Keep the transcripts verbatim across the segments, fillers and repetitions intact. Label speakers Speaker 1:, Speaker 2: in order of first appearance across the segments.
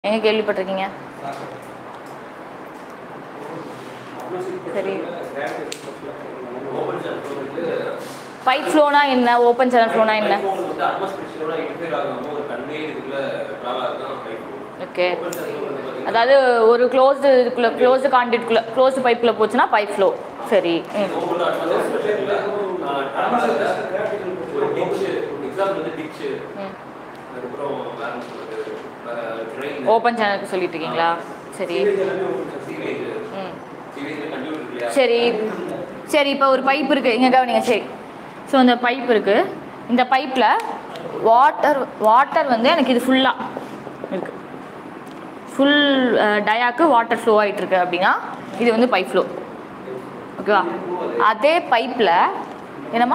Speaker 1: எங்க கேள்விப்பட்டிருக்கீங்க? சரி, பைப் ஃப்ளோனா என்ன, ஓப்பன் சேனல் ஃப்ளோனா என்ன? ஓகே, அதாவது ஒரு க்ளோஸ்டு இதுக்குள்ள க்ளோஸ்டு கான்டியூட்குள்ள க்ளோஸ்டு பைப்புக்குள்ள போச்சுன்னா பைப் ஃப்ளோ. சரி, ம் ஓப்பன் சேனலுக்கு சொல்லிட்டு இருக்கீங்களா? சரி, ம் சரி சரி இப்போ ஒரு பைப் இருக்குது இங்கே கவனிங்க. சரி, ஸோ இந்த பைப் இருக்குது, இந்த பைப்பில் வாட்டர் வாட்டர் வந்து எனக்கு இது ஃபுல்லாக இருக்குது, ஃபுல் டயாக்கு வாட்டர் ஃப்ளோ ஆகிட்டுருக்கு அப்படின்னா இது வந்து பைப் ஃப்ளோ. ஓகேவா? அதே பைப்பில் என்னம்மா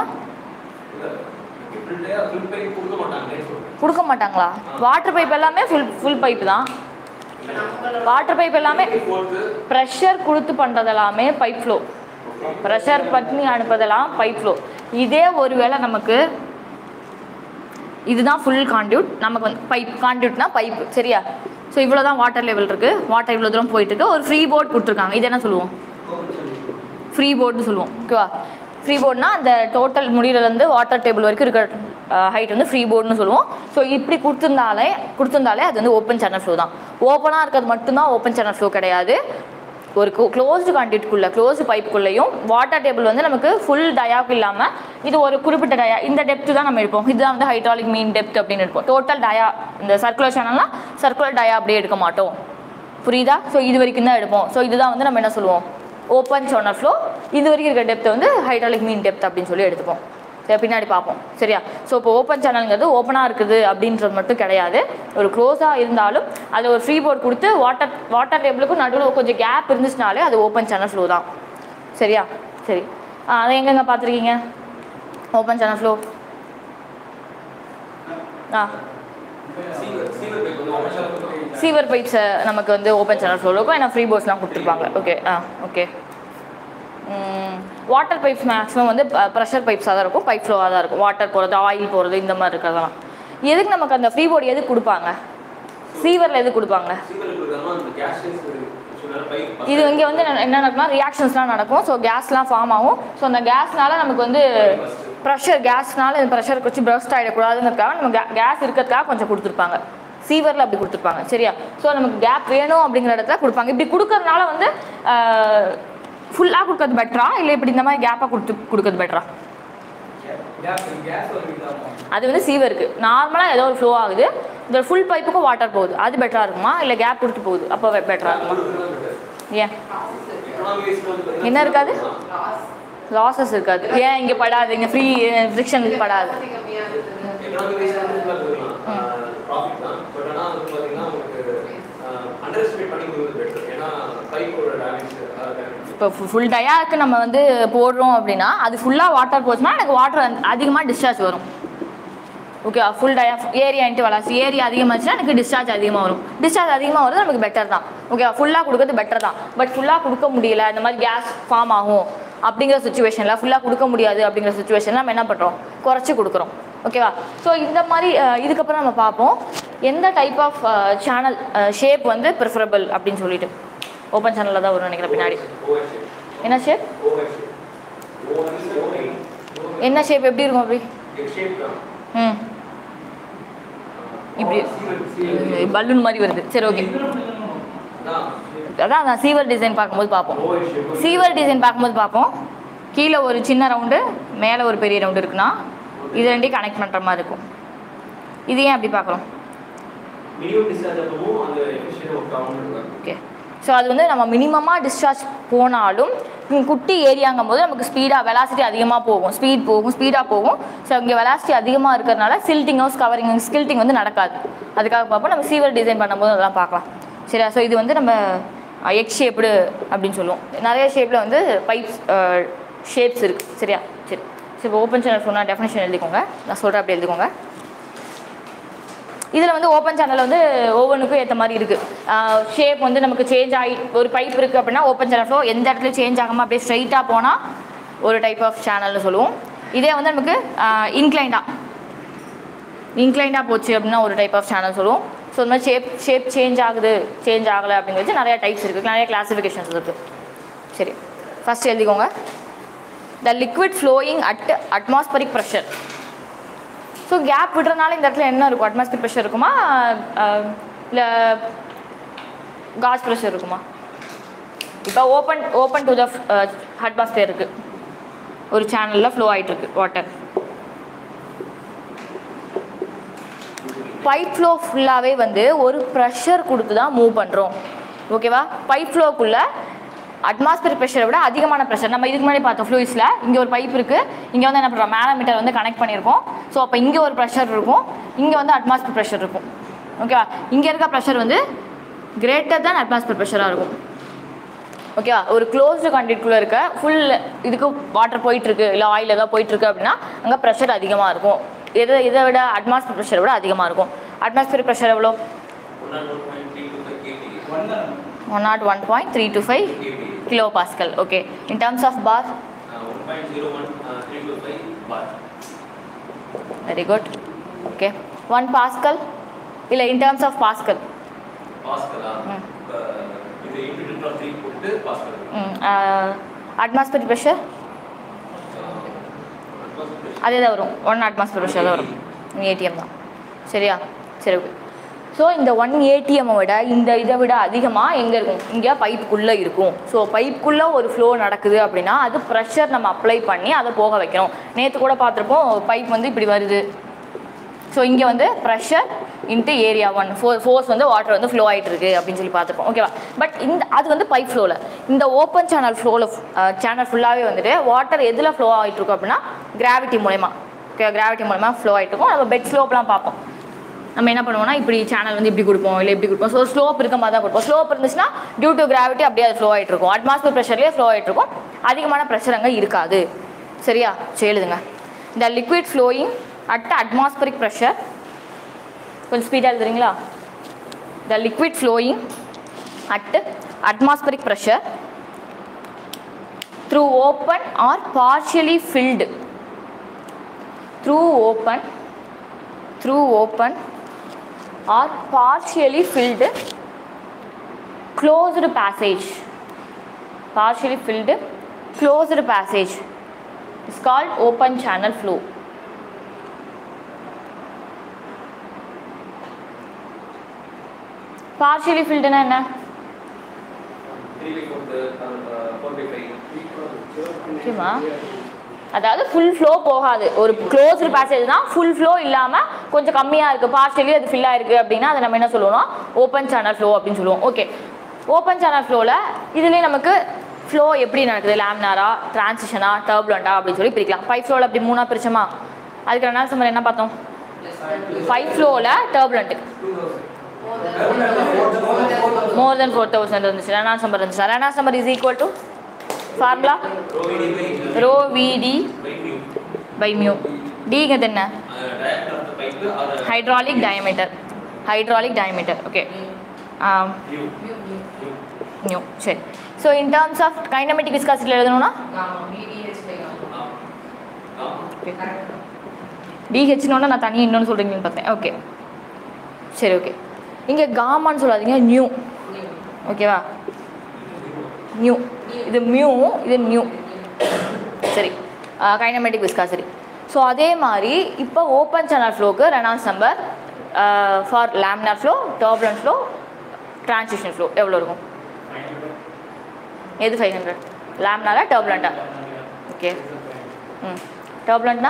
Speaker 1: கொடுக்க மாட்டாங்களா? வாட்டர் பைப் எல்லாமே ஃபுல் ஃபுல் பைப்பு தான். வாட்டர் பைப் எல்லாமே ப்ரெஷர் கொடுத்து பண்ணுறது எல்லாமே பைப் ஃப்ளோ. ப்ரெஷர் பண்ணி அனுப்புறதெல்லாம் பைப் ஃப்ளோ. இதே ஒரு வேளை நமக்கு இதுதான் ஃபுல் கான்டியூட், நமக்கு வந்து பைப் கான்டியூட்னா பைப்பு. சரியா? ஸோ இவ்வளோ தான் வாட்டர் லெவல் இருக்குது, வாட்டர் இவ்வளோ தூரம் போயிட்டுருக்கு, ஒரு ஃப்ரீ போர்ட் கொடுத்துருக்காங்க. இது என்ன சொல்லுவோம்? ஃப்ரீ போர்டுன்னு சொல்லுவோம். ஓகேவா? ஃப்ரீ போர்ட்னா அந்த டோட்டல் முடியிலேருந்து வாட்டர் டேபிள் வரைக்கும் இருக்கிற ஹைட் வந்து ஃப்ரீ போர்டுன்னு சொல்லுவோம். ஸோ இப்படி கொடுத்துருந்தாலே கொடுத்துருந்தாலே அது வந்து ஓப்பன் சேனல் ஃப்ளோ தான். ஓப்பனாக இருக்கிறது மட்டும்தான் ஓப்பன் சேனல் ஃப்ளோ கிடையாது. ஒரு க்ளோஸ்டு கான்டியூட்குள்ளே க்ளோஸ்டு பைப்புக்குள்ளேயும் வாட்டர் டேபிள் வந்து நமக்கு ஃபுல் டயாக்கு இல்லாமல் இது ஒரு குறிப்பிட்ட டயா, இந்த டெப்த்து தான் நம்ம எடுப்போம். இதுதான் வந்து ஹைட்ராலிக் மீன் டெப்த் அப்படின்னு எடுப்போம். டோட்டல் டயா இந்த சர்க்குலர் சேனல்னால் சர்க்குலர் டயா அப்படியே எடுக்க மாட்டோம். புரியுதா? ஸோ இது வரைக்கும் தான் எடுப்போம். ஸோ இதுதான் வந்து நம்ம என்ன சொல்லுவோம்? Open channel flow. இது வரைக்கும் இருக்கிற டெப்த் வந்து ஹைட்ராலிக் மீன் டெப்த் அப்படின்னு சொல்லி எடுத்துப்போம். சரி, பின்னாடி பார்ப்போம். சரியா? ஸோ இப்போ ஓப்பன் சேனல்ங்கிறது ஓப்பனாக இருக்குது அப்படின்றது மட்டும் கிடையாது. ஒரு க்ளோஸாக இருந்தாலும் அது ஒரு ஃப்ரீ போர்ட் கொடுத்து வாட்டர் வாட்டர் டேபிளுக்கும் நடுவில் கொஞ்சம் கேப் இருந்துச்சுனாலே அது ஓப்பன் சேனல் ஃப்ளோ தான். சரியா? சரி, அதை எங்கெங்க பார்த்துருக்கீங்க open channel flow? Ah sewer பைப்ஸை நமக்கு வந்து ஓப்பன் சேனல் ஃப்ளோ இருக்கும். ஏன்னா ஃப்ரீ போர்ட்ஸ்லாம் கொடுத்துருப்பாங்க. Okay, ah okay. Water pipes maximum வந்து ப்ரெஷர் பைப்ஸாக தான் இருக்கும், பைப் ஃப்ளோவாக தான் இருக்கும். வாட்டர் போகிறது, ஆயில் போகிறது, இந்த மாதிரி இருக்கிறதெல்லாம். எதுக்கு நமக்கு அந்த ஃப்ரீ போர்டு எதுக்கு கொடுப்பாங்க? சீவரில் எதுக்கு கொடுப்பாங்க? இது இங்கே வந்து என்ன நடக்கும்னா ரியாக்ஷன்ஸ்லாம் நடக்கும். ஸோ கேஸ்லாம் ஃபார்ம் ஆகும். ஸோ அந்த கேஸ்னால நமக்கு வந்து ப்ரெஷர் கேஸ்னால இந்த ப்ரெஷருக்கு வச்சு பிரஸ்ட் ஆகிடக்கூடாதுங்கிறதுக்காக நம்ம கே கேஸ் இருக்கிறதுக்காக கொஞ்சம் கொடுத்துருப்பாங்க. சீவரில் அப்படி கொடுத்துருப்பாங்க. சரியா? ஸோ நமக்கு கேப் வேணும் அப்படிங்கிற இடத்துல கொடுப்பாங்க. இப்படி கொடுக்கறதுனால வந்து ஃபுல்லாக கொடுக்கறது பெட்டரா இல்லை இப்படி இந்த மாதிரி கேப்பாக கொடுத்து கொடுக்கறது பெட்டரா? அது வந்து சீவருக்கு நார்மலாக ஏதோ ஒரு ஃப்ளோ ஆகுது, இந்த ஃபுல் பைப்புக்கும் வாட்டர் போகுது, அது பெட்டராக இருக்குமா இல்லை கேப் கொடுத்து போகுது அப்போ பெட்டராக இருக்குமா? ஏன் என்ன இருக்காது? லாஸஸ் இருக்காது. ஏன் இங்கே படாது? இங்கே ஃப்ரீ ஃப்ரிக்ஷன் படாது. இப்போ ஃபுல் டயாக்கு நம்ம வந்து போடுறோம் அப்படின்னா அது ஃபுல்லாக வாட்டர் போச்சுன்னா எனக்கு வாட்டர் அதிகமாக டிஸ்சார்ஜ் வரும். Okay, full dia area into வளாசி ஏரியா அதிகமாச்சுன்னா எனக்கு டிஸ்சார்ஜ் அதிகமாக வரும். டிஸ்சார்ஜ் அதிகமாக வருது நமக்கு பெட்டர் தான். ஓகே, ஃபுல்லாக கொடுக்குறது பெட்டர் தான். பட் ஃபுல்லாக கொடுக்க முடியல, இந்த மாதிரி கேஸ் ஃபார்ம் ஆகும் அப்படிங்கிற சுச்சுவேஷனில், ஃபுல்லாக கொடுக்க முடியாது அப்படிங்கிற சுச்சுவேஷனில் நம்ம என்ன பண்ணுறோம்? குறைச்சி கொடுக்குறோம். ஓகேவா? ஸோ இந்த மாதிரி இதுக்கப்புறம் நம்ம பார்ப்போம் எந்த டைப் ஆஃப் சேனல் ஷேப் வந்து ப்ரிஃபரபிள் அப்படின்னு சொல்லிட்டு. ஓப்பன் சேனலில் தான் வரும் நினைக்கிறேன் பின்னாடி. என்ன ஷேப்? என்ன ஷேப் எப்படி இருக்கும்? அப்படி ம் இப்படி பலூன் மாதிரி வருது. சரி, ஓகே. அதான் அதான் சீவர் டிசைன் பார்க்கும்போது பார்ப்போம். சீவர் டிசைன் பார்க்கும்போது பார்ப்போம் கீழே ஒரு சின்ன ரவுண்டு மேலே ஒரு பெரிய ரவுண்டு இருக்குன்னா இது ரெண்டையும் கனெக்ட் பண்ணுற மாதிரி இருக்கும். இது ஏன் அப்படி பார்க்குறோம்? ஓகே, ஸோ அது வந்து நம்ம மினிமமாக டிஸ்சார்ஜ் போனாலும் குட்டி ஏரியாங்கும் போது நமக்கு ஸ்பீடாக வெலாசிட்டி அதிகமாக போகும், ஸ்பீட் போகும், ஸ்பீடாக போகும். ஸோ இங்கே வெலாசிட்டி அதிகமாக இருக்கிறதுனால சில்ட்டிங் ஹவுஸ் கவரிங் ஸ்கில்ட்டிங் வந்து நடக்காது. அதுக்காக பார்ப்போம். நம்ம சீவர் டிசைன் பண்ணும்போது அதெல்லாம் பார்க்கலாம். சரியா? ஸோ இது வந்து நம்ம எக் ஷேப்டு அப்படின்னு சொல்லுவோம். நிறைய ஷேப்பில் வந்து பைப்ஸ் ஷேப்ஸ் இருக்குது. சரியா? சரி, சரி. இப்போ ஓப்பன் சேனல் சொன்னால் டெஃபினேஷன் எழுதிக்கோங்க, நான் சொல்கிறேன் அப்படி எழுதிக்கோங்க. இதில் வந்து ஓப்பன் சேனல் வந்து ஒவ்வொன்றுக்கும் ஏற்ற மாதிரி இருக்குது. ஷேப் வந்து நமக்கு சேஞ்ச் ஆகி ஒரு பைப் இருக்குது அப்படின்னா ஓப்பன் சேனல் ஃப்ளோ எந்த இடத்துலையும் சேஞ்ச் ஆகாமல் அப்படியே ஸ்ட்ரைட்டாக போனால் ஒரு டைப் ஆஃப் சேனல்னு சொல்லுவோம். இதே வந்து நமக்கு இன்க்ளைண்டாக இன்க்ளைண்டாக போச்சு அப்படின்னா ஒரு டைப் ஆஃப் சேனல் சொல்லுவோம். ஸோ இந்த மாதிரி ஷேப் ஷேப் சேஞ்ச் ஆகுது சேஞ்ச் ஆகலை அப்படிங்கிறது நிறைய டைப்ஸ் இருக்குது, நிறைய கிளாஸிஃபிகேஷன்ஸ் இருக்குது. சரி, ஃபஸ்ட் எழுதிக்கோங்க. The liquid flowing at atmospheric pressure. So gap விடுறதுனால இந்த இடத்துல என்ன இருக்கும்? அட்மாஸ்பியர் ப்ரெஷர் இருக்குமா இல்லை காஸ் ப்ரெஷர் இருக்குமா? இப்போ open open to the atmosphere இருக்குது, ஒரு சேனலில் ஃப்ளோ ஆகிட்டுருக்கு வாட்டர். பைப் ஃப்ளோ ஃபுல்லாகவே வந்து ஒரு ப்ரெஷர் கொடுத்து தான் மூவ் பண்ணுறோம். ஓகேவா? பைப் ஃப்ளோக்குள்ளே அட்மாஸ்பியர் ப்ரெஷரை விட அதிகமான ப்ரெஷர். நம்ம இதுக்கு முன்னாடி பார்த்தோம் ஃப்ளூயிட்ஸில் இங்கே ஒரு பைப் இருக்குது, இங்கே வந்து என்ன பண்ணுறோம், மேனோமீட்டர் வந்து கனெக்ட் பண்ணியிருக்கோம். ஸோ அப்போ இங்கே ஒரு ப்ரெஷர் இருக்கும், இங்கே வந்து அட்மாஸ்பியர் ப்ரெஷர் இருக்கும். ஓகேவா? இங்கே இருக்க ப்ரெஷர் வந்து கிரேட்டர் தான் அட்மாஸ்பியர் ப்ரெஷராக இருக்கும். ஓகேவா? ஒரு க்ளோஸ்டு கண்டெய்னருக்குள்ளே இருக்க ஃபுல் இதுக்கு வாட்டர் போயிட்டுருக்கு, இல்லை ஆயில் ஏதாவது போயிட்டுருக்கு அப்படின்னா அங்கே ப்ரெஷர் அதிகமாக இருக்கும். எதை இதை விட அட்மாஸ்பியர் ப்ரெஷரை விட அதிகமாக இருக்கும். அட்மாஸ்பியர் ப்ரெஷர் எவ்வளோ? One naught one point three two five kilopascal. Okay, in terms of bar very good. Okay, one pascal இல்லை in terms of pascal. Atmosphere pressure அதே தான் வரும், ஒன் அட்மாஸ்பியர் ப்ரெஷர் தான் வரும். ஏடிஎம் தான். சரியா? சரி, ஓகே. ஸோ இந்த ஒன் ஏடிஎம்மை விட இந்த இதை விட அதிகமாக எங்கே இருக்கும்? இங்கே பைப்புக்குள்ளே இருக்கும். ஸோ பைப்புக்குள்ளே ஒரு ஃப்ளோ நடக்குது அப்படின்னா அது ப்ரெஷர் நம்ம அப்ளை பண்ணி அதை போக வைக்கணும். நேற்று கூட பார்த்துருப்போம், பைப் வந்து இப்படி வருது. ஸோ இங்கே வந்து pressure into area one for force வந்து வாட்டர் வந்து ஃப்ளோ ஆகிட்டு இருக்கு அப்படின்னு சொல்லி பார்த்துருப்போம். ஓகேவா? பட் இந்த அது வந்து பைப் ஃப்ளோவில். இந்த ஓப்பன் சேனல் ஃப்ளோவில் சேனல் ஃபுல்லாகவே வந்துட்டு வாட்டர் எதில் ஃப்ளோ ஆகிட்டு இருக்கும் அப்படின்னா கிராவிட்டி மூலமா. ஓகே, கிராவிட்டி மூலமா ஃப்ளோ ஆகிட்டு இருக்கும். நம்ம பெட் ஸ்லோப்லாம் பார்ப்போம். நம்ம என்ன பண்ணுவோம்னா இப்படி சேனல் வந்து இப்படி கொடுப்போம், இல்லை இப்படி கொடுப்போம். ஸோ ஸ்லோப் இருக்க மாதிரி தான் கொடுப்போம். ஸ்லோப் இருந்துச்சுன்னா டியூ டு கிராவிட்டி அப்படியே அது ஃப்ளோ ஆகிட்டு இருக்கும். அட்மாஸ்பியர் ப்ரெஷர்லேயே ஃப்ளோ ஆகிட்டு இருக்கும். அதிகமான ப்ரெஷர் அங்கே இருக்காது. சரியா? சரி, எழுதுங்க. The liquid flowing at atmospheric pressure. கொஞ்சம் ஸ்பீடாக எழுதுறீங்களா? The liquid flowing at atmospheric pressure through open or partially filled. Through open through open or partially filled closed passage. Partially filled closed passage is called open channel flow. Partially filled na enna? ஓகேமா? அதாவது full flow போகாது. ஒரு closed பேசேஜ்னா full flow இல்லாமல் கொஞ்சம் கம்மியாக இருக்குது, partially அது fill ஆகிருக்கு அப்படின்னா அதை நம்ம என்ன சொல்லுவோம்னா ஓப்பன் சேனல் ஃப்ளோ அப்படின்னு சொல்லுவோம். ஓகே, ஓப்பன் சேனல் ஃப்ளோவில் இதுலேயே நமக்கு ஃப்ளோ எப்படி நடக்குது, லேமினாரா, டிரான்சிஷனா, டர்புலண்டா அப்படின்னு சொல்லி பிரிக்கலாம். பைப் ஃப்ளோவில் அப்படி மூணாக பிரிச்சோமா? அதுக்கு ரெண்டாவது சம்மர் என்ன பார்த்தோம்? பைப் ஃப்ளோவில் டர்புலண்ட்டு மோர் தென் ஃபோர் தௌசண்ட் இருந்துச்சு. ரெண்டாவது சம்மர் இருந்துச்சு. ரெண்டாவது சம்மர் is equal to formula rho V D by mu. டிங்கிறது என்ன? Hydraulic diameter. Hydraulic diameter. Okay, mu. சரி, so in terms of kinematic விஸ்காசிட்டியில் எழுதணும்னா டிஹெச்னோன்னா நான் தனியாக இன்னொன்று சொல்கிறீங்கன்னு பார்த்தேன். ஓகே, சரி, ஓகே. இங்கே காமான்னு சொல்லாதீங்க, நியூ. ஓகேவா? நியூ. இது மியூ, இது நியூ. சரி, கைனமெட்டிக் விஸ்காசிட்டி. ஸோ அதே மாதிரி இப்போ ஓப்பன் சேனல் ஃப்ளோக்கு Reynolds number for laminar flow, turbulent flow, transition flow எவ்வளோ இருக்கும்? எது ஃபைவ் ஹண்ட்ரட்? லேமினாரா டர்புலண்டா? ஓகே, ம் டர்புலண்ட்னா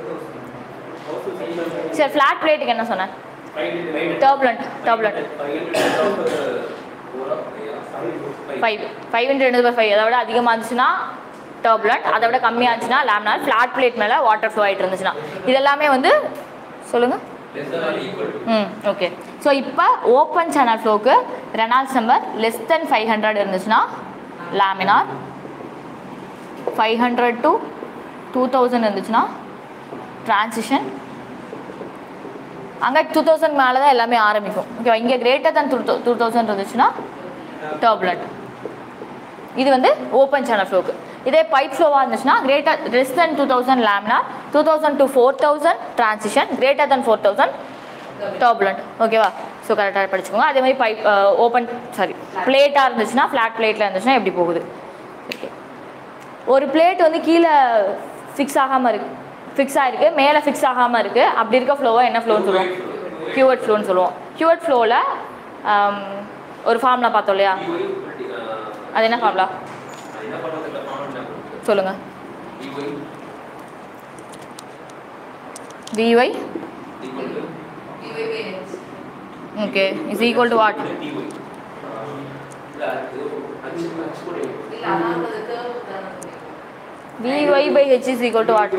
Speaker 1: சரி. ஃப்ளாட் பிளேட்டுக்கு என்ன சொன்னேன்? Turbulent. Turbulent five five hundred by five. அதை விட அதிகமாக இருந்துச்சுன்னா டர்புலண்ட், அதை விட கம்மியாக இருந்துச்சுன்னா லேமினார். ஃப்ளாட் பிளேட் மேலே வாட்டர் ஃப்ளோ ஆகிட்டு இருந்துச்சுன்னா இதெல்லாமே வந்து சொல்லுங்கள். Hmm okay. ஸோ இப்போ ஓப்பன் சேனல் ஃப்ளோக்கு Reynolds number less than five hundred இருந்துச்சுன்னா laminar, five hundred to two thousand இருந்துச்சுன்னா டிரான்சிஷன். அங்கே டூ தௌசண்ட் மேலே தான் எல்லாமே ஆரம்பிக்கும். ஓகேவா? இங்கே greater than two two thousand இருந்துச்சுன்னா டர்புலண்ட். இது வந்து ஓப்பன் சேனல் ஃப்ளோக்கு. இதே பைப் ஃப்ளோவாக இருந்துச்சுன்னா greater less than two thousand laminar, two thousand to four thousand transition, greater than four thousand turbulent. ஓகேவா? ஸோ கரெக்டாக படிச்சுக்கோங்க. அதே மாதிரி பைப் ஓப்பன் சாரி பிளேட்டாக இருந்துச்சுன்னா ஃப்ளாட் பிளேட்டில் இருந்துச்சுன்னா எப்படி போகுது. ஓகே, ஒரு பிளேட் வந்து கீழே ஃபிக்ஸ் ஆகாமல் இருக்குது, ஃபிக்ஸ் ஆகிருக்கு, மேலே ஃபிக்ஸ் ஆகாமல் இருக்குது, அப்படி இருக்க ஃப்ளோவை என்ன ஃப்ளோன்னு சொல்லுவோம்? கியூவர்ட் ஃப்ளோன்னு சொல்லுவோம். கியூவர்ட் ஃப்ளோவில் ஒரு ஃபார்முலா பார்த்தோம் இல்லையா, அது என்ன ஃபார்முலா சொல்லுங்கள்? Vy okay is equal to what? Vy by h is equal to what?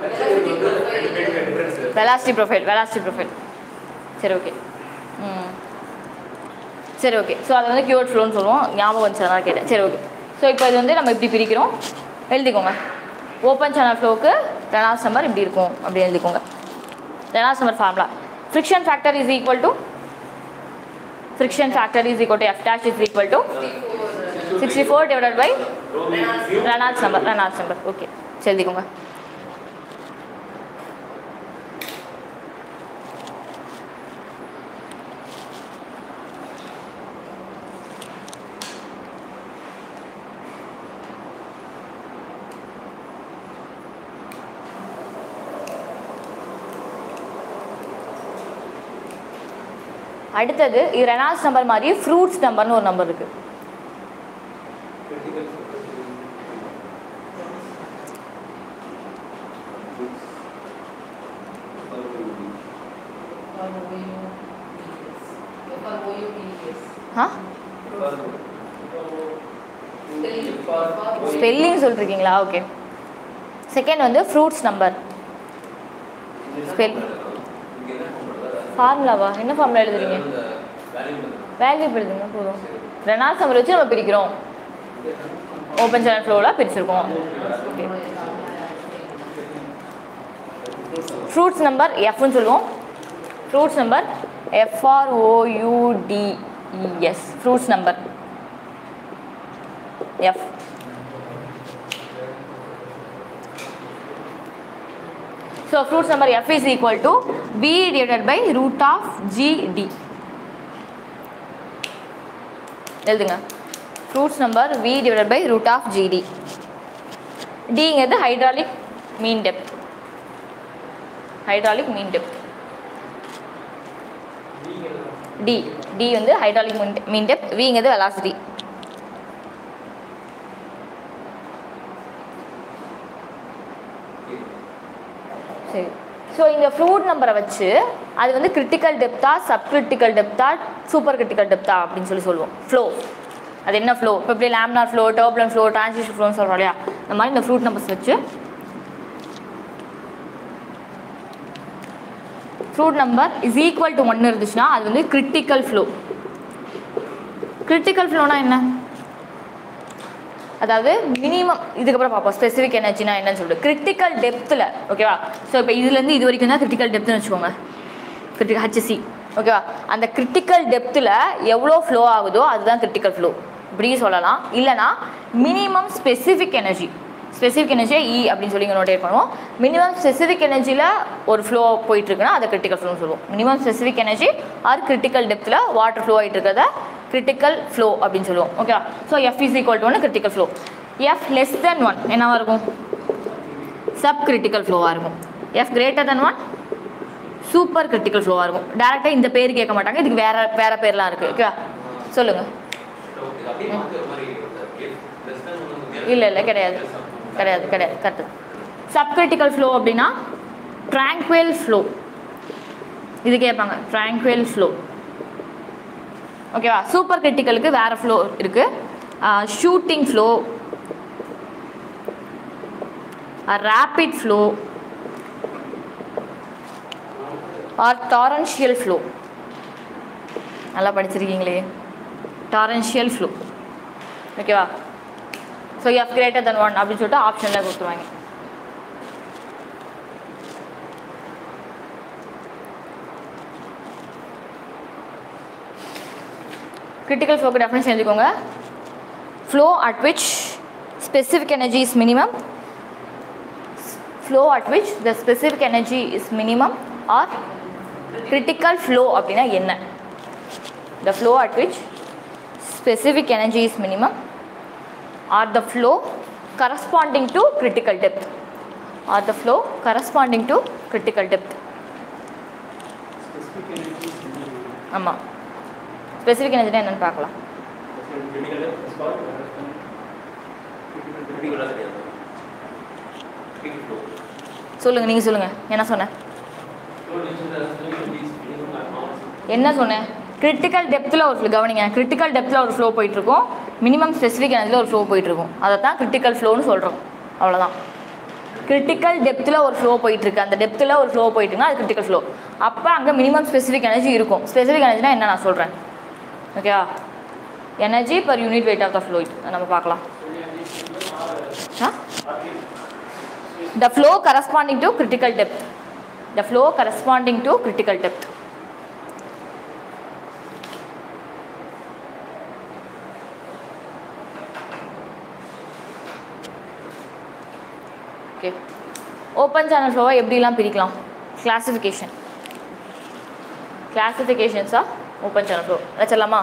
Speaker 1: Velocity profile, velocity profile. சரி ஓகே, ம் சரி ஓகே. ஸோ அதை வந்து கியூவர்ட் ஃப்ளோன்னு சொல்லுவோம், ஞாபகம் வந்துச்சு அதனால் கேட்டேன். சரி ஓகே. ஸோ இப்போ இது வந்து நம்ம இப்படி பிரிக்கிறோம், எழுதிக்கோங்க. ஓப்பன் சேனல் ஃப்ளோவுக்கு ரெனால்ட்ஸ் நம்பர் இப்படி இருக்கும் அப்படி எழுதிக்கோங்க. Reynolds number formula, friction factor is equal to friction factor is equal to f dash is equal to sixty-four divided by Reynolds number. Reynolds number okay, எழுதிக்கோங்க. அடுத்தது இது ரெனால்ட்ஸ் நம்பர் மாதிரி fruits நம்பர்னு ஒரு நம்பர் இருக்குது. ஸ்பெல்லிங் சொல்லிருக்கீங்களா? Okay. Second வந்து Froude's number spell ஃபார்முலாவா? என்ன ஃபார்முலா எழுதுறீங்க? வேல்யூ எழுதுங்க போதும். ரெனால்ட்ஸ் நம்பர் வச்சு நம்ம பிரிக்கிறோம், ஓப்பன் சேனல் ஃப்ளோவில் பிரிச்சிருக்கோம். ஃப்ரூட்ஸ் நம்பர் எஃப்னு சொல்லுவோம். Fruits number எஃப்ஆர்ஓயூடிஇஎஸ் fruits number F. So fruits number f is equal to b divided by root of gd. எழுதுங்க. Fruits number v divided by root of gd. d ங்கிறது hydraulic mean depth. Hydraulic mean depth. d d வந்து hydraulic mean depth, v ங்கிறது velocity. சரி. So இந்த Froude நம்பரை வச்சு அது வந்து கிரிட்டிக்கல் டெப்த்தா, சப் கிரிட்டிக்கல் டெப்த்தா, சூப்பர் கிரிட்டிக்கல் டெப்த்தா அப்படின்னு சொல்லி சொல்லுவோம். ஃப்ளோ அது என்ன ஃப்ளோ, இப்போ இப்படி laminar flow, turbulent flow, transition ஃப்ளோன்னு சொல்கிறோம் இல்லையா, இந்த மாதிரி இந்த ஃப்ளூட் நம்பர்ஸ் வச்சு Froude number is equal to ஒன்று இருந்துச்சுன்னா அது வந்து கிரிட்டிக்கல் ஃப்ளோ. கிரிட்டிக்கல் ஃப்ளோனா என்ன? அதாவது மினிமம், இதுக்கப்புறம் பார்ப்போம் ஸ்பெசிஃபிக் எனர்ஜினா என்னன்னு சொல்லிட்டு. கிரிட்டிக்கல் டெப்த்தில் ஓகேவா. ஸோ இப்போ இதுலேருந்து இது வரைக்கும் தான் கிரிட்டிக்கல் டெப்த்னு வச்சுக்கோங்க, கிரிட்டிக்கல் ஹெச்சி ஓகேவா. அந்த கிரிட்டிக்கல் டெப்த்தில் எவ்வளோ ஃப்ளோ ஆகுதோ அதுதான் கிரிட்டிக்கல் ஃப்ளோ இப்படி சொல்லலாம். இல்லைனா மினிமம் ஸ்பெசிஃபிக் எனர்ஜி, ஸ்பெசிஃபிக் எனர்ஜியை இ அப்படின்னு சொல்லி இங்கே நோட்டேட் பண்ணுவோம். மினிமம் ஸ்பெசிஃபிக் எனர்ஜியில் ஒரு ஃப்ளோ போயிட்டுருக்குன்னா அதை கிரிட்டிக்கல் ஃப்ளோன்னு சொல்லுவோம். Minimum specific energy or critical டெப்த்தில் வாட்டர் ஃப்ளோ ஆகிட்டு இருக்கிறத கிரிட்டிக்கல் ஃப்ளோ அப்படின்னு சொல்லுவோம் ஓகேவா. So F is equal to ஒன்று கிரிட்டிக்கல் ஃப்ளோ. எஃப் லெஸ் தென் ஒன் என்னவாக இருக்கும்? சப் கிரிட்டிக்கல் ஃப்ளோவாக இருக்கும். F greater than one supercritical ஃப்ளோவாக இருக்கும். டேரெக்டாக இந்த பேர் கேட்க மாட்டாங்க, இதுக்கு வேறு வேறு பேர்லாம் இருக்குது ஓகேவா. சொல்லுங்கள். இல்லை இல்லை கிடையாது கிடையாது கிடையாது கரெக்டு. சப் கிரிட்டிக்கல் ஃப்ளோ அப்படின்னா ட்ராங்குவல் ஃப்ளோ, இது கேட்பாங்க ட்ராங்குவல் ஃப்ளோ ஓகேவா. சூப்பர் கிரிட்டிக்கலுக்கு வேறு ஃப்ளோ இருக்குது, shooting flow, rapid flow or torrential flow. நல்லா படிச்சிருக்கீங்களே, டாரன்ஷியல் ஃப்ளோ ஓகேவா. So F greater than one அப்படின்னு சொல்லிட்டு ஆப்ஷனில் கொடுத்துருவாங்க. கிரிட்டிக்கல் ஃப்ளோக்கு டெஃபினேஷன் எழுதிக்கோங்க. Flow at which specific energy is minimum, flow at which the specific energy is minimum or critical flow அப்படின்னா என்ன? the flow at which specific energy is minimum or the flow corresponding to critical depth or the flow corresponding to critical depth.
Speaker 2: Specific energy is minimum.
Speaker 1: ஆமா specific energy னா என்னன்னு பார்க்கலாம்.
Speaker 2: Critical depth is called critical depth. Critical flow.
Speaker 1: சொல்லுங்க நீங்க சொல்லுங்க என்ன சொன்னேன்
Speaker 2: Flow density is minimum or maximum.
Speaker 1: என்ன சொன்னேன் கிரிட்டிக்கல் டெப்த்தில் ஒரு கவனிங்க கிரிட்டிக்கல் டெப்த்தில் ஒரு ஃப்ளோ போயிட்டுருக்கும் மினிமம் ஸ்பெசிஃபிக் எனர்ஜியில் ஒரு ஃப்ளோ போயிட்டுருக்கும் அதை தான் கிரிட்டிக்கல் ஃப்ளோன்னு சொல்கிறோம் அவ்வளோதான் கிரிட்டிக்கல் டெப்த்தில் ஒரு ஃப்ளோ போயிட்டுருக்கு அந்த டெப்த்தில் ஒரு ஃப்ளோ போயிட்டுருக்குன்னா அது கிரிட்டிக்கல் ஃப்ளோ அப்போ அங்கே மினிமம் ஸ்பெசிஃபிக் எனர்ஜி இருக்கும் ஸ்பெசிஃபிக் எனர்ஜினா என்ன நான் சொல்கிறேன் ஓகேவா energy per unit weight of the fluid நம்ம பார்க்கலாம் the flow corresponding to critical depth the flow corresponding to critical depth okay open channel ஃப்ளோவை எப்படிலாம் பிரிக்கலாம் கிளாசிஃபிகேஷன் கிளாசிஃபிகேஷன்ஸா ஓப்பன் சேனல் ஃப்ளோ வச்சிடலாமா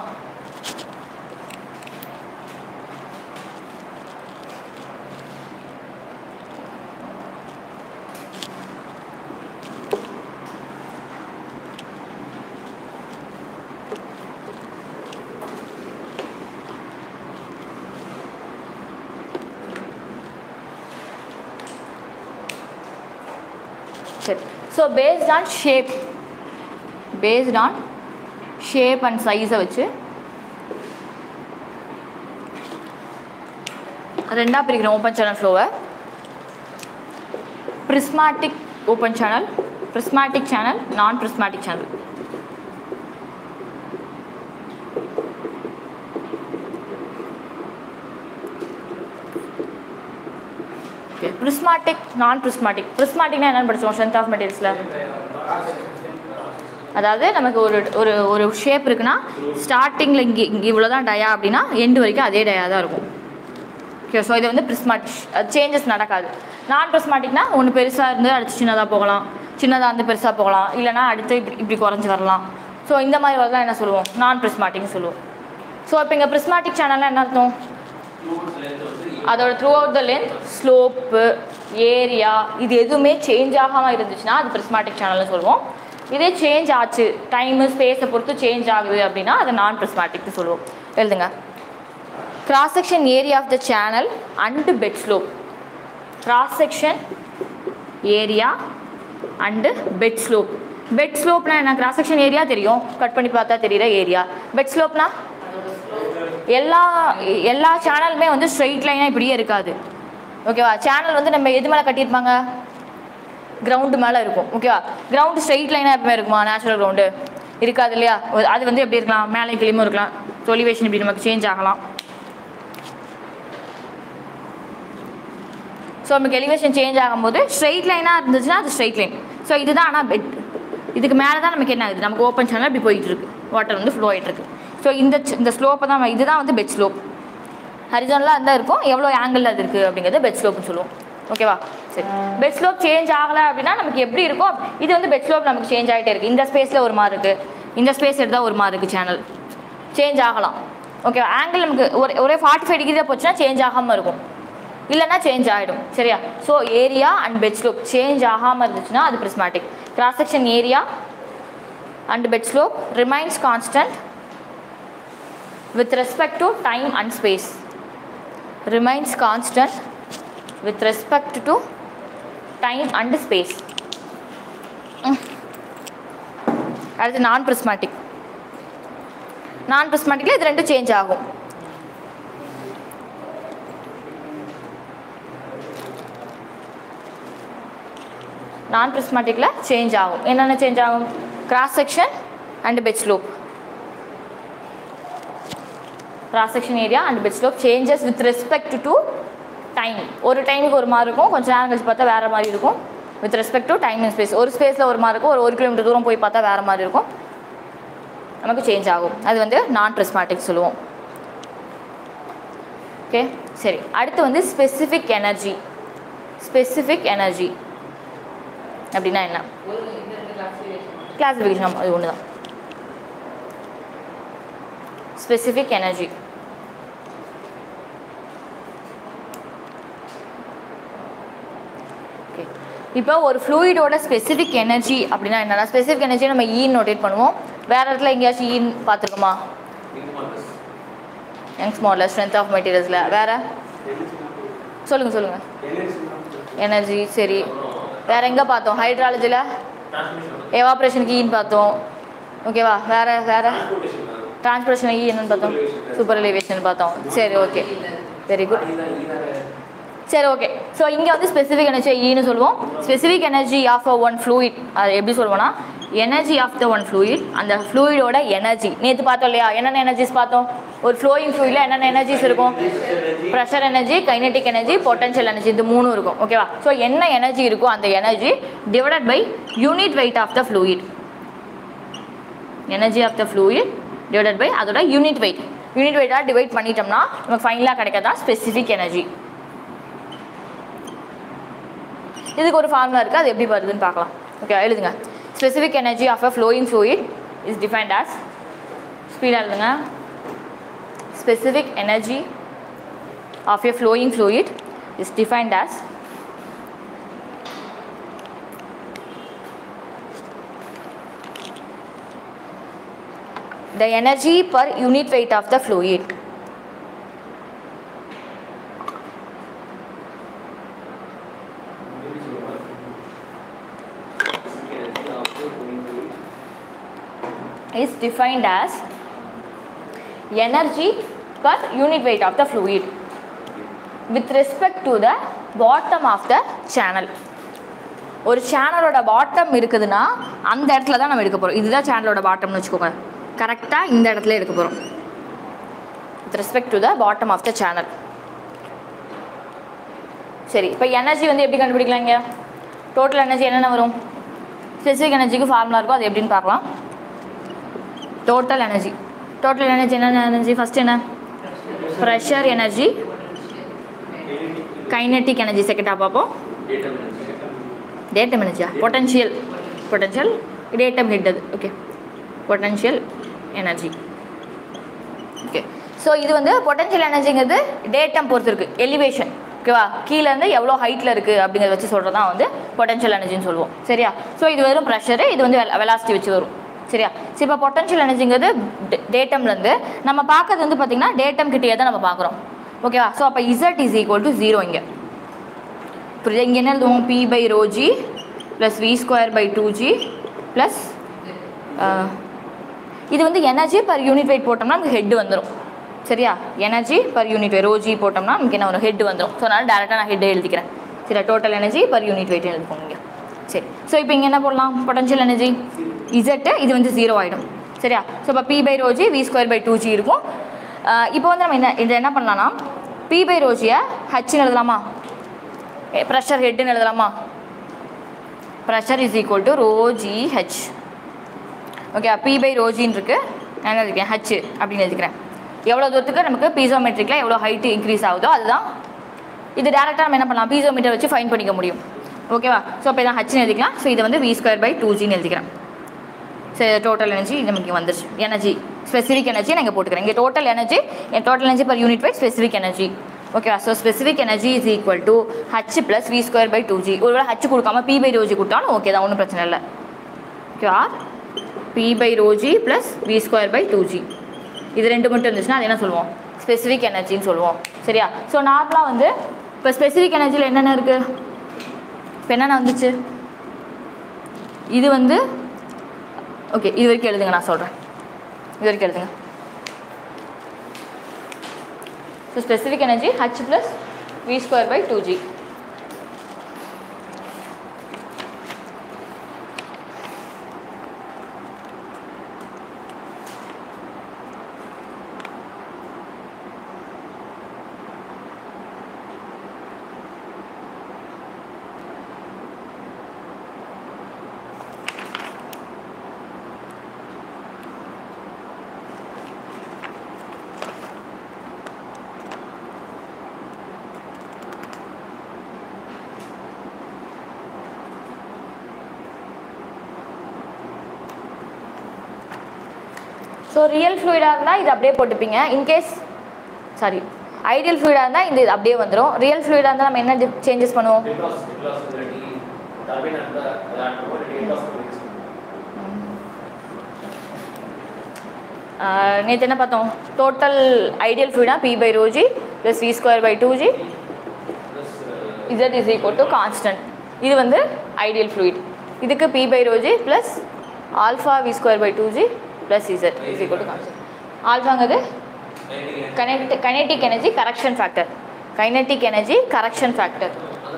Speaker 1: So based on shape based on shape and size வச்சு ரெண்டா பிரிக்கிறோம் ஓப்பன் சேனல் ஃப்ளோவை prismatic open channel prismatic channel non prismatic channel prismatic non prismatic prismaticனா என்னன்னு படிச்சோம் ஸ்ட்ரென்த் ஆஃப் மெட்டீரியல்ஸ்ல அதாவது நமக்கு ஒரு ஒரு ஒரு ஷேப் இருக்குன்னா ஸ்டார்டிங்ல இங்க இங்க இவ்வளவுதான் டயா அப்படின்னா எண்ட் வரைக்கும் அதே டயா தான் இருக்கும் ஓகே ஸோ இது வந்து பிரிஸ்மாட்டிக் சேஞ்சஸ் நடக்காது நான் பிரிஸ்மாட்டிக்னா ஒன்று பெருசாக இருந்து அடுத்து சின்னதாக போகலாம் சின்னதாக இருந்து பெருசாக போகலாம் இல்லைனா அடுத்து இப்படி இப்படி குறைஞ்சி வரலாம் ஸோ இந்த மாதிரி வரலாம் என்ன சொல்லுவோம் நான் பிரிஸ்மாட்டிக்னு சொல்லுவோம் ஸோ இப்போ இங்கே பிரிஸ்மாட்டிக் சேனல்னால் என்ன அர்த்தம் அதோட throughout the length slope area இது எதுவுமே சேஞ்ச் ஆகாமல் இருந்துச்சுன்னா அது பிரிஸ்மாட்டிக் சேனல்னு சொல்லுவோம் இதே சேஞ்ச் ஆச்சு டைமு ஸ்பேஸை பொறுத்து சேஞ்ச் ஆகுது அப்படின்னா அதை நான் பிரிஸ்மாட்டிக்னு சொல்லுவோம் எழுதுங்க cross section area of the channel and bed slope cross section area and bed slope bed ஸ்லோப்னா என்ன கிராஸ் செக்ஷன் ஏரியா தெரியும் கட் பண்ணி பார்த்தா தெரியுற ஏரியா பெட் ஸ்லோப்னா எல்லா எல்லா சேனலுமே வந்து ஸ்ட்ரெயிட் லைனாக இப்படியே இருக்காது ஓகேவா சேனல் வந்து நம்ம எது மேலே கட்டியிருப்பாங்க கிரவுண்டு மேலே இருக்கும் ஓகேவா கிரவுண்டு ஸ்ட்ரெயிட் லைனாக எப்பவுமே இருக்குமா நேச்சுரல் கிரவுண்டு இருக்காது இல்லையா அது வந்து எப்படி இருக்கலாம் மேலே கிளிமும் இருக்கலாம் சொலிவேஷன் இப்படி நமக்கு சேஞ்ச் ஆகலாம் ஸோ நமக்கு எலிவேஷன் சேஞ்ச் ஆகும்போது ஸ்ட்ரெயிட் லைனாக இருந்துச்சுன்னா அது ஸ்ட்ரெயிட் லைன் ஸோ இதுதான் ஆனால் பெட் இதுக்கு மேலே தான் நமக்கு என்ன ஆகுது நமக்கு ஓப்பன் சேனல் இப்படி போயிட்டு இருக்கு வாட்டர் வந்து ஃப்ளோ ஆகிட்டு இருக்கு ஸோ இந்த இந்த ஸ்லோப்பை தான் இதுதான் வந்து பெட் ஸ்லோப் ஹரிசானலாக இருந்தால் இருக்கும் எவ்வளோ ஆங்கிளில் அது இருக்குது அப்படிங்கிறது பெட் ஸ்லோப்னு சொல்லுவோம் ஓகேவா சரி பெட் ஸ்லோப் சேஞ்ச் ஆகலை அப்படின்னா நமக்கு எப்படி இருக்கும் இது வந்து பெட் ஸ்லோப் நமக்கு சேஞ்ச் ஆகிட்டே இருக்குது இந்த ஸ்பேஸில் ஒரு மாதிரி இருக்குது இந்த ஸ்பேஸ் எடுத்தால் ஒரு மாதிரி இருக்குது சேனல் சேஞ்ச் ஆகலாம் ஓகேவா ஆங்கிள் நமக்கு ஒரு ஒரே ஃபார்ட்டி ஃபைவ் டிகிரியில் போச்சுன்னா சேஞ்ச் ஆகாமல் இருக்கும் இல்லைன்னா சேஞ்ச் ஆகிடும் சரியா so area and bed slope change ஆகாமல் இருந்துச்சுன்னா அது prismatic cross section area and bed slope remains constant with respect to time and space remains constant with respect to time and space அடுத்து நான் பிரிஸ்மாட்டிக் நான் பிரிஸ்மாட்டிக்ல இது ரெண்டும் சேஞ்ச் ஆகும் நான் பிரிஸ்மாட்டிக்ல சேஞ்ச் ஆகும் என்னென்ன சேஞ்ச் ஆகும் cross section and bed slope cross section area and bed slope changes with respect to time ஒரு டைமுக்கு ஒரு மாதிரி இருக்கும் கொஞ்சம் நேரம் கழிச்சு பார்த்தா வேறு மாதிரி இருக்கும் with respect to time and space ஒரு ஸ்பேஸில் ஒரு மாதிரி இருக்கும் ஒரு ஒரு கிலோமீட்டர் தூரம் போய் பார்த்தா வேறு மாதிரி இருக்கும் நமக்கு சேஞ்ச் ஆகும் அது வந்து நான் பிரிஸ்மாட்டிக் சொல்லுவோம் ஓகே சரி அடுத்து வந்து ஸ்பெசிஃபிக் எனர்ஜி ஸ்பெசிஃபிக் எனர்ஜி அப்படின்னா என்ன கிளாசிஃபிகேஷன் அது ஒன்று தான் specific energy. Okay. இப்போ ஒரு ஃப்ளூயிடோட ஸ்பெசிஃபிக் எனர்ஜி அப்படின்னா என்னன்னா ஸ்பெசிஃபிக் எனர்ஜி நம்ம ஈன்னு நோட்டேட் பண்ணுவோம். வேற இடத்துல எங்கேயாச்சும் ஈன்னு பார்த்துருக்கோமா? யங்ஸ் மாடல் ஸ்ட்ரென்த் ஆஃப் மெட்டீரியல்ஸில் வேற சொல்லுங்கள் சொல்லுங்கள். எனர்ஜி சரி. வேற எங்கே பார்த்தோம்? ஹைட்ராலஜியில் எவாப்ரேஷனுக்கு ஈன்னு பார்த்தோம். ஓகேவா? வேற வேற டிரான்ஸ்போர்ட்டேஷன் ஈ என்னன்னு பார்த்தோம்? சூப்பர் எலிவேஷன் பார்த்தோம். சரி ஓகே வெரி குட். சரி ஓகே. ஸோ இங்கே வந்து ஸ்பெசிஃபிக் எனர்ஜி ஈன்னு சொல்லுவோம். Specific energy of a one fluid அது எப்படி சொல்லுவோம்னா energy of the one fluid. அந்த ஃப்ளூயிடோட எனர்ஜி நேற்று பார்த்தோம் இல்லையா? என்னென்ன எனர்ஜிஸ் பார்த்தோம்? ஒரு ஃப்ளோயிங் ஃப்ளூயிடில் என்னென்ன எனர்ஜிஸ் இருக்கும்? Pressure energy, kinetic energy, potential energy, இது மூணும் இருக்கும். ஓகேவா? ஸோ என்ன எனர்ஜி இருக்கோ அந்த energy divided by unit weight of the fluid. Energy of the fluid divided by அதோட யூனிட் வெயிட். யூனிட் வெயிட்டாக டிவைட் பண்ணிட்டோம்னா நமக்கு ஃபைனலாக கிடைக்கிறதா ஸ்பெசிஃபிக் எனர்ஜி. இதுக்கு ஒரு ஃபார்முலா இருக்குது, அது எப்படி வருதுன்னு பார்க்கலாம். ஓகே எழுதுங்க. Specific energy of a flowing fluid is defined as ஸ்பீடாக எழுதுங்க. Specific energy of a flowing fluid is defined as the energy per unit weight of the fluid. Is defined as energy per unit weight of the fluid with respect to the bottom of the channel. ஒரு சேனலோட bottom இருக்குதுன்னா அந்த இடத்துல தான் நம்ம எடுக்க போகிறோம். இதுதான் சேனலோட பாட்டம்னு வச்சுக்கோங்க. கரெக்டாக இந்த இடத்துல எடுக்க போகிறோம் with respect to the bottom of the channel. சரி, இப்போ எனர்ஜி வந்து எப்படி கண்டுபிடிக்கலாம்? இங்கே டோட்டல் எனர்ஜி என்னென்ன வரும்? ஸ்பெசிஃபிக் எனர்ஜிக்கு ஃபார்முலா இருக்கும், அது எப்படின்னு பார்க்கலாம். டோட்டல் எனர்ஜி டோட்டல் எனர்ஜி என்னென்ன எனர்ஜி? ஃபஸ்ட் என்ன? ப்ரெஷர் எனர்ஜி, கைனெட்டிக் எனர்ஜி செகண்டாக பார்ப்போம். டேட்டம் எனர்ஜியா? பொட்டன்ஷியல் பொட்டன்ஷியல் டேட்டம் ஹெட் அது. Okay, potential energy. Okay, so இது வந்து பொட்டன்ஷியல் எனர்ஜிங்கிறது டேட்டம் பொறுத்து இருக்குது. எலிவேஷன் ஓகேவா? கீழேருந்து எவ்வளோ ஹைட்டில் இருக்குது அப்படிங்கிறத வச்சு சொல்கிறது தான் வந்து பொட்டன்ஷியல் எனர்ஜின்னு சொல்லுவோம். சரியா? ஸோ இது வெறும் ப்ரெஷரு, இது வந்து வெலாசிட்டி வச்சு வரும். சரியா? ஸோ இப்போ பொட்டன்ஷியல் எனர்ஜிங்கிறது டேட்டம்லேருந்து நம்ம பார்க்கறது வந்து பார்த்திங்கன்னா டேட்டம் கிட்டே தான் நம்ம பார்க்குறோம். ஓகேவா? ஸோ அப்போ Z is equal to zero. இங்கே புரியுது? இங்கே என்ன எழுதுவோம்? P by rho G plus we square by two G plus இது வந்து எனர்ஜி பர் யூனிட் வெயிட் போட்டோம்னா நமக்கு ஹெட் வந்துடும். சரியா? Energy per unit weight rho G போட்டோம்னா நமக்கு என்ன வரும்? ஹெட் வந்துடும். ஸோ அதனால் டேரெக்டாக நான் ஹெட்டை எழுதிக்கிறேன். சரியா? Total energy per unit weight எழுதிக்கோங்க இங்கே. சரி, ஸோ இப்போ இங்கே என்ன போடலாம்? பொட்டன்ஷியல் எனர்ஜி இசட்டு இது வந்து ஜீரோ ஆகிடும். சரியா? ஸோ இப்போ P by rho G V square by two G இருக்கும். இப்போ வந்து நம்ம என்ன இதை என்ன பண்ணலாம்னா பி பை ரோஜியை ஹச்ன்னு எழுதலாமா? ப்ரெஷர் ஹெட்டுன்னு எழுதலாமா? Pressure is equal to rho G H. Okay, P by ரோஜின்னு இருக்குது, நான் எழுதிக்கிறேன் ஹச் அப்படின்னு எழுதிக்கிறேன். எவ்வளோ தூரத்துக்கு நமக்கு பீசோமெட்ரிக்கில் எவ்வளோ ஹைட்டு இன்க்ரீஸ் ஆகுதோ அதுதான். இது டேரெக்டாக நம்ம என்ன பண்ணலாம்? பீசோமீட்டர் வச்சு ஃபைன் பண்ணிக்க முடியும். ஓகேவா? ஸோ அப்போ இதான் ஹச்னு எழுதிக்கலாம். ஸோ இதை வந்து வி ஸ்கொயர் பை டூ ஜின்னு எழுதிக்கிறேன். சரி, டோட்டல் எனர்ஜி நமக்கு இங்கே வந்துருச்சு. எனர்ஜி ஸ்பெசிஃபிக் எனர்ஜி நான் இங்கே போட்டுக்கிறேன். இங்கே total energy total energy per unit weight specific energy. ஓகேவா? So specific energy is equal to H plus we square by two G. ஒருவேளை ஹச் கொடுக்காம பி பை ரோஜி கொடுத்தாலும் ஓகே தான், ஒன்றும் பிரச்சனை இல்லை. ஓகேவா? P by rho G plus we square by two G இது ரெண்டு மட்டும் இருந்துச்சுன்னா அது என்ன சொல்லுவோம்? ஸ்பெசிஃபிக் எனர்ஜின்னு சொல்லுவோம். சரியா? ஸோ நார்மலாக வந்து இப்போ ஸ்பெசிஃபிக் எனர்ஜியில் என்னென்ன இருக்குது? இப்போ என்னென்ன வந்துச்சு? இது வந்து ஓகே, இது வரைக்கும் எழுதுங்க, நான் சொல்கிறேன். இது வரைக்கும் எழுதுங்க. So specific energy H plus we square by two G. So real ஃப்ளூயிடாக இருந்தால் இது அப்படியே போட்டுப்பீங்க. இன்கேஸ் சாரி ஐடியல் ஃப்ளூயிடாக இருந்தால் இந்த இது அப்படியே வந்துடும். ரியல் ஃப்ளூயிடாக இருந்தால் நம்ம என்ன சேஞ்சஸ் பண்ணுவோம்? நேற்று என்ன பார்த்தோம்? டோட்டல் ஐடியல் ஃப்ளூயிடா P by rho G plus we square by two G Z is equal to constant. இது வந்து ஐடியல் ஃப்ளூயிட். இதுக்கு P by rho G plus alpha we square by two G plus Z is equal to constant. ஆல்ஃபாங்கிறது kinetic kinetic energy correction factor. Kinetic energy correction factor.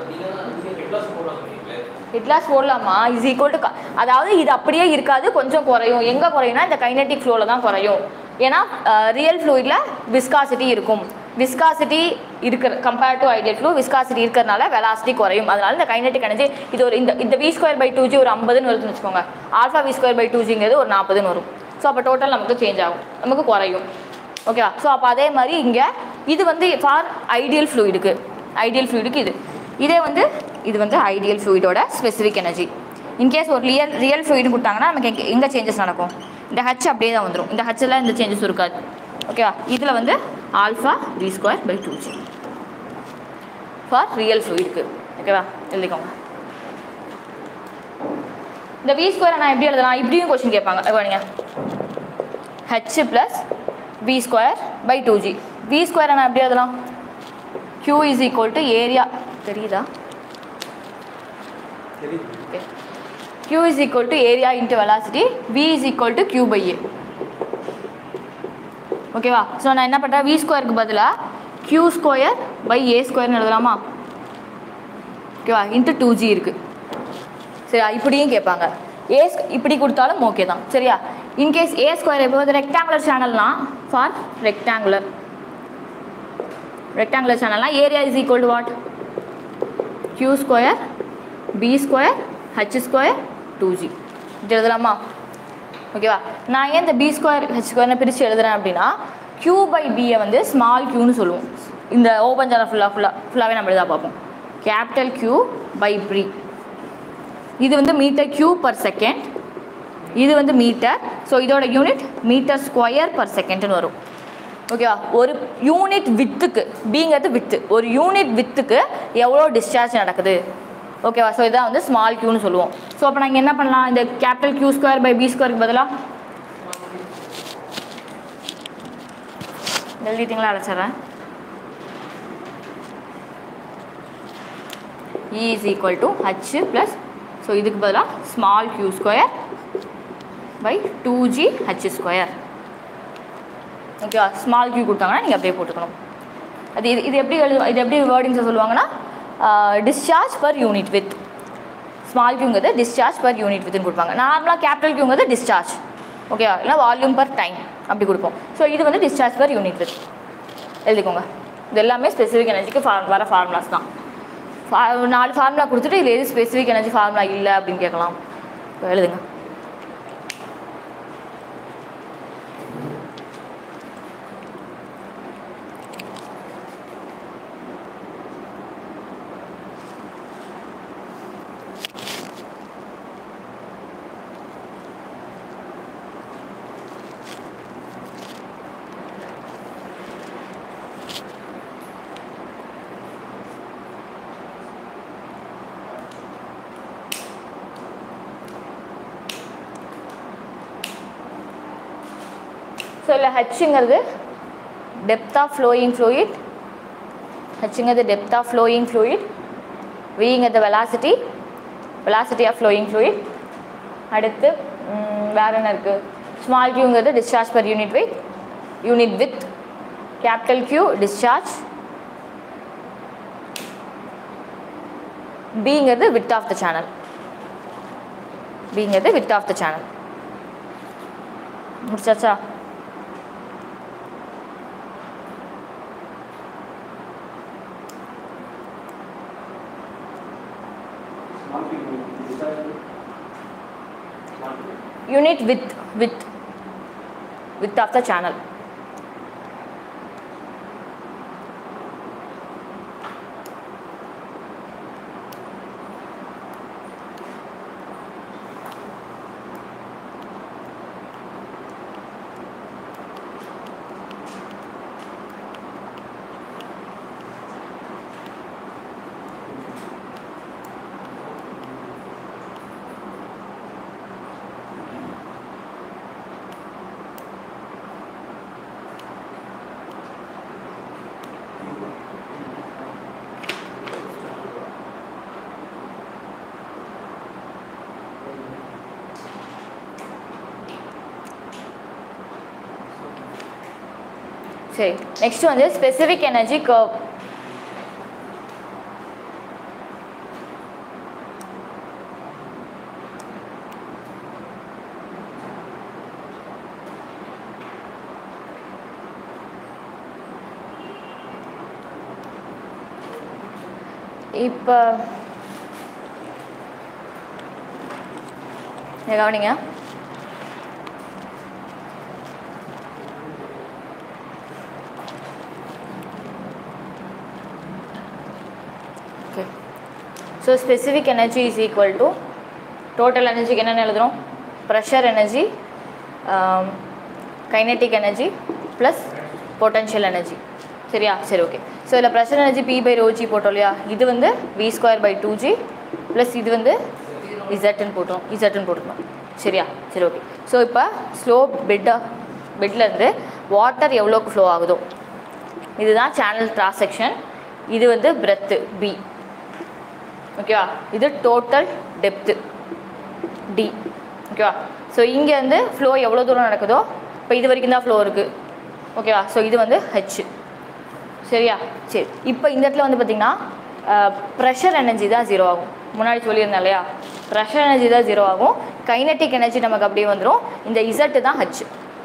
Speaker 1: Head loss போடலாமா? Is equal to அதாவது இது அப்படியே இருக்காது, கொஞ்சம் குறையும். எங்கே குறையும்னா இந்த கைனெட்டிக் ஃப்ளோவில் தான் குறையும். ஏன்னா ரியல் ஃப்ளூயிடில் விஸ்காசிட்டி இருக்கும். விஸ்காசிட்டி இருக்கிற compared to ideal flu viscosity இருக்கிறதுனால வெலாசிட்டி குறையும். அதனால இந்த கைனெட்டிக் எனர்ஜி இது ஒரு இந்த இந்த V square by two G ஒரு ஐம்பதுன்னு வருதுன்னு வச்சுக்கோங்க. Alpha we square by two ஜிங்கிறது ஒரு நாற்பதுன்னு வரும். ஸோ அப்போ டோட்டல் நமக்கு சேஞ்ச் ஆகும், நமக்கு குறையும். ஓகேவா? ஸோ அப்போ அதே மாதிரி இங்கே இது வந்து ஃபார் ஐடியல் ஃப்ளூயிடுக்கு ஐடியல் ஃப்ளூயிடுக்கு இது இதே வந்து இது வந்து ஐடியல் ஃப்ளூயிடோட ஸ்பெசிஃபிக் எனர்ஜி. இன்கேஸ் ஒரு ரியல் ரியல் ஃப்ளூயிடு கொடுத்தாங்கன்னா நமக்கு எங்கே எங்கே சேஞ்சஸ் நடக்கும்? இந்த ஹச் அப்படியே தான் வந்துடும். இந்த ஹச்சில் இந்த சேஞ்சஸ் இருக்காது. ஓகேவா? இதில் வந்து alpha we square by two g for real ஃப்ளூயிடுக்கு. ஓகேவா? எழுதிக்கோங்க. இந்த வி ஸ்கொயரை நான் எப்படி எழுதலாம்? இப்படியும் கொஸ்டின் கேட்பாங்க. நீங்கள் h plus we square by two g v ஸ்கொயரை நான் எப்படி எழுதலாம்? Q is equal to area. தெரியுதா? Okay. Q is equal to area into velocity. V is equal to Q by A. ஓகேவா? ஸோ நான் என்ன பண்ணுறேன்? V ஸ்கொயருக்கு பதிலாக Q ஸ்கொயர் பை A ஸ்கொயர்னு எழுதலாமா? ஓகேவா? இன்ட்டு டூ ஜி இருக்குது. சரியா? இப்படியும் கேட்பாங்க. ஏ இப்படி கொடுத்தாலும் ஓகே தான். சரியா? இன்கேஸ் ஏ ஸ்கொயர் இப்போ வந்து ரெக்டாங்குலர் சேனல்னா for rectangular rectangular channel na area is equal to what? Q square B square H square two G இது எழுதலாமா? ஓகேவா? நான் ஏன் இந்த B square H square பிரித்து எழுதுறேன் அப்படின்னா Q by B வந்து ஸ்மால் க்யூன்னு சொல்லுவோம். இந்த ஓப்பன் சேனல் ஃபுல்லாக ஃபுல்லாக ஃபுல்லாகவே நம்ம எழுத பார்ப்போம். Capital Q by B. இது வந்து மீட்டர் Q பர் செகண்ட், இது வந்து மீட்டர். ஸோ இதோட யூனிட் மீட்டர் ஸ்கொயர் பர் செகண்ட்னு வரும். ஓகேவா? ஒரு யூனிட் வித்துக்கு பிங்கிறது வித்து, ஒரு யூனிட் வித்துக்கு எவ்வளோ டிஸ்சார்ஜ் நடக்குது. ஓகேவா? ஸோ இதான் வந்து ஸ்மால் க்யூன்னு சொல்லுவோம். ஸோ அப்போ நாங்கள் என்ன பண்ணலாம்? இந்த capital Q square by b ஸ்கொயருக்கு பதிலாக எழுதிட்டிங்களா? அழைச்சிட்றேன். E is equal to H plus so இதுக்கு பதிலாக small Q square by two g H square. ஓகேவா? ஸ்மால் க்யூ கொடுத்தாங்கன்னா நீங்கள் அப்படியே போட்டுக்கணும். அது இது இது எப்படி எழுது இது எப்படி வேர்டிங்ஸை சொல்லுவாங்கன்னா discharge per unit width. Small க்யூங்கிறது டிஸ்சார்ஜ் பர் யூனிட் வித்னு கொடுப்பாங்க. நார்மலாக கேபிட்டல் க்யூங்கிறது டிஸ்சார்ஜ். ஓகேவா? இல்லை வால்யூம் பர் டைம் அப்படி கொடுப்போம். ஸோ இது வந்து டிஸ்சார்ஜ் பர் யூனிட் வித் எழுதிக்கோங்க. இது எல்லாமே ஸ்பெசிஃபிக் எனர்ஜிக்கு ஃபார் வர ஃபார்முலாஸ் தான். ஃபா நாலு ஃபார்முலா கொடுத்துட்டு இதில் எது ஸ்பெசிஃபிக் எனர்ஜி ஃபார்முலா இல்லை அப்படின்னு கேட்கலாம். இப்போ எழுதுங்க. ஸோ இல்லை ஹெச்சுங்கிறது டெப்த் ஆஃப் ஃப்ளோயிங் ஃப்ளூயிட், ஹெச்சுங்கிறது டெப்த் ஆஃப் ஃப்ளோயிங் ஃப்ளூயிட், விங்கிறது velocity velocity of flowing fluid. அடுத்து வேறு என்ன இருக்குது? ஸ்மால் க்யூங்கிறது discharge per unit weight unit width, capital q discharge, பிங்கிறது வித் ஆஃப் த சேனல் பிங்கிறது வித் ஆஃப் த சேனல். முடிச்சாச்சா? Unit width width width of the channel. சரி, நெக்ஸ்ட் வந்து ஸ்பெசிஃபிக் எனர்ஜி கர்வ். இப்போ கவனிங்க, okay. So specific energy is equal to total எனர்ஜிக்கு என்னென்ன எழுதுகிறோம்? Pressure energy, kinetic energy plus potential energy. சரியா? சரி, ஓகே. ஸோ இதில் pressure energy p by rho g போட்டோம் இல்லையா? இது வந்து we square by two G plus இது வந்து இசட்னு போட்டோம் இசட்னு போட்டுக்கணும். சரியா? சரி, ஓகே. ஸோ இப்போ ஸ்லோ பெட்டாக பெட்லேருந்து வாட்டர் எவ்வளோக்கு ஃப்ளோ ஆகுதோ இதுதான் சேனல் கிராஸ் செக்ஷன். இது வந்து பிரெத்து பி. ஓகேவா? இது டோட்டல் டெப்த்து டி. ஓகேவா? ஸோ இங்கேருந்து ஃப்ளோ எவ்வளோ தூரம் நடக்குதோ இப்போ இது வரைக்கும் தான் ஃப்ளோ இருக்குது. ஓகேவா? ஸோ இது வந்து ஹெச். சரியா? சரி, இப்போ இந்த இடத்துல வந்து பார்த்திங்கன்னா ப்ரெஷர் எனர்ஜி தான் ஜீரோ ஆகும். முன்னாடி சொல்லியிருந்தேன் இல்லையா? ப்ரெஷர் எனர்ஜி தான் ஜீரோ ஆகும். கைனெட்டிக் எனர்ஜி நமக்கு அப்படியே வந்துடும். இந்த இசட்டு தான் ஹெச்.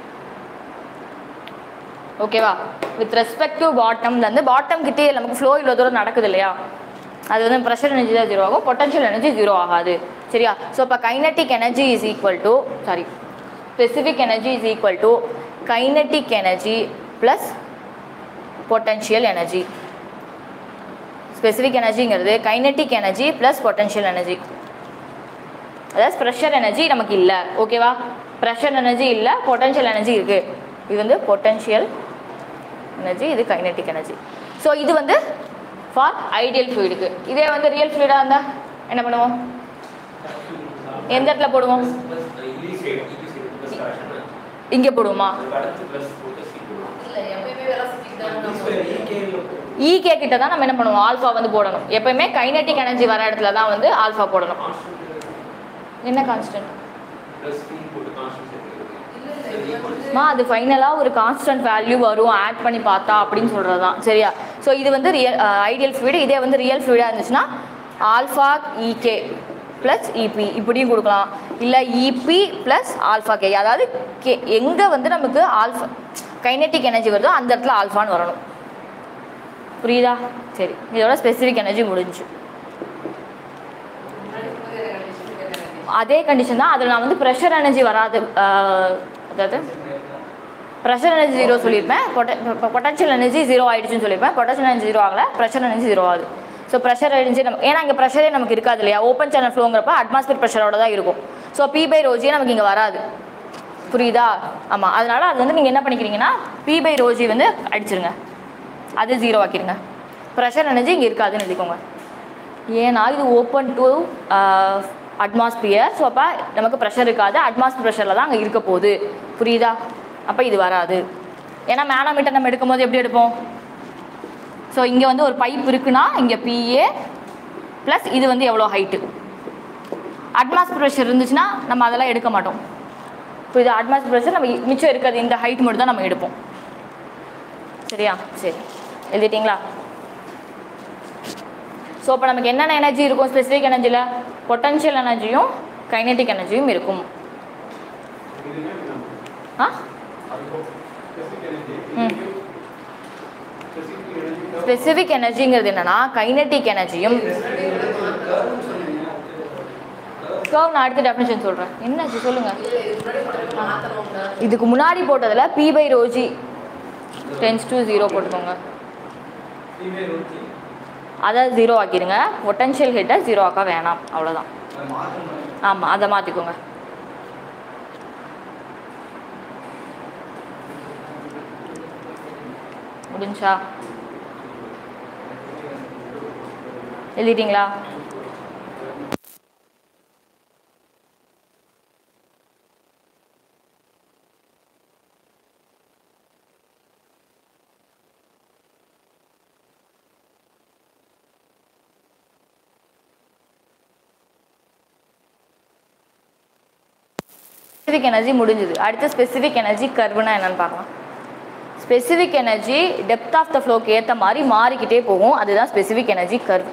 Speaker 1: ஓகேவா? வித் ரெஸ்பெக்ட் டு பாட்டம்லேருந்து பாட்டம் கிட்டே நமக்கு ஃப்ளோ இவ்வளோ தூரம் நடக்குது இல்லையா? அது வந்து ப்ரெஷர் எனர்ஜி தான் ஜீரோ ஆகும், பொட்டன்ஷியல் எனர்ஜி ஜீரோ ஆகாது. சரியா? ஸோ இப்போ kinetic energy is equal to sorry specific energy is equal to kinetic energy plus potential energy. Specific எனர்ஜிங்கிறது kinetic energy plus potential energy. அதாவது ப்ரெஷர் எனர்ஜி நமக்கு இல்லை. ஓகேவா? ப்ரெஷர் எனர்ஜி இல்லை, பொட்டன்ஷியல் எனர்ஜி இருக்குது. இது வந்து பொட்டன்ஷியல் எனர்ஜி, இது கைனெட்டிக் எனர்ஜி. ஸோ இது வந்து ஃபார் ஐடியல் ஃப்ளூயிடுக்கு. இதே வந்து ரியல் ஃப்ளூயிடாக இருந்தால் என்ன பண்ணுவோம்? எந்த இடத்துல போடுவோம்? இங்கே போடுவோமா? ஈகே கிட்ட தான் நம்ம என்ன பண்ணுவோம்? ஆல்ஃபா வந்து போடணும். எப்பயுமே கைனெட்டிக் எனர்ஜி வர இடத்துல தான் வந்து ஆல்ஃபா போடணும். என்ன கான்ஸ்டன்ட்? மா அது ஃபைனலாக ஒரு கான்ஸ்டன்ட் வேல்யூ வரும் ஆட் பண்ணி பார்த்தா அப்படின்னு சொல்கிறது தான். சரியா? ஸோ இது வந்து ரியல் ஐடியல் ஃப்ளூயிடு. இதே வந்து ரியல் ஃப்ளூயிடாக இருந்துச்சுன்னா ஆல்ஃபா இகே ப்ளஸ் இபி இப்படியும் கொடுக்கலாம். இல்லை இபி ப்ளஸ் ஆல்ஃபா கே. அதாவது கே எங்கே வந்து நமக்கு ஆல்ஃபா கைனெட்டிக் எனர்ஜி வருதோ அந்த இடத்துல ஆல்ஃபான்னு வரணும். புரியுதா? சரி, இதோட ஸ்பெசிஃபிக் எனர்ஜி முடிஞ்சு. அதே கண்டிஷன் தான். அதில் நான் வந்து ப்ரெஷர் எனர்ஜி வராது, அதாவது ப்ரெஷர் எனர்ஜி ஜீரோ சொல்லியிருப்பேன். பொட்ட பொட்டன்ஷியல் எனர்ஜி ஜீரோ ஆகிடுச்சுன்னு சொல்லியிருப்பேன். பொட்டன்ஷியல் எனர்ஜி ஜீரோ ஆகலை, ப்ரெஷர் எனர்ஜி ஜீரோ ஆகுது. ஸோ ப்ரெஷர் எனர்ஜி நம்ம ஏன்னா இங்கே ப்ரெஷரே நமக்கு இருக்காது இல்லையா? ஓப்பன் சேனல் ஃப்ளோங்கிறப்ப அட்மாஸ்பியர் ப்ரெஷரோட தான் இருக்கும். ஸோ பி பை ரோஜியே நமக்கு இங்கே வராது. புரியுதா? ஆமாம். அதனால் அது வந்து நீங்கள் என்ன பண்ணிக்கிறீங்கன்னா பி பை ரோஜி வந்து அடிச்சிருங்க, அது ஜீரோ ஆக்கிடுங்க. ப்ரெஷர் எனர்ஜி இங்கே இருக்காதுன்னு எழுதிக்கோங்க. ஏன்னா இது ஓப்பன் டு அட்மாஸ்பியர். ஸோ அப்போ நமக்கு ப்ரெஷர் இருக்காது, அட்மாஸ்பியர் ப்ரெஷரில் தான் அங்கே இருக்க போகுது. புரியுதா? அப்போ இது வராது. ஏன்னா மேனோமீட்டர் நம்ம எடுக்கும்போது எப்படி எடுப்போம்? ஸோ இங்கே வந்து ஒரு பைப் இருக்குன்னா இங்கே பிஏ ப்ளஸ் இது வந்து எவ்வளோ ஹைட்டு. அட்மாஸ்பியர் ப்ரெஷர் இருந்துச்சுன்னா நம்ம அதெல்லாம் எடுக்க மாட்டோம். புரியுதா? அட்மாஸ்பியர் ப்ரெஷர் நம்ம மிச்சம் இருக்காது, இந்த ஹைட் மட்டும் தான் நம்ம எடுப்போம். சரியா? சரி, எழுதிட்டிங்களா? ஸோ இப்போ நமக்கு என்னென்ன எனர்ஜி இருக்கும் ஸ்பெசிஃபிக் எனர்ஜியில்? பொட்டன்ஷியல் எனர்ஜியும் கைனெட்டிக் எனர்ஜியும் இருக்கும். ஆ ம் ஸ்பெசிஃபிக் எனர்ஜிங்கிறது என்னென்னா கைனெட்டிக் எனர்ஜியும் கர்வ். நான் அடுத்த டெஃபினிஷன் சொல்கிறேன். என்னாச்சு சொல்லுங்கள். இதுக்கு முன்னாடி போட்டதில் p by rho g tends to zero போட்டுக்கோங்க. அதை ஜீரோ ஆக்கிடுங்க. பொட்டன்ஷியல் ஹிட்டை ஜீரோ ஆக்க வேணாம், அவ்வளோதான். ஆமாம், அதை மாற்றிக்கோங்க. முடிஞ்சா எழுதிட்டீங்களா? ஸ்பெசிஃபிக் எனர்ஜி முடிஞ்சுது. அடுத்து ஸ்பெசிஃபிக் எனர்ஜி கர்வ்னா என்னன்னு பார்க்கலாம். Specific energy depth of the ஃப்ளோக்கு ஏற்ற மாதிரி மாறிக்கிட்டே போகும், அதுதான் ஸ்பெசிஃபிக் எனர்ஜி கர்வ்.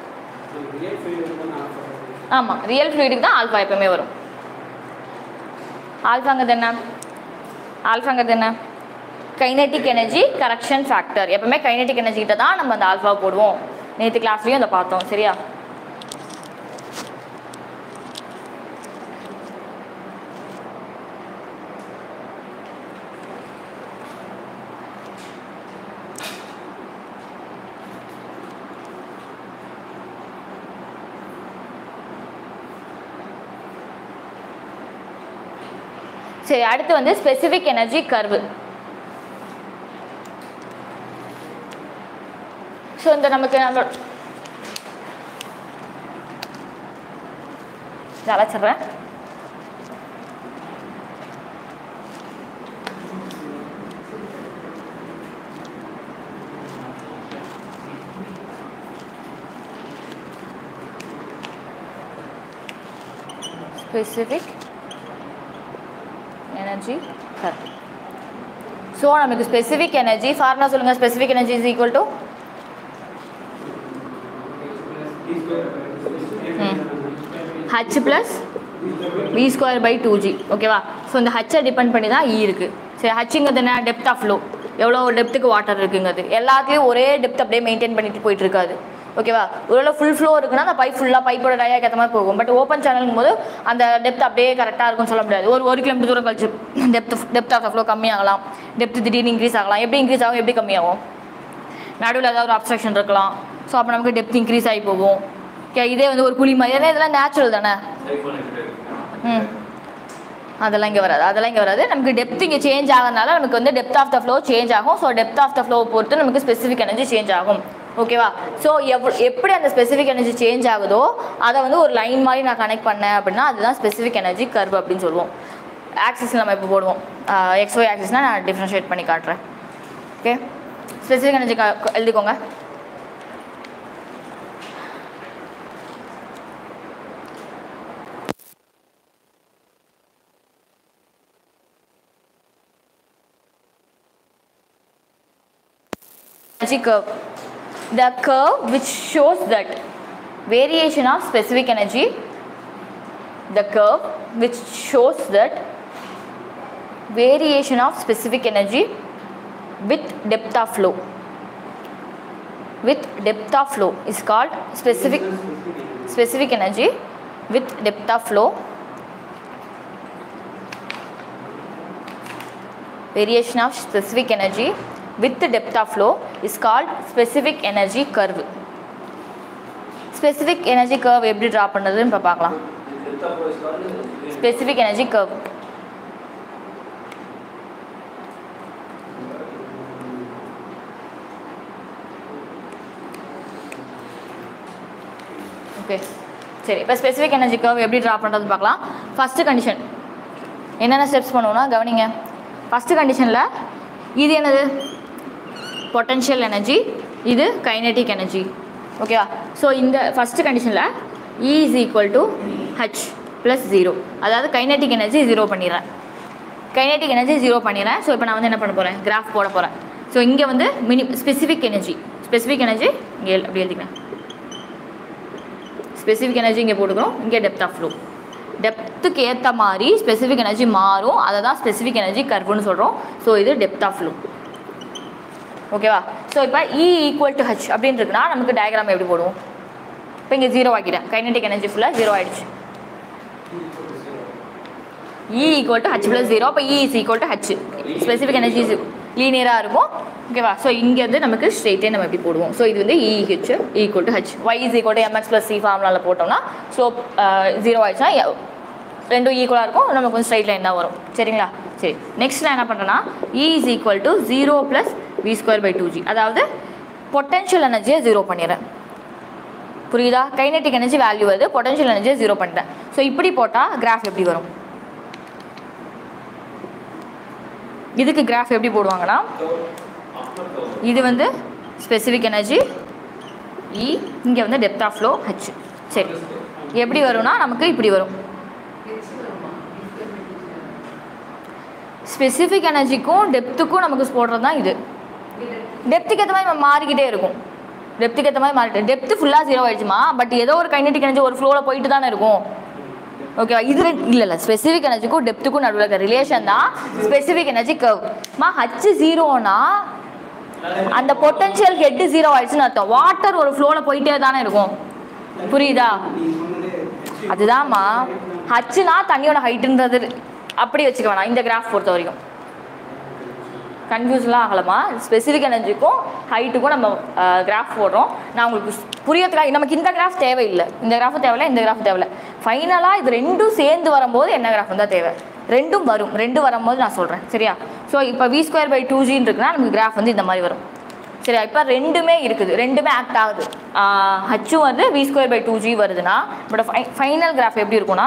Speaker 1: ஆமாம், ரியல் ஃப்ளூயிடுக்கு தான் ஆல்ஃபா எப்பவுமே வரும். ஆல்ஃபாங்கிறது என்ன? ஆல்ஃபாங்கிறது என்ன? Kinetic energy correction factor. எப்பவுமே கைனெட்டிக் எனர்ஜி கிட்ட தான் நம்ம அந்த ஆல்ஃபா போடுவோம். நேற்று கிளாஸ்லையும் அதை பார்த்தோம், சரியா? சரி, அடுத்து வந்து ஸ்பெசிஃபிக் எனர்ஜி கர்வு. ஸோ இந்த நமக்கு நம்ம அழைச்சிட்றேன். Specific energy curve. ஸோ நமக்கு ஸ்பெசிஃபிக் எனர்ஜி ஃபார்முலா சொல்லுங்கள். Specific energy is equal to H plus we square by two g. ஓகேவா? ஸோ இந்த ஹச்சை டிபெண்ட் பண்ணி தான் இ இருக்குது. சரி, ஹச்சுங்கிறது என்ன? டெப்த் ஆஃப் ஃப்ளோ, எவ்வளோ டெப்த்துக்கு வாட்டர் இருக்குங்கிறது. எல்லாத்துலேயும் ஒரே டெப்த் அப்படியே மெயின்டைன் பண்ணிட்டு போயிட்டு இருக்காது. ஓகேவா? ஒருவேளை ஃபுல் ஃப்ளோ இருக்குன்னா அந்த பைப் ஃபுல்லாக பைப்போட டயாக்கு ஏற்ற மாதிரி போகும். பட் ஓப்பன் சேனலுங்கும் போது அந்த டெப்த் அப்படியே கரெக்டாக இருக்கும்னு சொல்ல முடியாது. ஒரு ஒரு கிலோமீட்டர் தூரம் கழிச்சு டெப்த் டெப்த் ஆஃப் ஃப்ளோ கம்மியாகலாம், டெப்த் திடீர்னு இன்க்ரீஸ் ஆகலாம். எப்படி இன்க்ரீஸ் ஆகும், எப்படி கம்மியாகும்? நடுவில் ஏதாவது ஒரு அப்ஸ்ட்ரக்ஷன் இருக்கலாம். ஸோ அப்போ நமக்கு டெப்த் இன்க்ரீஸ் ஆகி போகும். ஓகே, இதே வந்து ஒரு குழி மாதிரி, ஏன்னா இதெல்லாம் நேச்சுரல் தானே. ம் அதெல்லாம் இங்கே வராது, அதெல்லாம் இங்கே வராது. நமக்கு டெப்த் இங்கே சேஞ்ச் ஆகிறதுனால நமக்கு வந்து depth of the flow change ஆகும். So depth of the flow பொறுத்து நமக்கு ஸ்பெசிஃபிக் எனர்ஜி சேஞ்ச் ஆகும். ஓகேவா? ஸோ எவ் எப்படி அந்த ஸ்பெசிஃபிக் எனர்ஜி சேஞ்ச் ஆகுதோ அதை வந்து ஒரு லைன் மாதிரி நான் கனெக்ட் பண்ணேன் அப்படின்னா அதுதான் ஸ்பெசிஃபிக் எனர்ஜி கர்வ் அப்படின்னு சொல்லுவோம். ஆக்சிஸ் நம்ம இப்போ போடுவோம், எக்ஸ் ஒய் ஆக்சிஸ்னால் நான் டிஃப்ரென்ஷியேட் பண்ணி காட்டுறேன். ஓகே, ஸ்பெசிஃபிக் எனர்ஜி எழுதிக்கோங்க. Curve. The curve which shows that variation of specific energy, the curve which shows that variation of specific energy with depth of flow, with depth of flow is called specific specific energy with depth of flow, variation of specific energy with the depth of flow is called specific energy curve. Specific energy curve எப்படி draw பண்றதுன்னு இப்ப பார்க்கலாம். Specific energy curve. Okay, சரி, இப்போ specific energy curve எப்படி draw பண்ணுறது பார்க்கலாம். First condition என்னென்ன ஸ்டெப்ஸ் பண்ணுவோம்னா கவனிங்க. ஃபஸ்ட்டு கண்டிஷனில் இது என்னது? பொட்டன்ஷியல் எனர்ஜி, இது கைனெட்டிக் எனர்ஜி. ஓகேவா? ஸோ இந்த ஃபஸ்ட்டு கண்டிஷனில் E is equal to H plus zero, அதாவது கைனெட்டிக் எனர்ஜி ஜீரோ பண்ணிடுறேன். கைனெட்டிக் எனர்ஜி ஜீரோ பண்ணிடுறேன். ஸோ இப்போ நான் வந்து என்ன பண்ண போகிறேன்? கிராஃப் போட போகிறேன். ஸோ இங்கே வந்து mini specific energy specific energy இங்கே அப்படி எழுதிக்கிறேன். ஸ்பெசிஃபிக் எனர்ஜி இங்கே போட்டுக்கிறோம், இங்கே டெப்த் ஆஃப் ஃப்ளோ. டெப்த்துக்கு ஏற்ற மாதிரி ஸ்பெசிஃபிக் எனர்ஜி மாறும், அதை தான் ஸ்பெசிஃபிக் எனர்ஜி கர்வ்னு சொல்கிறோம். ஸோ இது டெப்த் ஆஃப் ஃப்ளோ. ஓகேவா? ஸோ இப்போ E ஈக்குவல் டு ஹச் அப்படின்னு இருக்குன்னா நமக்கு டயக்ராம் எப்படி போடுவோம்? இப்போ இங்கே ஜீரோ ஆக்கிட்டேன், கைனெட்டிக் எனர்ஜி ஃபுல்லாக ஜீரோ ஆகிடுச்சு. E equal to H plus zero. இப்போ E is equal to h, specific energy லீனியராக இருக்கும். ஓகேவா? ஸோ இங்கேருந்து நமக்கு ஸ்ட்ரெயிட்டே நம்ம எப்படி போடுவோம்? ஸோ இது வந்து E h equal to h, y is equal to m x plus c ஃபார்முலாவில் போட்டோம்னா ஸ்லோப் ஜீரோ ஆகிடுச்சுன்னா ரெண்டும் ஈக்குவலாக இருக்கும், நமக்கு கொஞ்சம் ஸ்ட்ரைட் லைன் தான் வரும். சரிங்களா? சரி, நெக்ஸ்ட் நான் என்ன பண்ணுறேன்னா E is equal to zero plus we square by two g, அதாவது பொட்டன்ஷியல் எனர்ஜியை ஜீரோ பண்ணிடுறேன். புரியுதா? கைனெட்டிக் எனர்ஜி வேல்யூ வருது, பொட்டன்ஷியல் எனர்ஜியை ஜீரோ பண்ணிட்டேன். ஸோ இப்படி போட்டால் கிராஃப் எப்படி வரும்? இதுக்கு கிராஃப் எப்படி போடுவாங்கன்னா இது வந்து ஸ்பெசிஃபிக் எனர்ஜி E, இங்கே வந்து டெப்த் ஆஃப் ஃப்ளோ ஹச். சரி, எப்படி வரும்னா நமக்கு இப்படி வரும். ஸ்பெசிஃபிக் எனர்ஜிக்கும் டெப்த்துக்கும் நமக்கு போடுறது தான் இது. டெப்த்துக்கு ஏற்ற மாதிரி நம்ம மாறிக்கிட்டே இருக்கும். டெப்த்துக்கு ஏற்ற மாதிரி மாறிட்டு டெப்த்து ஃபுல்லாக ஜீரோ ஆயிடுச்சுமா, பட் ஏதோ ஒரு கைனடிக் எனர்ஜி ஒரு ஃப்ளோவில் போயிட்டு தானே இருக்கும். ஓகேவா? இது இல்லை இல்லை ஸ்பெசிஃபிக் எனர்ஜிக்கும் டெப்த்துக்கும் நடுவில் இருக்க ரிலேஷன் தான் ஸ்பெசிஃபிக் எனர்ஜி கர்வ்மா. ஹச் ஜீரோனா அந்த பொட்டன்ஷியல் ஹெட்டு ஜீரோ ஆயிடுச்சுன்னு அர்த்தம். வாட்டர் ஒரு ஃப்ளோவில் போயிட்டே தானே இருக்கும். புரியுதா? அதுதான்மா ஹச்சுனா தண்ணியோட ஹைட்டுன்றது அப்படி வச்சுக்க வேணாம். இந்த கிராஃப் பொறுத்த வரைக்கும் கன்ஃபியூஸ்லாம் ஆகலாமா. ஸ்பெசிஃபிக் எனர்ஜிக்கும் ஹைட்டுக்கும் நம்ம கிராஃப் போடுறோம். நான் உங்களுக்கு புரியறதுக்காக நமக்கு இந்த கிராஃப் தேவையில்லை, இந்த கிராஃப் தேவையில்லை, இந்த கிராஃப் தேவையில்லை. ஃபைனலாக இது ரெண்டும் சேர்ந்து வரும்போது என்ன கிராஃப் தான் தேவை. ரெண்டும் வரும், ரெண்டு வரும்போது நான் சொல்கிறேன். சரியா? ஸோ இப்போ வி ஸ்கொயர் பை டூ ஜின்னு இருக்குன்னா நமக்கு கிராஃப் வந்து இந்த மாதிரி வரும். சரியா? இப்போ ரெண்டுமே இருக்குது, ரெண்டுமே ஆக்ட் ஆகுது. ஹச்சும் வந்து we square by two g வருதுன்னா பட் ஃபை ஃபைனல் கிராஃப் எப்படி இருக்கும்னா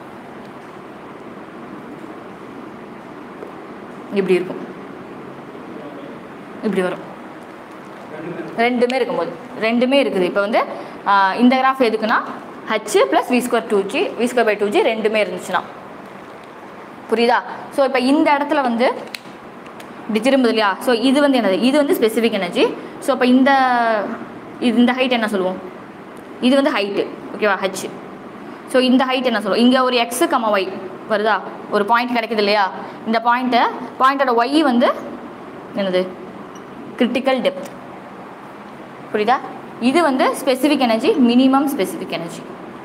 Speaker 1: இப்படி இருக்கும், இப்படி வரும். ரெண்டுமே இருக்கும்போது ரெண்டுமே இருக்குது. இப்போ வந்து இந்த கிராஃப் எதுக்குன்னா h plus we square two g v square by two g ரெண்டுமே இருந்துச்சுன்னா. புரியுதா? ஸோ இப்போ இந்த இடத்துல வந்து இப்படி திரும்புது இல்லையா? ஸோ இது வந்து என்னது? இது வந்து ஸ்பெசிஃபிக் எனர்ஜி. ஸோ இப்போ இந்த இது இந்த ஹைட் என்ன சொல்லுவோம்? இது வந்து ஹைட்டு. ஓகேவா? ஹச். ஸோ இந்த ஹைட் என்ன சொல்லுவோம்? இங்கே ஒரு எக்ஸு கம்ம ஒய் வருதா? ஒரு பாயிண்ட் கிடைக்குது இல்லையா? இந்த பாயிண்ட்டை பாயிண்டோட ஒய் வந்து என்னது? Critical depth. புரியுதா? இது வந்து specific energy, minimum specific energy.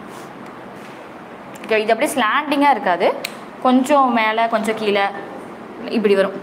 Speaker 1: Okay, இது அப்படியே ஸ்லாண்டிங்காக இருக்காது, கொஞ்சம் மேலே கொஞ்சம் கீழே இப்படி வரும்,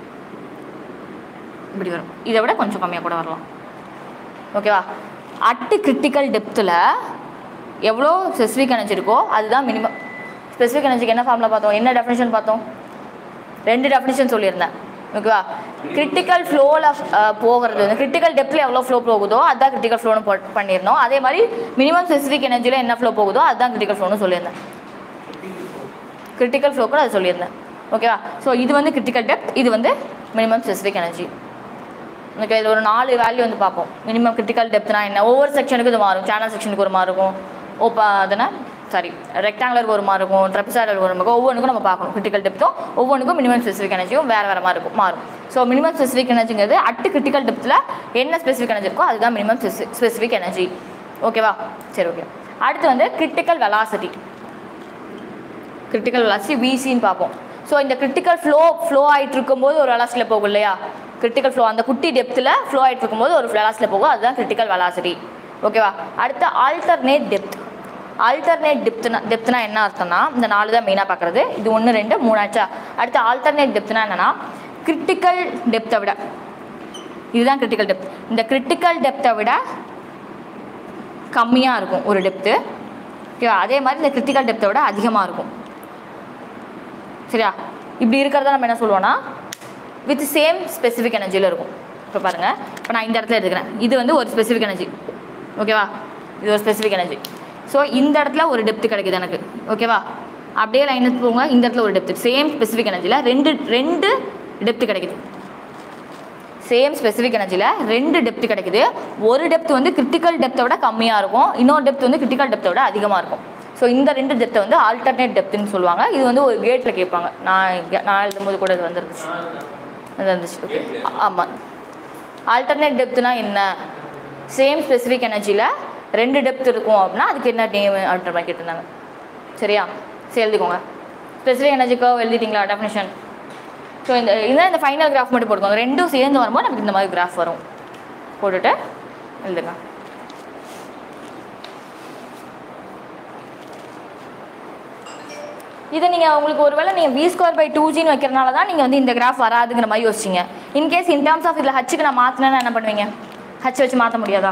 Speaker 1: இப்படி வரும். இதை விட கொஞ்சம் கம்மியாக கூட வரலாம். ஓகேவா? அட்டு கிரிட்டிக்கல் டெப்த்தில் எவ்வளோ ஸ்பெசிஃபிக் எனர்ஜி இருக்கோ அதுதான் மினிமம். ஸ்பெசிஃபிக் எனர்ஜிக்கு என்ன ஃபார்முலா பார்த்தோம்? என்ன டெஃபினிஷன் பார்த்தோம்? ரெண்டு டெஃபினிஷன் சொல்லியிருந்தேன். ஓகேவா? கிரிட்டிக்கல் ஃப்ளோவில் போகிறது வந்து கிரிட்டிக்கல் டெப்த்தில் எவ்வளோ ஃப்ளோ போகுதோ அதுதான் கிரிட்டிக்கல் ஃப்ளோன்னு போ பண்ணியிருந்தோம். அதே மாதிரி மினிமம் ஸ்பெசிஃபிக் எனர்ஜியில் என்ன ஃப்ளோ போகுதோ அதுதான் கிரிட்டிக்கல் ஃப்ளோன்னு சொல்லியிருந்தேன். கிரிட்டிக்கல் ஃப்ளோ கூட அது சொல்லியிருந்தேன். ஓகேவா? ஸோ இது வந்து கிரிட்டிக்கல் டெப்த், இது வந்து மினிமம் ஸ்பெசிஃபிக் எனர்ஜி. ஓகே, இதில் ஒரு நாலு வேல்யூ வந்து பார்ப்போம். மினிமம் கிரிட்டிக்கல் டெப்த்னா என்ன? ஒவ்வொரு செக்ஷனுக்கு இது மாறும். சேனல் செக்ஷனுக்கு ஒரு மாதிரி இருக்கும், ஓப்பா அதுனா சாரி ரெக்டாங்குலருக்கு ஒரு மாதிரி இருக்கும், ட்ரெப்சாய்டலுக்கு ஒரு மாதிரி. ஒவ்வொன்றுக்கும் நம்ம பார்க்கணும் கிரிட்டிக்கல் டெப்த்தும் ஒவ்வொன்றுக்கும் மினிமம் ஸ்பெசிஃபிக் எனர்ஜியும் வேறு வேறு மாதிரி இருக்கும், மாறும். ஸோ மினிமம் ஸ்பெசிஃபிக் எனர்ஜிங்கிறது அட்டு கிரிட்டிக்கல் டெப்த்தில் என்ன ஸ்பெசிஃபிக் எனர்ஜி இருக்கோ அதுதான் மினிமம் ஸ்பெசிஃபிக் எனர்ஜி. ஓகேவா? சரி, ஓகே. அடுத்து வந்து கிரிட்டிக்கல் வெலாசிட்டி. கிரிட்டிக்கல் வெலாசிட்டி விசின்னு பார்ப்போம். ஸோ இந்த கிரிட்டிக்கல் ஃப்ளோ ஃப்ளோ ஆகிட்டு இருக்கும்போது ஒரு வெலாசிட்டியில் போகும் இல்லையா? கிரிட்டிக்கல் ஃப்ளோ அந்த குட்டி டெப்த்தில் ஃப்ளோ ஆகிட்டு இருக்கும்போது ஒரு வெலாசிட்டியில் போகும், அதுதான் கிரிட்டிக்கல் வெலாசிட்டி. ஓகேவா? அடுத்து ஆல்டர்னேட் டெப்த். ஆல்டர்னேட் டெப்த்னா டெப்த்னா என்ன அர்த்தம்னா இந்த நாலு தான் மெயினாக பார்க்குறது. இது ஒன்று ரெண்டு மூணு ஆச்சா? அடுத்து ஆல்டர்னேட் டெப்த்னா என்னென்னா கிரிட்டிக்கல் டெப்த்தை விட, இதுதான் கிரிட்டிக்கல் டெப்த், இந்த கிரிட்டிக்கல் டெப்த்தை விட கம்மியாக இருக்கும் ஒரு டெப்த்து. ஓகேவா? அதே மாதிரி இந்த கிரிட்டிக்கல் டெப்த்தை விட அதிகமாக இருக்கும். சரியா? இப்படி இருக்கிறத நம்ம என்ன சொல்லுவோம்னா வித் சேம் ஸ்பெசிஃபிக் எனர்ஜியில் இருக்கும். இப்போ பாருங்கள், இப்போ நான் இந்த இடத்துல எடுத்துக்கிறேன், இது வந்து ஒரு ஸ்பெசிஃபிக் எனர்ஜி. ஓகேவா? இது ஒரு ஸ்பெசிஃபிக் எனர்ஜி. ஸோ இந்த இடத்துல ஒரு டெப்த்து கிடைக்குது எனக்கு. ஓகேவா? அப்படியே லைன் போங்க, இந்த இடத்துல ஒரு டெப்த்து சேம் ஸ்பெசிஃபிக் எனர்ஜியில் ரெண்டு ரெண்டு டெப்த்து கிடைக்குது. சேம் ஸ்பெசிஃபிக் எனர்ஜியில் ரெண்டு டெப்த்து கிடைக்குது. ஒரு டெப்த் வந்து கிரிட்டிக்கல் டெப்த்தை விட கம்மியாக இருக்கும், இன்னொரு டெப்த் வந்து கிரிட்டிக்கல் டெப்த்தை விட அதிகமாக இருக்கும். ஸோ இந்த ரெண்டு டெப்த்தை வந்து ஆல்டர்னேட் டெப்த்துன்னு சொல்லுவாங்க. இது வந்து ஒரு கேட்டில் கேட்பாங்க. நான் நான் எழுதும்போது கூட இது வந்துருந்துச்சு, அது வந்துச்சு. ஓகே, ஆமாம். ஆல்டர்னேட் டெப்த்னா என்ன? சேம் ஸ்பெசிஃபிக் எனர்ஜியில் ரெண்டு டெப்த் இருக்கும் அப்படின்னா அதுக்கு என்ன நேம் அப்படின்ற மாதிரி கேட்டிருந்தாங்க. சரியா? சரி, எழுதிக்கோங்க. ஸ்பெசிஃபிக் எனர்ஜிக்காக எழுதிட்டிங்களா டெஃபினிஷன்? ஸோ இந்த இதுதான் இந்த ஃபைனல் கிராஃப் மட்டும் போட்டுக்கோங்க. ரெண்டும் சேர்ந்து வரும்போது நமக்கு இந்த மாதிரி கிராஃப் வரும். போட்டுட்டு எழுதுங்க. இதை நீங்கள் உங்களுக்கு ஒரு வேளை நீங்கள் வி ஸ்கொயர் பை டூ ஜின்னு வைக்கிறனால தான் நீங்கள் வந்து இந்த கிராஃப் வராதுங்கிற மாதிரி யோசிச்சிங்க. இன்கேஸ் இன் டேர்ம்ஸ் ஆஃப் இதில் ஹச்சுக்கு நான் மாற்றினேன்னா என்ன பண்ணுவீங்க? ஹச் வச்சு மாற்ற முடியாதா?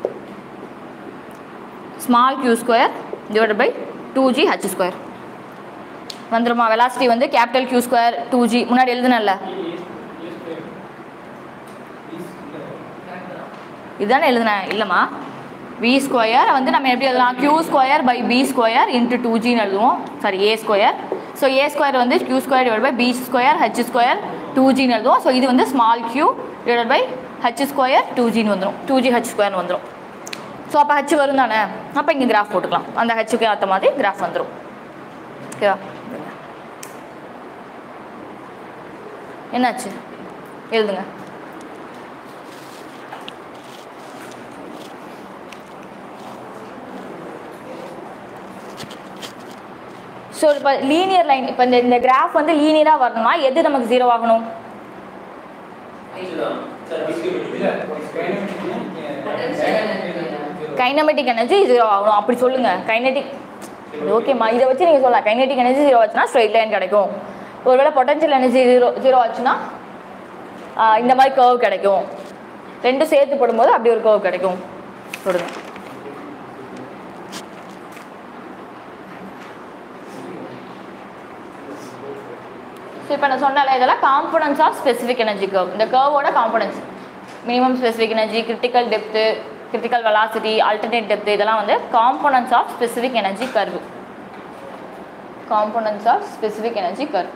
Speaker 1: Small q square divided by two g h square வந்துருமா? வெலாசிட்டி வந்து capital q square two g முன்னாடி எழுதுனல்ல, இதுதானே எழுதுனேன்? இல்லைம்மா, வி ஸ்கொயர் வந்து நம்ம எப்படி எழுதலாம்? Q square by b square into two ஜின்னு எழுதுவோம். Sorry, a square. So a square வந்து Q square divide by b square h square two ஜின்னு எழுதுவோம். ஸோ இது வந்து small q divide by h square two ஜின்னு வந்துடும், டூ ஜி ஹச் ஸ்கொயர்னு வந்துடும். ஸோ அப்போ ஹச் வரும் தானே? அப்போ இங்கே கிராஃப் போட்டுக்கலாம், அந்த ஹச்சுக்கு ஏற்ற மாதிரி கிராஃப் வந்துடும். ஓகேவா? என்னாச்சு எழுதுங்க. ஸோ இப்போ லீனியர் லைன், இப்போ இந்த இந்த கிராஃப் வந்து லீனியராக வரணும்னா எது நமக்கு ஜீரோ ஆகணும்? கைனமெட்டிக் எனர்ஜி ஜீரோ ஆகணும். அப்படி சொல்லுங்க. கைனெட்டிக் ஓகேம்மா, இதை வச்சு நீங்கள் சொல்லலாம். கைனெட்டிக் எனர்ஜி ஜீரோ ஆச்சுன்னா ஸ்ட்ரெயிட் லைன் கிடைக்கும். ஒருவேளை பொட்டன்ஷியல் எனர்ஜி ஜீரோ ஜீரோ ஆச்சுன்னா இந்த மாதிரி கர்வ் கிடைக்கும். ரெண்டும் சேர்த்து போடும்போது அப்படி ஒரு கர்வ் கிடைக்கும். சொல்லுங்க. ஸோ இப்போ நான் சொன்னால இதெல்லாம் components of specific energy curve. இந்த கர்வோட components minimum specific energy, critical depth, critical velocity, alternate depth, இதெல்லாம் வந்து components of specific energy curve. Components of specific energy curve.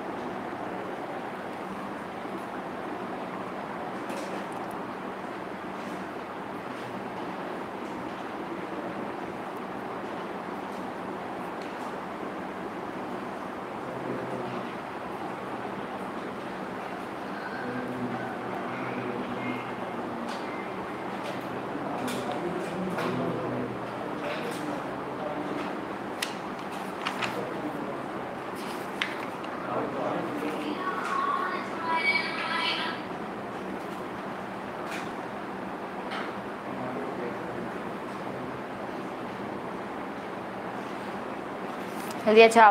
Speaker 1: எழுதியாச்சா?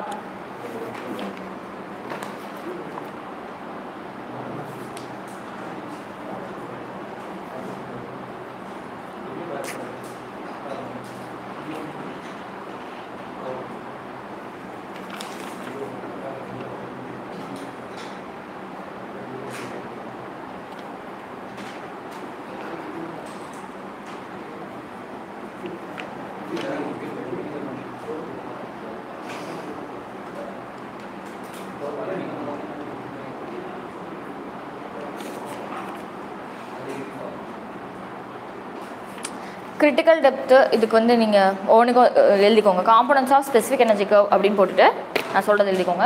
Speaker 1: கிரிட்டிக்கல் டெப்த்து இதுக்கு வந்து நீங்கள் ஒவ்வொன்றுக்கும் எழுதிக்கோங்க. Components of specific energy curve அப்படின்னு போட்டுட்டு நான் சொல்கிறது எழுதிக்கோங்க.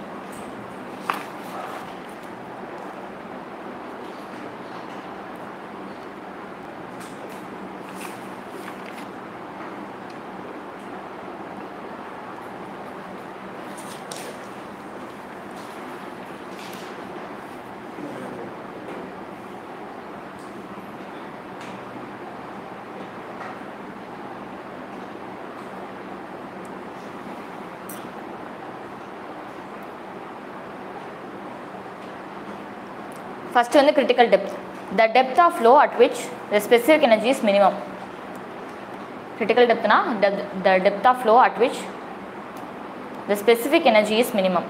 Speaker 1: First வந்து critical depth. The depth of flow at which the specific energy is minimum. Critical depth na the, the depth of flow at which the specific energy is minimum.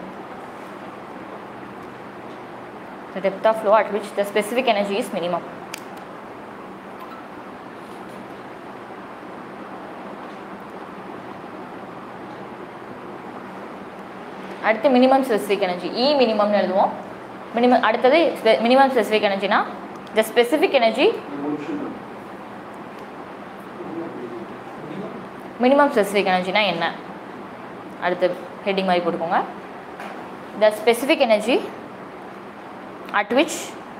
Speaker 1: The depth of flow at which the specific energy is minimum. அடுத்து minimum specific energy E மினிமம்னு எழுதுவோம். Minimum அடுத்தது minimum specific எனர்ஜினா the specific energy minimum specific எனர்ஜினா என்ன? அடுத்து heading மாதிரி போட்டுக்கோங்க. The specific energy at which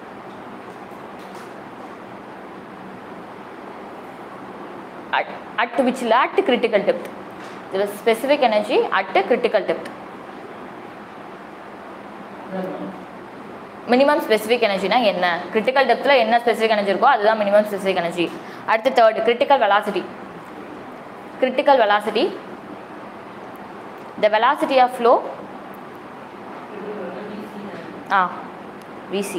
Speaker 1: at, at which at critical depth. The specific energy at critical depth. Minimum specific எனர்ஜினா என்ன? கிரிட்டிக்கல் டெப்த்தில் என்ன ஸ்பெசிஃபிக் எனர்ஜி இருக்கோ அதுதான் மினிமம் ஸ்பெசிஃபிக் எனர்ஜி. அடுத்து third critical velocity. Critical velocity the velocity of flow ah v c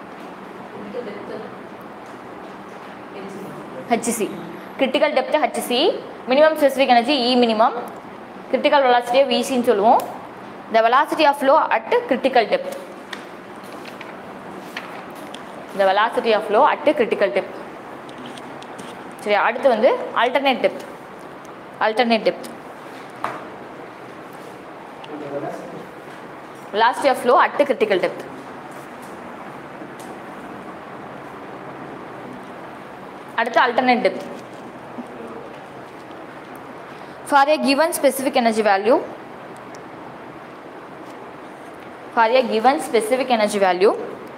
Speaker 1: h c c. Critical depth h c c, minimum specific energy e minimum, critical வெலாசிட்டியை விசின்னு சொல்லுவோம். The velocity of flow at critical depth. The velocity of flow at critical depth. சரி, அடுத்து வந்து alternate depth. Alternate depth. Velocity of flow at critical depth. அடுத்து alternate depth. For a given specific energy value, for a given specific energy value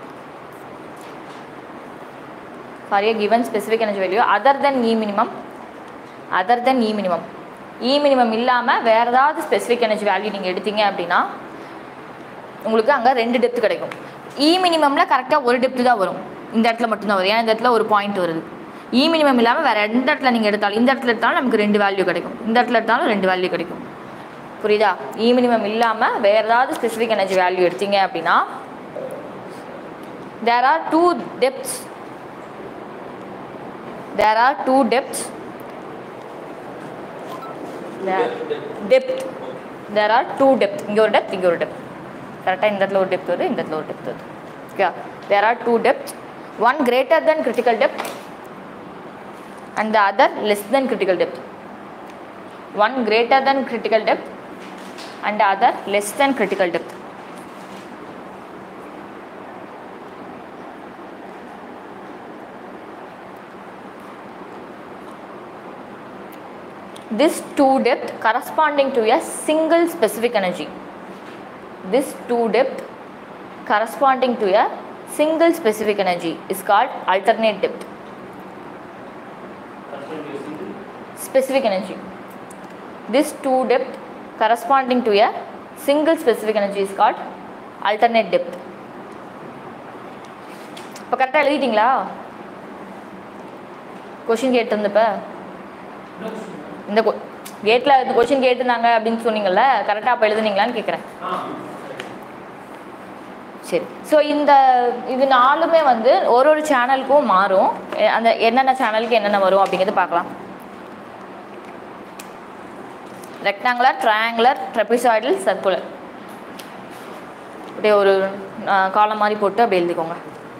Speaker 1: for a given specific energy value other than E minimum other than E minimum E minimum இல்லாமல் வேறு ஏதாவது specific energy value நீங்கள் எடுத்தீங்க அப்படின்னா உங்களுக்கு அங்கே ரெண்டு depth கிடைக்கும். E மினிமமில் கரெக்டாக ஒரு டெப்த்து தான் வரும், இந்த இடத்துல மட்டும்தான் வரும், ஏன்னா இந்த இடத்துல ஒரு பாயிண்ட் வருது. E மினிமம் இல்லாமல் வேறு எந்த இடத்துல நீங்கள் எடுத்தாலும், இந்த இடத்துல எடுத்தாலும் நமக்கு ரெண்டு வேல்யூ கிடைக்கும், இந்த இடத்துல எடுத்தாலும் ரெண்டு வேல்யூ கிடைக்கும். புரியுதா? E மினிமம் இல்லாமல் வேறு ஏதாவது ஸ்பெசிஃபிக் எனர்ஜி வேல்யூ எடுத்தீங்க அப்படின்னா there are two depths there are two depths there depth there are two depth இங்கே ஒரு டெப்த் இங்கே ஒரு டெப்த் கரெக்டாக இந்த இடத்துல ஒரு டெப்த் வருது, இந்த இடத்துல ஒரு டெப்த் வருது. Okay, there are two depths, one greater than critical depth and the other less than critical depth. One greater than critical depth and the other less than critical depth. This two depth corresponding to a single specific energy. This two depth corresponding to a single specific energy is called alternate depth. Specific energy. This two depth corresponding to a single specific energy is called alternate depth. இப்போ கரெக்டாக எழுதிட்டீங்களா? Question கேட்டிருந்தப்ப இந்த கேட்டில் இந்த question கேட்டிருந்தாங்க அப்படின்னு சொன்னீங்கல்ல, கரெக்டாக அப்போ எழுதுனீங்களான்னு கேட்குறேன். சரி, ஸோ இந்த இது நாலுமே வந்து ஒரு ஒரு சேனலுக்கும் மாறும், அந்த என்னென்ன சேனலுக்கு என்னென்ன வரும் அப்படிங்கிறது பார்க்கலாம். ரெக்டாங்குலர், ட்ரையாங்குலர், ட்ரெபிசாய்டல், சர்க்குலர், அப்படியே ஒரு காலம் மாதிரி போட்டு அப்படி எழுதிக்கோங்க.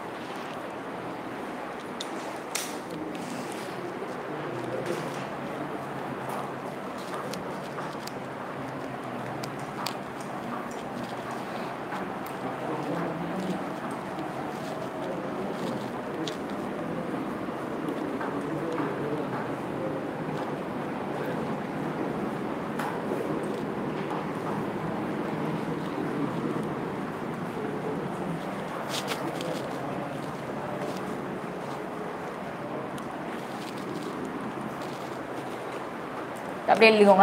Speaker 1: அப்படியே எழுதிக்கோங்க.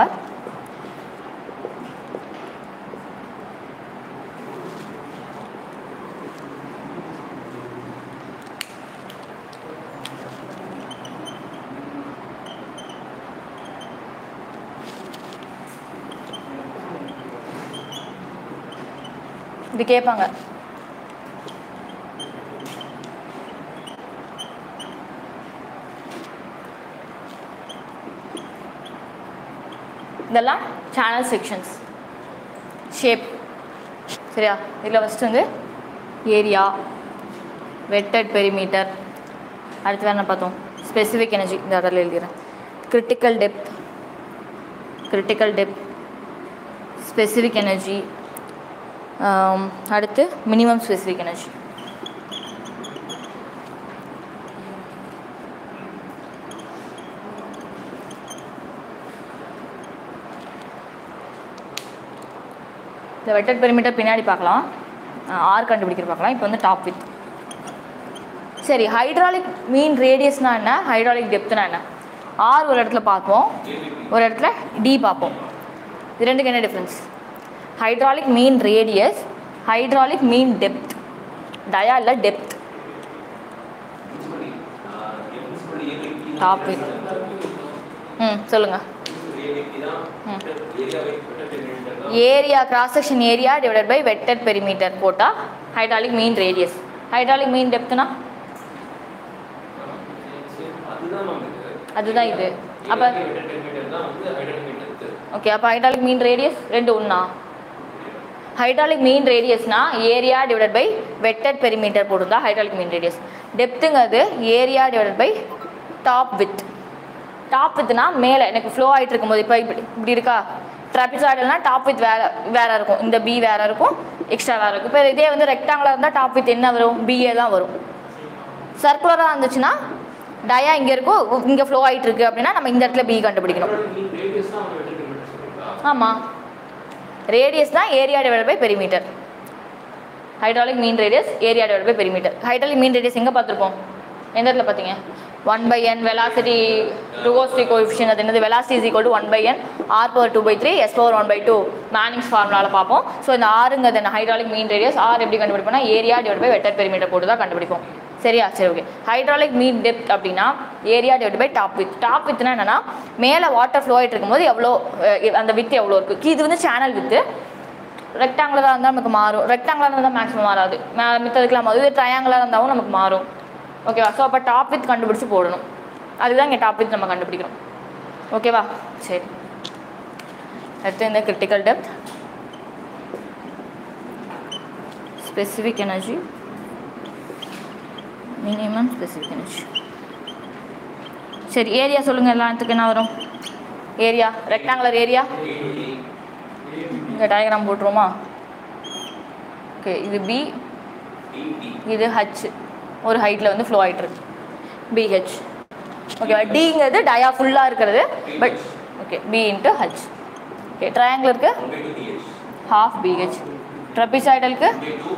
Speaker 1: இது கேட்பாங்க, இதெல்லாம் சேனல் செக்ஷன்ஸ் ஷேப். சரியா? இதில் ஃபஸ்ட்டு வந்து ஏரியா, வெட்டட் பெரிமீட்டர், அடுத்து வேறு என்ன பார்த்தோம்? ஸ்பெசிஃபிக் எனர்ஜி, இந்த அதில் எழுதிக்கிறேன். Critical depth, critical depth, specific energy, அடுத்து மினிமம் ஸ்பெசிஃபிக் எனர்ஜி. இந்த வெட்டட் பெரிமீட்டர் பின்னாடி பார்க்கலாம், ஆர் கண்டுபிடிக்கிற பார்க்கலாம். இப்போ வந்து டாப் வித். சரி, ஹைட்ராலிக் மீன் ரேடியஸ்னா என்ன, ஹைட்ராலிக் டெப்த்னா என்ன? ஆர் ஒரு இடத்துல பார்ப்போம், ஒரு இடத்துல டி பார்ப்போம். இது ரெண்டுக்கு என்ன difference? Hydraulic mean radius, hydraulic mean depth. Dia இல்லை டெப்த். Top width. ம் சொல்லுங்கள். Area, cross section area divided by wetted perimeter போட்டால் hydraulic mean radius. Hydraulic mean டெப்த்னா அதுதான் இது. அப்போ ஓகே, அப்போ ஹைட்ராலிக் மீன் ரேடியஸ் ரெண்டு ஒன்றா? ஹைட்ராலிக் மீன் ரேடியஸ்னா area divided by wetted perimeter போட்டுருந்தா ஹைட்ராலிக் மீன் ரேடியஸ். டெப்த்துங்கிறது area divided by top width. Top வித்னா மேலே எனக்கு ஃப்ளோ ஆகிட்டு இருக்கும்போது, இப்போ இப்படி இப்படி இருக்கா, ட்ராபிசாய்டல்னா டாப் வித் வேறு வேறு இருக்கும், இந்த பி வேறு இருக்கும், எக்ஸ்ட்ரா வேறு இருக்கும். இப்போ இதே வந்து ரெக்டாங்குலர் இருந்தால் டாப் வித் என்ன வரும்? பிஏ தான் வரும். சர்க்குலராக இருந்துச்சுன்னா டயா இங்கே இருக்கும், இங்கே ஃப்ளோ ஆகிட்டு இருக்கு அப்படின்னா நம்ம இந்த இடத்துல பி கண்டுபிடிக்கணும். ஆமாம், ரேடியஸ் தான் area divided by perimeter. Hydraulic mean radius area divide by perimeter. Hydraulic mean radius எங்கே பார்த்துருப்போம்? எந்த இடத்துல பார்த்தீங்க? One by N velocity rugosity coefficient அது என்னது velocity is equal to one by N R power two by three S power one by two Manning's ஃபார்முலாவில் பார்ப்போம். So இந்த ஆறுங்கிறது என்ன ஹைட்ராலிக் மீன் ரேடியஸ் ஆர் எப்படி கண்டுபிடிப்போம்னா area divide by vector perimeter போட்டு தான் கண்டுபிடிப்போம். சரியா? சரி ஓகே. ஹைட்ராலிக் மீன் டெப்த் அப்படின்னா area divide by top width. Top வித்னா என்னன்னா மேலே வாட்டர் ஃப்ளோ ஆகிட்டு இருக்கும்போது எவ்வளோ அந்த வித் எவ்வளோ இருக்குது. இது வந்து சேனல் வித்து. ரெக்டாங்குலராக இருந்தால் நமக்கு மாறும். ரெக்டாங்குலராக இருந்தால் மேக்ஸிமம் மாறாது. மித்ததுக்கெல்லாம் இது ட்ரையாங்குலராக இருந்தாலும் நமக்கு மாறும். ஓகேவா? ஸோ அப்போ டாப் வித் கண்டுபிடிச்சி போடணும். அதுதான் இங்கே டாப் வித் நம்ம கண்டுபிடிக்கிறோம். ஓகேவா? சரி. அடுத்து இந்த critical depth, specific energy, minimum specific energy. சரி ஏரியா சொல்லுங்கள். எல்லாத்துக்கு என்ன வரும்? ஏரியா ரெக்டாங்குலர் ஏரியா இங்கே டயக்ராம் போட்டுருவோமா? ஓகே. இது பி, இது ஹச், ஒரு ஹைட்டில் வந்து ஃப்ளோ ஆகிட்டு இருக்கு பிஹெச். ஓகேவா? டிங்கிறது டயா ஃபுல்லாக இருக்கிறது. But okay B into H. Okay. ட்ரையாங்குலருக்கு ஹாஃப் பிஹெச். ட்ரெபிசாய்டலுக்கு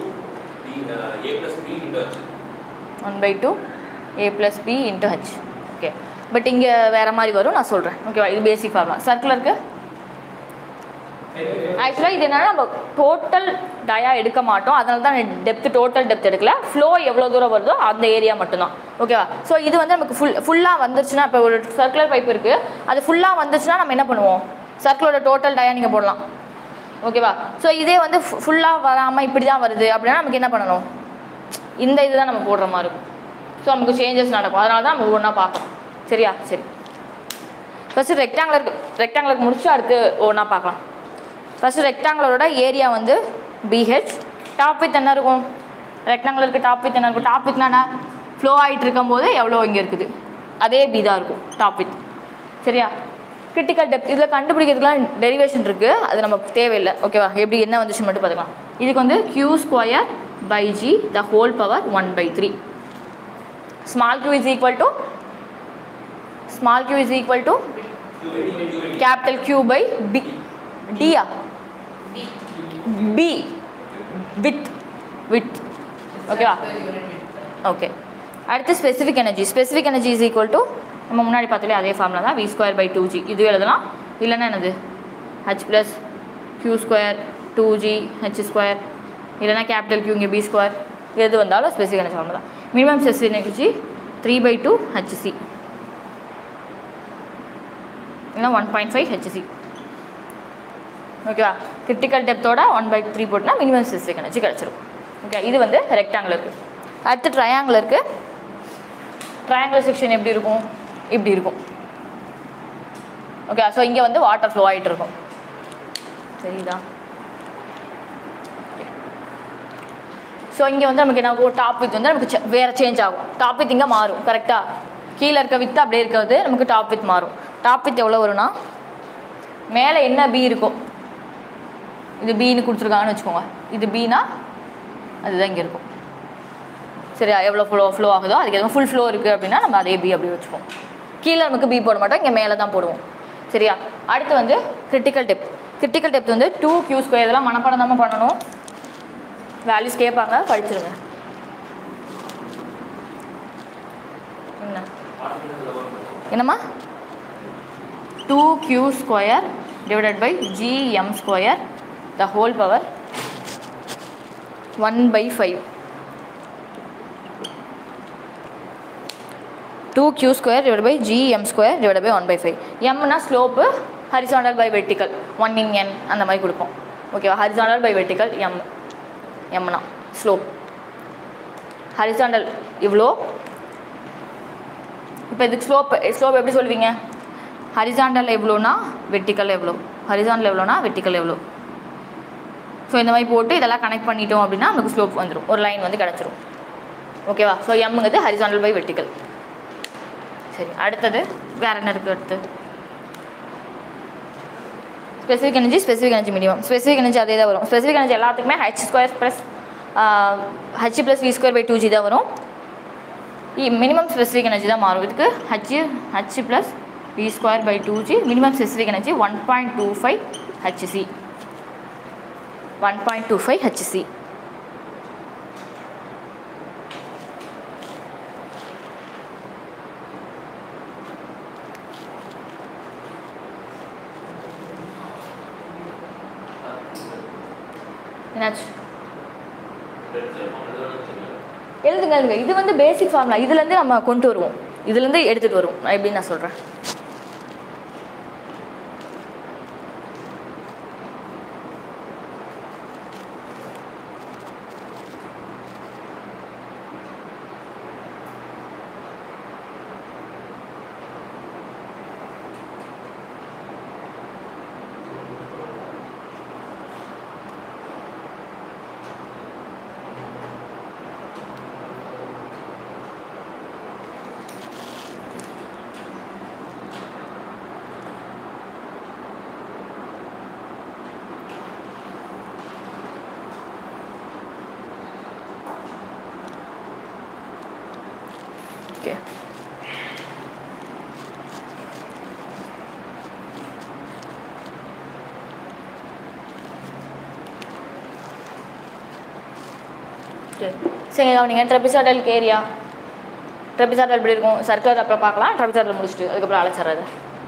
Speaker 1: one by two A plus B into H. Okay. But இங்கே வேறு மாதிரி வரும், நான் சொல்கிறேன். ஓகேவா? இது பேசிக் ஃபார்முலா. சர்க்குலருக்கு ஆக்சுவலாக இது என்னென்னா நம்ம டோட்டல் டயா எடுக்க மாட்டோம். அதனால தான் டெப்த் டோட்டல் டெப்த் எடுக்கல. ஃப்ளோ எவ்வளோ தூரம் வருதோ அந்த ஏரியா மட்டும்தான். ஓகேவா? ஸோ இது வந்து நமக்கு ஃபுல் ஃபுல்லாக வந்துருச்சுன்னா இப்போ ஒரு சர்க்குலர் பைப் இருக்குது, அது ஃபுல்லாக வந்துச்சுன்னா நம்ம என்ன பண்ணுவோம்? சர்க்குலரோட டோட்டல் டயா நீங்கள் போடலாம். ஓகேவா? ஸோ இதே வந்து ஃபுல்லாக வராமல் இப்படி தான் வருது அப்படின்னா நமக்கு என்ன பண்ணணும்? இந்த இது தான் நம்ம போடுற மாதிரி இருக்கும். ஸோ நமக்கு சேஞ்சஸ் நடக்கும். அதனால தான் நம்ம ஒன்றா பார்க்கணும். சரியா? சரி. ஃபஸ்ட்டு ரெக்டாங்குலருக்கு ரெக்டாங்குலருக்கு முடிச்சு அடுத்து ஒன்றா பார்க்கலாம். ஃபஸ்ட்டு ரெக்டாங்குலரோட ஏரியா வந்து பிஹெச். டாப் வித் என்ன இருக்கும்? ரெக்டாங்குலருக்கு டாப் வித் என்ன இருக்கும்? டாப் வித்னா ஃப்ளோ ஆகிட்டு இருக்கும் போது எவ்வளோ இங்கே இருக்குது அதே பி தான் இருக்கும் டாப் வித். சரியா? கிரிட்டிக்கல் டெப்த் இதில் கண்டுபிடிக்கிறதுக்குலாம் டெரிவேஷன் இருக்குது, அது நமக்கு தேவையில்லை. ஓகேவா? எப்படி என்ன வந்துச்சு மட்டும் பார்த்துக்கலாம். இதுக்கு வந்து Q square by G the whole power one by three. Small Q is equal to small Q is equal to capital Q by B. டியா பி வித் வித். ஓகேவா? ஓகே. அடுத்து specific energy. Specific energy is equal to நம்ம முன்னாடி பார்த்தாலே அதே formula தான். V square by two G இது எழுதலாம். இல்லைன்னா என்னது H plus Q square two G H square, இல்லைனா கேபிட்டல் கியூ இங்கே பி ஸ்கொயர், எது வந்தாலும் specific energy formula. Minimum specific energy three by two H C இல்லைனா ஒன் பாயிண்ட் ஃபைவ் ஹெச்சி. ஓகேவா? கிரிட்டிக்கல் டெப்த்தோட ஒன் பை த்ரீ போட்டுனா மினிமம் ஸ்பெசிஃபிக் எனர்ஜி கிடச்சிரும். Okay. இது வந்து ரெக்டாங்குலருக்கு. அடுத்து ட்ரையாங்குலருக்கு. ட்ரையாங்குலர் செக்ஷன் எப்படி இருக்கும்? இப்படி இருக்கும். ஓகே. ஸோ இங்கே வந்து வாட்டர் ஃப்ளோ ஆகிட்டு இருக்கும். சரிதா? ஸோ இங்கே வந்து நமக்கு என்ன ஆகும்? டாப் வித் வந்து நமக்கு வேறு சேஞ்ச் ஆகும். டாப் வித் இங்கே மாறும். கரெக்டாக? கீழே இருக்க வித்து அப்படியே இருக்கிறது நமக்கு டாப் வித் மாறும். டாப் வித் எவ்வளோ வரும்னா மேலே என்ன பி இருக்கும், இது பின்னு கொடுத்துருக்காங்கன்னு வச்சுக்கோங்க. இது பினா அதுதான் இங்கே இருக்கும். சரியா? எவ்வளோ ஃப்ளோ ஃப்ளோ ஆகுதோ அதுக்கு எதுவும் ஃபுல் ஃப்ளோ இருக்குது அப்படின்னா நம்ம அதே பி அப்படி வச்சுப்போம். கீழே நமக்கு பி போட மாட்டோம், இங்கே மேலே தான் போடுவோம். சரியா? அடுத்து வந்து கிரிட்டிக்கல் டெப்த். கிரிட்டிக்கல் டெப்த் வந்து டூ கியூ ஸ்கொயர். இதெல்லாம் மனப்பாடம் தான் பண்ணணும். வேல்யூஸ் கேட்பாங்க, படிச்சிருங்க. என்ன என்னம்மா? Two Q square divided by G M square the whole power one by five. Two Q square divide by G M square divide by one by five. எம்னா slope, horizontal by vertical, one in N அந்த மாதிரி கொடுப்போம். ஓகேவா? Horizontal by vertical M. எம்னா slope. Horizontal இவ்வளோ. இப்போ இதுக்கு slope slope எப்படி சொல்லுவீங்க? ஹரிசாண்டல் எவ்வளோனா வெர்டிக்கல் எவ்வளோ, ஹரிசாண்டல் எவ்வளோனா வெர்டிக்கல் எவ்வளோ. ஸோ இந்த மாதிரி போட்டு இதெல்லாம் கனெக்ட் பண்ணிட்டோம் அப்படின்னா நமக்கு ஸ்லோப் வந்துடும், ஒரு லைன் வந்து கிடச்சிரும். ஓகேவா? ஸோ எம்ங்கிறது ஹரிசாண்டல் பை வெர்டிக்கல். சரி. அடுத்தது வேறு என்ன இருக்குது? அடுத்து specific energy, specific energy minimum. Specific energy அதே தான் வரும். ஸ்பெசிஃபிக் எனர்ஜி எல்லாத்துக்குமே H square plus H plus we square by two G தான் வரும். மினிமம் ஸ்பெசிஃபிக் எனர்ஜி தான் மாறும். இதுக்கு H H plus we square by two G. Minimum specific energy one point two five H C. One point two five H C. என்னாச்சு எழுதுங்க எழுதுங்க. இது வந்து பேசிக் ஃபார்முலா, இதுலேருந்து நம்ம கொண்டு வருவோம், இதுலேருந்து எடுத்துகிட்டு வருவோம். நான் எப்படின்னு நான் சொல்கிறேன். Okay. சரி நீங்கள் ட்ரெபிசாய்டலுக்கு ஏரியா ட்ரெபிசாய்டல் எப்படி இருக்கும், சர்க்குலர் அப்புறம் பார்க்கலாம், ட்ரெபிசாய்டல் முடிச்சுட்டு அதுக்கப்புறம் அழைச்சிட்றது.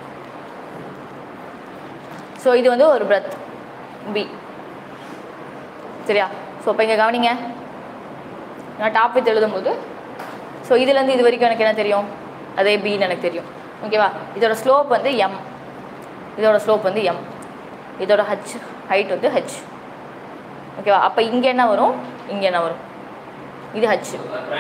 Speaker 1: ஸோ இது வந்து ஒரு பிரெத் பி. சரியா? ஸோ இப்போ இங்கே கவனிங்க, நான் டாப் வித் எழுதும்போது ஸோ இதுலேருந்து இது வரைக்கும் எனக்கு என்ன தெரியும், அதே பின்னு எனக்கு தெரியும். ஓகேவா? இதோட ஸ்லோப் வந்து எம், இதோட ஸ்லோப் வந்து எம், இதோட ஹச் ஹைட் வந்து ஹச். ஓகேவா? அப்போ இங்கே என்ன வரும், இங்கே என்ன வரும், இது ஹச்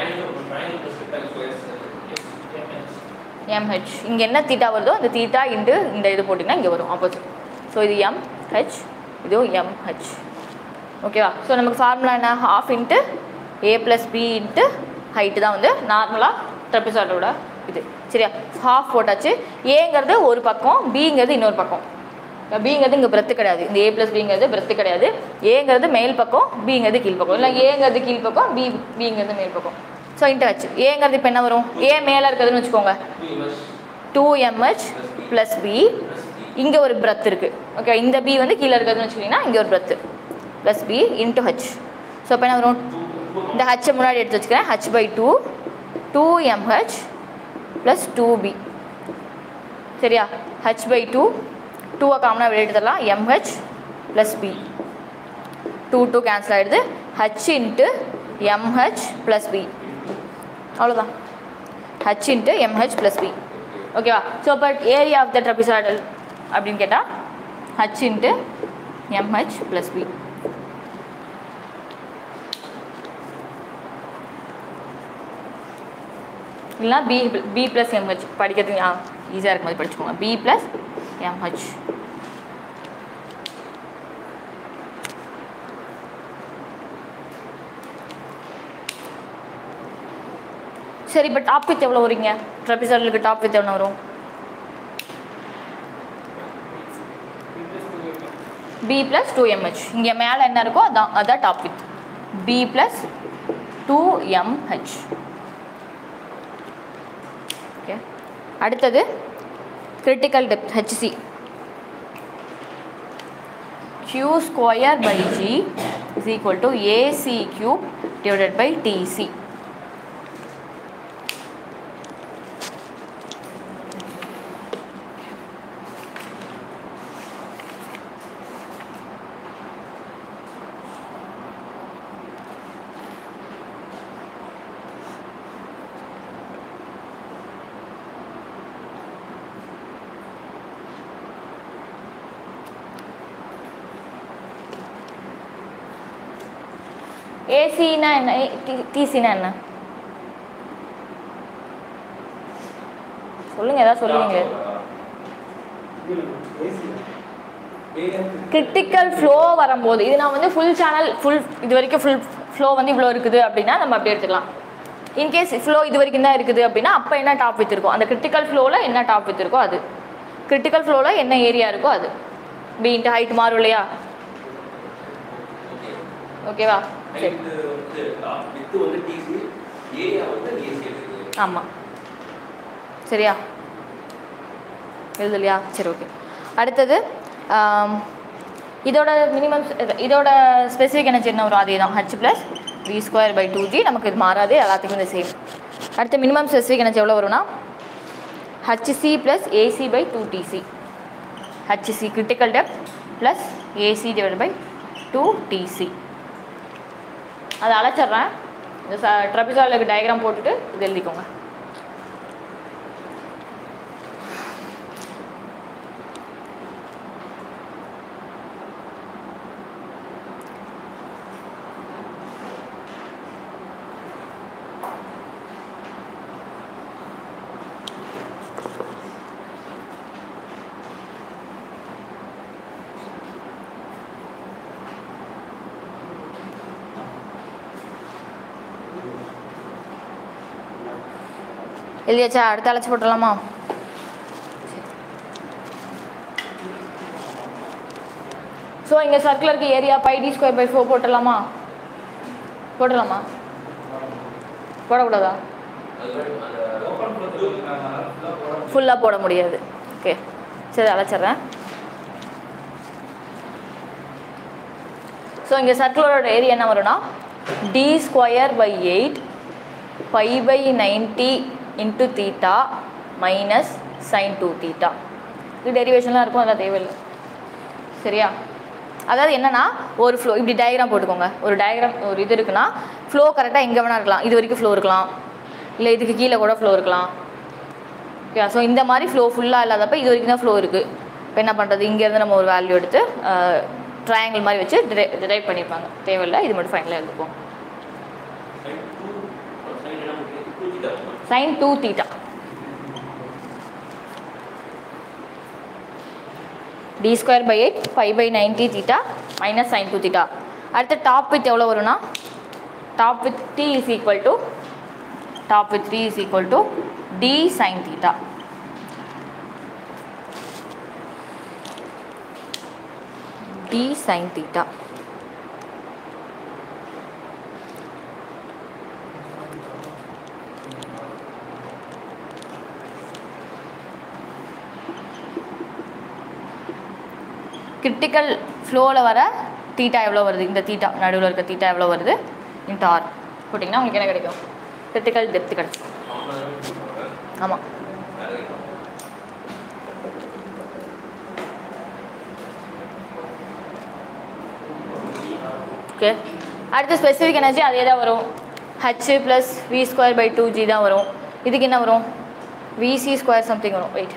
Speaker 1: எம்ஹெச். இங்கே என்ன தீட்டா வருதோ அந்த தீட்டா இன்ட்டு இந்த இது போட்டிங்கன்னா இங்கே வரும் ஆப்போசிட். ஸோ இது எம்ஹெச், இதுவும் எம்ஹெச். ஓகேவா? ஸோ நமக்கு ஃபார்முலா என்ன, half into A plus B into height தான் வந்து நார்மலாக ட்ரெபிசாய்டலோட இது. சரியா? ஹாஃப் போட்டாச்சு. ஏங்கிறது ஒரு பக்கம், பிங்கிறது இன்னொரு பக்கம். பிங்கிறது இங்கே பிரெத்து கிடையாது, இந்த ஏ ப்ளஸ் பிங்கிறது பிரெத்து கிடையாது. ஏங்கிறது மேல் பக்கம், பிங்கிறது கீழ் பக்கம், இல்லை ஏங்கிறது கீழ் பக்கம், பி பிங்கிறது மேல் பக்கம். So into H. ஏங்கிறது இப்போ என்ன வரும், ஏ மேலே இருக்கிறதுன்னு வச்சுக்கோங்க, டூ எம்ஹெச் ப்ளஸ் பி. இங்கே ஒரு பிரெத் இருக்குது. ஓகே, இந்த பி வந்து கீழே இருக்கிறதுன்னு வச்சுக்கிட்டிங்கன்னா இங்கே ஒரு breadth plus B into H. So இப்போ என்ன வரும், இந்த ஹச்சை முன்னாடி எடுத்து வச்சுக்கிறேன், H by two two M H plus two B. சரியா? ஹச் பை டூ டூவை காமனாக வெளியே எடுத்துடலாம், M H plus B. Two two cancel ஆகிடுது, H into M H plus B. அவ்வளோதான், H into M H plus B. ஓகேவா? So but area of the trapezoidal அப்படின்னு கேட்டால் H into M H plus B. இல்லைனா பி பி ப்ளஸ் எம்ஹெச் படிக்கிறதுக்கு ஈஸியாக இருக்கும், போது படிச்சுக்கோங்க, பி ப்ளஸ் எம்ஹெச். சரி, இப்போ டாப் வித் எவ்வளோ வருங்க, ட்ரெபிசாய்டலுக்கு டாப் வித் எவ்வளோ வரும், பி ப்ளஸ் டூ எம்ஹெச். இங்கே மேலே என்ன இருக்கோ அதான் அதான் top width, B plus two M H. Okay, அடுத்தது critical depth H C. Q square by G is equal to A C cube divided by T C. ஏசினா என்ன, டிசினா என்ன சொல்லுங்க, ஏதாவது சொல்லுவீங்களே. கிரிட்டிக்கல் ஃப்ளோ வரும்போது இது நான் வந்து ஃபுல் சேனல் ஃபுல் இது வரைக்கும் ஃபுல் ஃப்ளோ வந்து இவ்வளோ இருக்குது அப்படின்னா நம்ம அப்படி எடுத்துக்கலாம். இன்கேஸ் ஃப்ளோ இது வரைக்கும் தான் இருக்குது அப்படின்னா அப்போ என்ன டாப் வித் இருக்கோ, அந்த கிரிட்டிக்கல் ஃப்ளோவில் என்ன டாப் வித் இருக்கோ அது, கிரிட்டிக்கல் ஃப்ளோவில் என்ன ஏரியா இருக்கோ அது. பி இன்ட்டு ஹைட் மாறும் இல்லையா? ஓகேவா? சரி, ஆமாம், சரியா எழுதலையா? சரி, ஓகே. அடுத்தது இதோட மினிமம் இதோட ஸ்பெசிஃபிக் எனர்ஜி என்ன வரும், அதே தான், H plus we square by two G. நமக்கு இது மாறாது, எல்லாத்துக்கும் இந்த சேம். அடுத்த மினிமம் ஸ்பெசிஃபிக் எனர்ஜி எவ்வளோ வரும்னா H C plus A C by two T C. H C critical depth plus A C divide by two T C. அதை அழைச்சிட்றேன். இந்த ச ட்ரெபிசாய்டலுக்கு டயக்ராம் போட்டுட்டு இது எழுதிக்கோங்க. எழுதியாச்சா? அடுத்து அழைச்சி போட்டுடலாமா? ஸோ இங்கே சர்க்குலருக்கு area pi D square by four போட்டுடலாமா? போட்டுடலாமா? போடக்கூடாதா? ஃபுல்லாக போட முடியாது. ஓகே, சரி அழைச்சிட்றேன். ஸோ இங்கே சர்க்குலரோட ஏரியா என்ன வரும்னா D square by eight pi by ninety into theta minus sin two theta. இது டெரிவேஷன்லாம் இருக்கும், அதெல்லாம் தேவையில்லை. சரியா? அதாவது என்னன்னா ஒரு ஃப்ளோ இப்படி டயக்ராம் போட்டுக்கோங்க. ஒரு டயக்ராம் ஒரு இது இருக்குன்னா ஃப்ளோ கரெக்டாக எங்கே வேணா இருக்கலாம். இது வரைக்கும் ஃப்ளோ இருக்கலாம், இல்லை இதுக்கு கீழே கூட ஃப்ளோ இருக்கலாம். ஓகே, ஸோ இந்த மாதிரி ஃப்ளோ ஃபுல்லாக இல்லாதப்ப இது வரைக்கும் தான் ஃப்ளோ இருக்குது. இப்போ என்ன பண்ணுறது, இங்கேருந்து நம்ம ஒரு வேல்யூ எடுத்து ட்ரையாங்கிள் மாதிரி வச்சு டிரை டிரைவ் பண்ணியிருப்பாங்க. தேவையில்லை, இது மட்டும் ஃபைனலாக எடுத்துப்போம். sin two theta d square by eight pi by ninety theta minus sin two theta. அடுத்து டாப் வித் எவ்வளோ வரும்னா top width t is equal to top width t is equal to d sin theta. d sin theta. Critical ஃப்ளோவில் வர theta எவ்வளோ வருது, இந்த theta நடுவில் இருக்க தீட்டா எவ்வளோ வருது இன்ட்டு ஆர் போட்டிங்கன்னா உங்களுக்கு என்ன கிடைக்கும், கிரிட்டிக்கல் டெப்த் கிடைக்கும். ஆமாம், ஓகே. அடுத்து ஸ்பெசிஃபிக் எனர்ஜி அதே தான் வரும், H plus we square by two G தான் வரும். இதுக்கு என்ன வரும், விசி ஸ்கொயர் சம்திங் வரும். வெயிட்,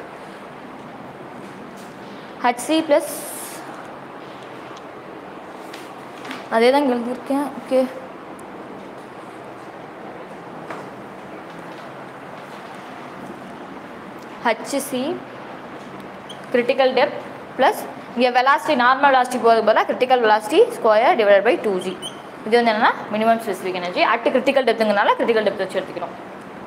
Speaker 1: ஹச்சி ப்ளஸ் அதே தான் இங்கே எழுதியிருக்கேன். Okay, H C critical depth plus இங்கே வெலாசிட்டி நார்மல் வெலாசிட்டி போகிறதுக்கு பதிலாக critical velocity square divide by two G. இது வந்து என்னென்னா minimum specific energy. At critical டெப்த்துங்கனால கிரிட்டிக்கல் டெப்த் வச்சு எடுத்துக்கிறோம்.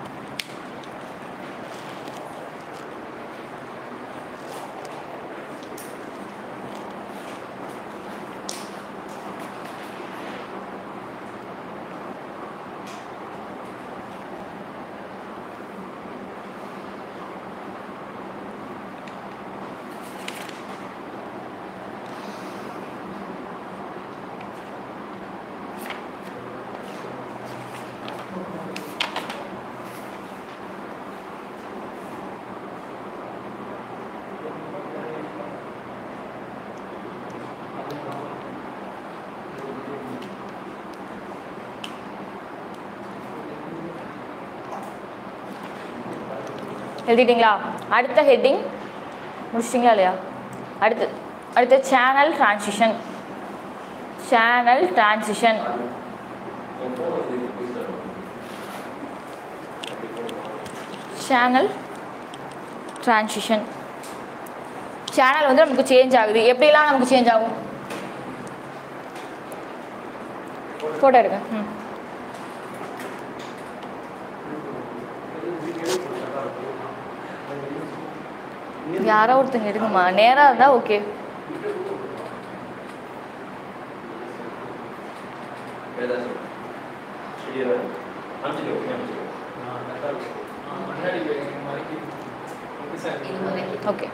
Speaker 1: எழுதிட்டிங்களா? அடுத்த ஹெட்டிங் முடிச்சிட்டிங்களா இல்லையா? அடுத்து அடுத்து channel transition. Channel transition channel transition channel வந்து நமக்கு சேஞ்ச் ஆகுது. எப்படிலாம் நமக்கு சேஞ்ச் ஆகும், ஃபோட்டோ எடுங்க. ம் யாரோ ஒருத்தங்க எடுங்கம்மா, நேராக இருந்தால் ஓகே. ஓகே,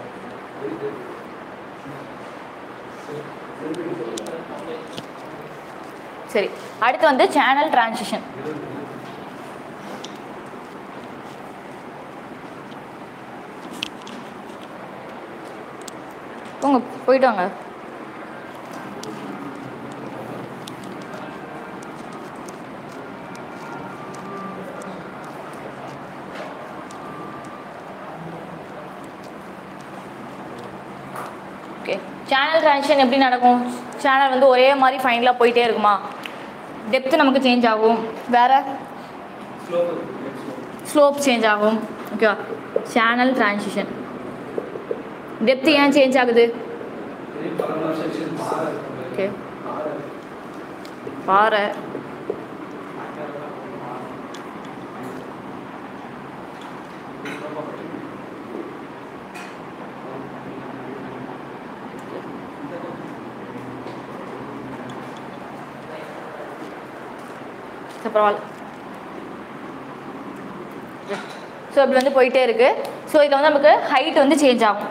Speaker 1: சரி. அடுத்து வந்து சேனல் டிரான்சிஷன். போங்க, போயிட்டு வாங்க. சேனல் ட்ரான்சிஷன் எப்படி நடக்கும்? சேனல் வந்து ஒரே மாதிரி ஃபைனலாக போயிட்டே இருக்குமா? டெப்த்து நமக்கு சேஞ்ச் ஆகும். வேறு ஸ்லோப் சேஞ்ச் ஆகும். ஓகேவா? சேனல் ட்ரான்சிஷன் டெப்த்து ஏன் சேஞ்ச் ஆகுது? ஓகே பாறை பரவாயில்ல. ஸோ இப்படி வந்து போயிட்டே இருக்கு. ஸோ இதில் வந்து நமக்கு ஹைட் வந்து சேஞ்ச் ஆகும்.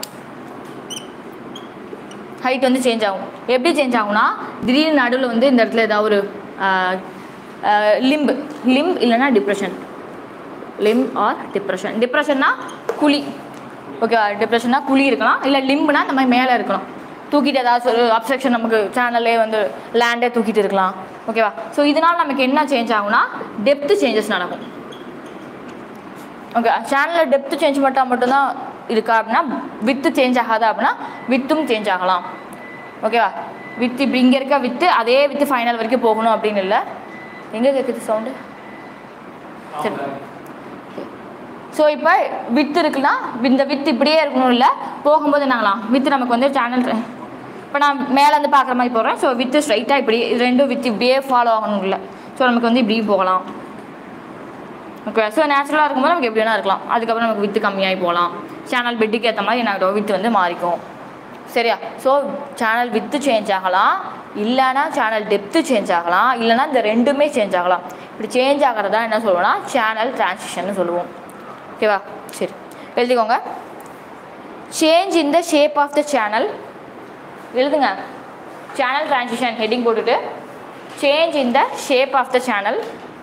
Speaker 1: ஹைட் வந்து சேஞ்ச் ஆகும். எப்படி சேஞ்ச் ஆகும்னா திடீர்னு நடுவில் வந்து இந்த இடத்துல ஏதாவது ஒரு லிம்பு லிம்ப் இல்லைன்னா டிப்ரெஷன். Limb or depression. டிப்ரெஷன்னா குழி. ஓகேவா? டிப்ரெஷன்னா குழி இருக்கலாம். இல்லை லிம்புனா இந்த மாதிரி மேலே இருக்கலாம். தூக்கிட்டு ஏதாவது ஒரு அப்செக்ஷன் நமக்கு சேனல்லே வந்து லேண்டே தூக்கிட்டு இருக்கலாம். ஓகேவா? ஸோ இதனால் நமக்கு என்ன சேஞ்ச் ஆகும்னா டெப்த்து சேஞ்சஸ் நடக்கும். ஓகே, சேனலில் டெப்த்து சேஞ்ச் மட்டும் மட்டும்தான் இருக்கா அப்படின்னா வித்து சேஞ்ச் ஆகாதா அப்படின்னா வித்தும் சேஞ்ச் ஆகலாம். ஓகேவா? வித்து இப்படி இங்கே இருக்க வித்து அதே வித்து ஃபைனல் வரைக்கும் போகணும் அப்படின்னு இல்லை. எங்கே கேட்குது சவுண்டு? சரி. ஸோ இப்போ வித்து இருக்குன்னா இந்த வித்து இப்படியே இருக்கணும் இல்லை, போகும்போது என்னாகலாம் வித்து நமக்கு வந்து சேனல் இப்போ நான் மேலேருந்து பார்க்குற மாதிரி போடுறேன். ஸோ வித்து ஸ்ட்ரைட்டாக இப்படி ரெண்டும் வித்து இப்படியே ஃபாலோ ஆகணும் இல்லை. ஸோ நமக்கு வந்து இப்படி போகலாம். ஓகே, ஸோ நேச்சுரலாக இருக்கும்போது நமக்கு எப்படி வேணா இருக்கலாம். அதுக்கப்புறம் நமக்கு வித்து கம்மியாகி போகலாம். சேனல் பெட்டுக்கு ஏற்ற மாதிரி என்ன வித்து வந்து மாறிக்கும். சரியா? ஸோ சேனல் வித்து சேஞ்ச் ஆகலாம், இல்லைனா சேனல் டெப்த்து சேஞ்ச் ஆகலாம், இல்லைனா இந்த ரெண்டுமே சேஞ்ச் ஆகலாம். இப்படி சேஞ்ச் ஆகிறதா என்ன சொல்லுவோம்னா சேனல் ட்ரான்சிஷன் சொல்லுவோம். ஓகேவா? சரி, எழுதிக்கோங்க. Change in the shape of the channel. எழுதுங்க. சேனல் ட்ரான்சிஷன் ஹெட்டிங் போட்டுட்டு change in the shape of the channel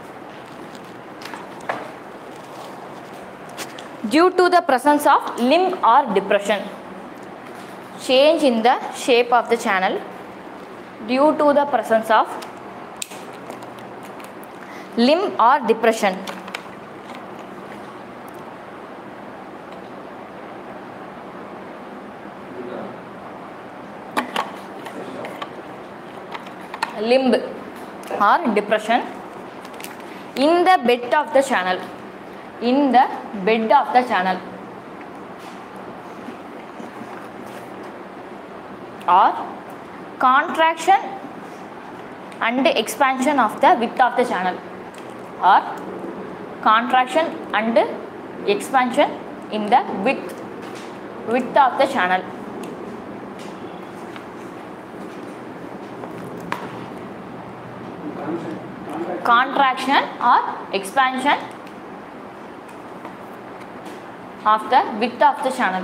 Speaker 1: due to the presence of limb or depression. Change in the shape of the channel due to the presence of limb or depression. Limb or depression in the bed of the channel. In the bed of the channel or contraction and expansion of the width of the channel or contraction and expansion in the width width of the channel. Contraction or expansion of the width of the channel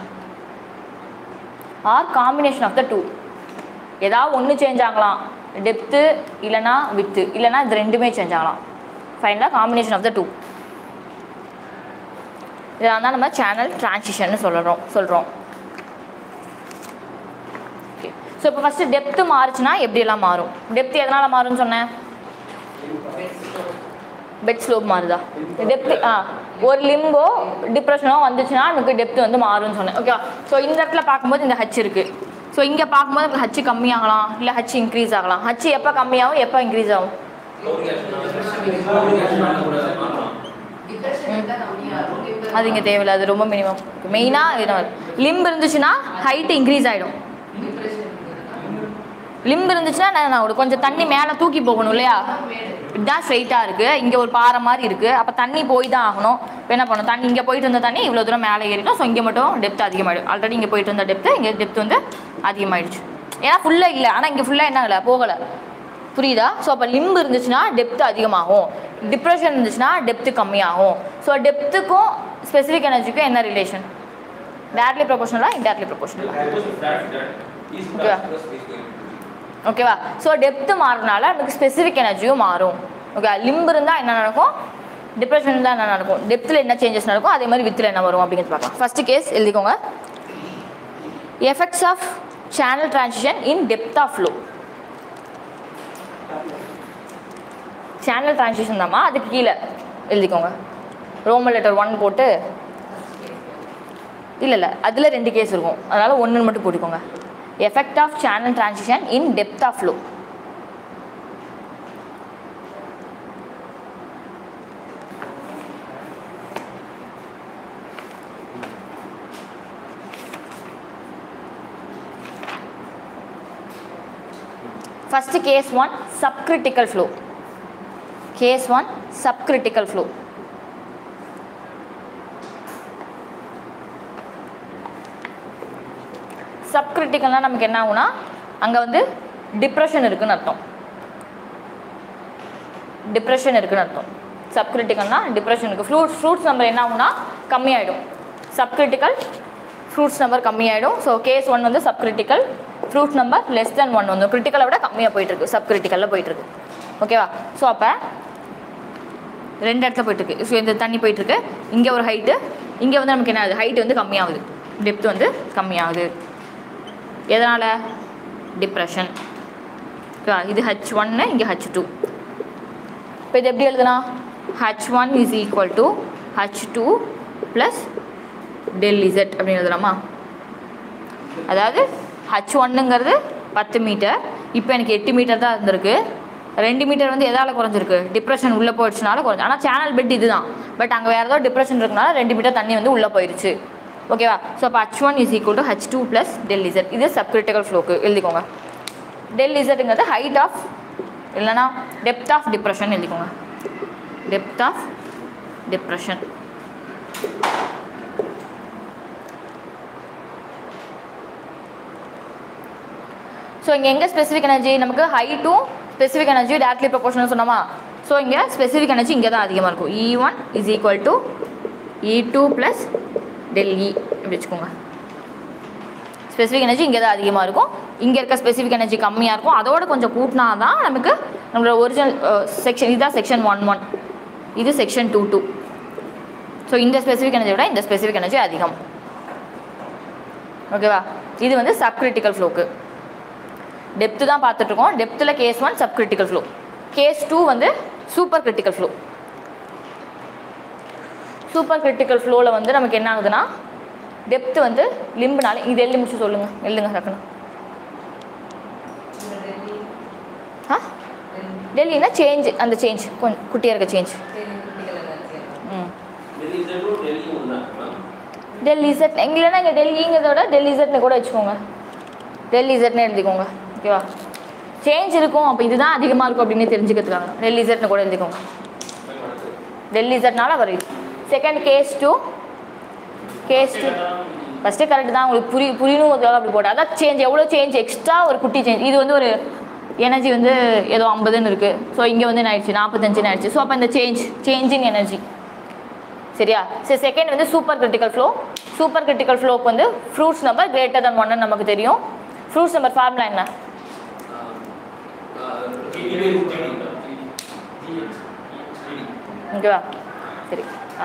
Speaker 1: or combination of the two. ஏதாவது ஒன்று change ஆகலாம், depth இல்லைனா with, இல்லைனா இது ரெண்டுமே change ஆகலாம். ஃபைனலாக combination of the two. இதெல்லாம் தான் நம்ம சேனல் ட்ரான்சிஷன் சொல்கிறோம் சொல்கிறோம் ஓகே. ஸோ இப்போ ஃபஸ்ட்டு டெப்த்து மாறுச்சுன்னா எப்படியெல்லாம் மாறும்? டெப்த்து எதனால் மாறும்னு சொன்னேன்? பெட் ஸ்லோப் மாறுதா? டெப்த்து ஆ ஒரு லிம்போ டிப்ரெஷனோ வந்துச்சுன்னா நமக்கு டெப்த்து வந்து மாறும்னு சொன்னேன். ஓகே, ஸோ இந்த இடத்துல பார்க்கும்போது இந்த ஹச் இருக்குது. ஸோ இங்கே பார்க்கும்போது நமக்கு ஹச் கம்மியாகலாம், இல்லை ஹச் இன்க்ரீஸ் ஆகலாம். ஹச் எப்போ கம்மியாகும், எப்போ இன்க்ரீஸ் ஆகும்? அது இங்கே தேவையில்லை, அது ரொம்ப மினிமம். மெயினாக லிம்பு இருந்துச்சுன்னா ஹைட்டு இன்க்ரீஸ் ஆகிடும். லிம்பு இருந்துச்சுன்னா நான் கொஞ்சம் தண்ணி மேலே தூக்கி போகணும் இல்லையா? இதுதான் ஸ்ட்ரைட்டாக இருக்குது, இங்கே ஒரு பாறை மாதிரி இருக்குது, அப்போ தண்ணி போய் தான் ஆகணும். இப்போ என்ன பண்ணணும்? தண்ணி இங்கே போயிட்டு இருந்த தண்ணி இவ்வளோ தூரம் மேலே ஏறிடும். ஸோ இங்கே மட்டும் டெப்த் அதிகமாகிடும். ஆல்ரெடி இங்கே போயிட்டு இருந்த டெப்த்து இங்கே டெப்த் வந்து அதிகமாகிடுச்சு. ஏன்னா ஃபுல்லாக இல்லை, ஆனால் இங்கே ஃபுல்லாக என்ன இல்லை, போகலை. புரியுதா? ஸோ அப்போ லிம்பு இருந்துச்சுன்னா டெப்த்து அதிகமாகும், டிப்ரெஷன் இருந்துச்சுன்னா டெப்த்து கம்மியாகும். ஸோ டெப்த்துக்கும் ஸ்பெசிஃபிக் எனர்ஜிக்கும் என்ன ரிலேஷன்? டேரக்ட்லி ப்ரொபோஷனலா இன்டேரக்ட்லி ப்ரொபோஷனலா? ஓகேவா? ஓகேவா? ஸோ டெப்த்து மாறினால நமக்கு ஸ்பெசிஃபிக் எனர்ஜியும் மாறும். ஓகே, லிம்பு இருந்தால் என்ன நடக்கும், டிப்ரெஷன் இருந்தால் என்ன நடக்கும், டெப்த்தில் என்ன சேஞ்சஸ் நடக்கும், அதே மாதிரி வித்தில் என்ன வரும் அப்படிங்கிறது பார்க்கலாம். ஃபஸ்ட்டு கேஸ் எழுதிக்கோங்க. Effects of channel transition in depth of flow. Channel transition தாம்மா, அதுக்கு கீழே எழுதிக்கோங்க. ரோமன் லெட்டர் ஒன் போட்டு, இல்லை இல்லை அதில் ரெண்டு கேஸ் இருக்கும், அதனால் ஒன்றுன்னு மட்டும் போட்டுக்கோங்க. effect of channel transition in depth of flow. First case one, subcritical flow. Case one, subcritical flow. சப்கிரிட்டிக்கல்னா நமக்கு என்ன ஆகும்னா அங்கே வந்து டிப்ரெஷன் இருக்குன்னு அர்த்தம். டிப்ரெஷன் இருக்குன்னு அர்த்தம். சப்கிரிட்டிக்கல்னா டிப்ரெஷன் இருக்குது. ஃப்ரூட்ஸ் ஃப்ரூட்ஸ் நம்பர் என்ன ஆகும்னா கம்மியாயிடும். சப்கிரிட்டிக்கல் ஃப்ரூட்ஸ் நம்பர் கம்மியாயிடும். ஸோ கேஸ் ஒன் வந்து சப்கிரிட்டிக்கல், ஃப்ரூட்ஸ் நம்பர் லெஸ் தென் ஒன் வந்து கிரிட்டிக்கலை விட கம்மியாக போயிட்டுருக்கு, சப்கிரிட்டிக்கலில் போயிட்டுருக்கு. ஓகேவா? ஸோ அப்போ ரெண்டு இடத்துல போயிட்டுருக்கு. ஸோ இந்த தண்ணி போயிட்டுருக்கு, இங்கே ஒரு ஹைட்டு, இங்கே வந்து நமக்கு என்ன ஆகுது, ஹைட்டு வந்து கம்மியாகுது, டெப்த் வந்து கம்மியாகுது. எதனால்? டிப்ரெஷன். இது ஹெச் ஒன்னு, இங்கே ஹெச் டூ. இப்போ இது எப்படி எழுதுனா, H one is equal to H two plus del Z அப்படின்னு எழுதுலாமா? அதாவது ஹெச் ஒன்னுங்கிறது பத்து மீட்டர், இப்போ எனக்கு எட்டு மீட்டர் தான் இருந்திருக்கு. ரெண்டு மீட்டர் வந்து எதால் குறைஞ்சிருக்கு, டிப்ரெஷன் உள்ளே போயிடுச்சுனால குறைஞ்சி. ஆனால் சேனல் பெட் இது தான், பட் அங்கே வேறு ஏதோ டிப்ரெஷன் இருக்குனால ரெண்டு மீட்டர் தண்ணி வந்து உள்ளே போயிடுச்சு. ஓகேவா? ஸோ அப்போ H one is equal to H two plus del Z. இது சப்கிரிட்டிக்கல் ஃப்ளோக்கு எழுதிக்கோங்க. டெல் இசட்டுங்கிறது ஹைட் ஆஃப் இல்லைனா டெப்த் ஆஃப் டிப்ரெஷன் எழுதிக்கோங்க. Depth of depression. ஸோ இங்கே எங்கே ஸ்பெசிஃபிக் எனர்ஜி, நமக்கு ஹைட்டும் ஸ்பெசிஃபிக் எனர்ஜி டேரக்ட்லி ப்ரொபோர்ஷனல் சொன்னோமா? ஸோ இங்கே ஸ்பெசிஃபிக் எனர்ஜி இங்கே தான் அதிகமாக இருக்கும். E one is equal to E two plus del E இப்படி வச்சுக்கோங்க. ஸ்பெசிஃபிக் எனர்ஜி இங்கே தான் அதிகமாக இருக்கும், இங்கே இருக்க ஸ்பெசிஃபிக் எனர்ஜி கம்மியாக இருக்கும். அதோட கொஞ்சம் கூட்டினா தான் நமக்கு நம்மளோட ஒரிஜினல் செக்ஷன். இதுதான் செக்ஷன் ஒன் ஒன், இது செக்ஷன் டூ டூ. ஸோ இந்த ஸ்பெசிஃபிக் எனர்ஜி விட இந்த ஸ்பெசிஃபிக் எனர்ஜி அதிகம். ஓகேவா? இது வந்து சப்கிரிட்டிக்கல் ஃப்ளோக்கு. டெப்த்து தான் பார்த்துட்ருக்கோம். டெப்த்தில் case one subcritical flow, case two வந்து super critical flow. Super critical ஃப்ளோவில் வந்து நமக்கு என்ன ஆகுதுன்னா டெப்த்து வந்து லிம்புனால, இது எழுதி முடிச்சு சொல்லுங்கள், எழுதுங்க டக்குன்னு. ஆ டெல்லினா சேஞ்ச், அந்த சேஞ்ச் கொஞ்சம் குட்டியாக இருக்க சேஞ்ச். ம் டெல் இசட் எங்களா இங்கே டெல்லிங்கிறதோட டெல் இசட்னு கூட வச்சுக்கோங்க. டெல் இசட்னு எழுதிக்கோங்க. ஓகேவா? சேஞ்ச் இருக்கும், அப்போ இதுதான் அதிகமாக இருக்கும் அப்படின்னு தெரிஞ்சுக்கிறதுக்காங்க டெல் இசட்னு கூட எழுதிக்கோங்க. டெல் இசட்னால வருது. Second case two, case two first correct தான், உங்களுக்கு புரி புரியணுங்கிறதுக்காக அப்படி போட்டேன். அதான் சேஞ்ச் எவ்வளோ சேஞ்ச், எக்ஸ்ட்ரா ஒரு குட்டி சேஞ்ச். இது வந்து ஒரு எனர்ஜி வந்து ஏதோ ஐம்பதுன்னு இருக்குது, ஸோ இங்கே வந்து என்ன ஆயிடுச்சு, நாற்பத்தஞ்சுன்னு ஆயிடுச்சு. ஸோ அப்போ இந்த சேஞ்ச் சேஞ்ச் இன் எனர்ஜி. சரியா? சரி, செகண்ட் வந்து super critical flow. Super critical ஃப்ளோக்கு வந்து ஃப்ரூட்ஸ் நம்பர் கிரேட்டர் தன் ஒன்னு நமக்கு தெரியும். ஃப்ரூட்ஸ் நம்பர் ஃபார்முலா என்ன? ஓகேவா? சரி,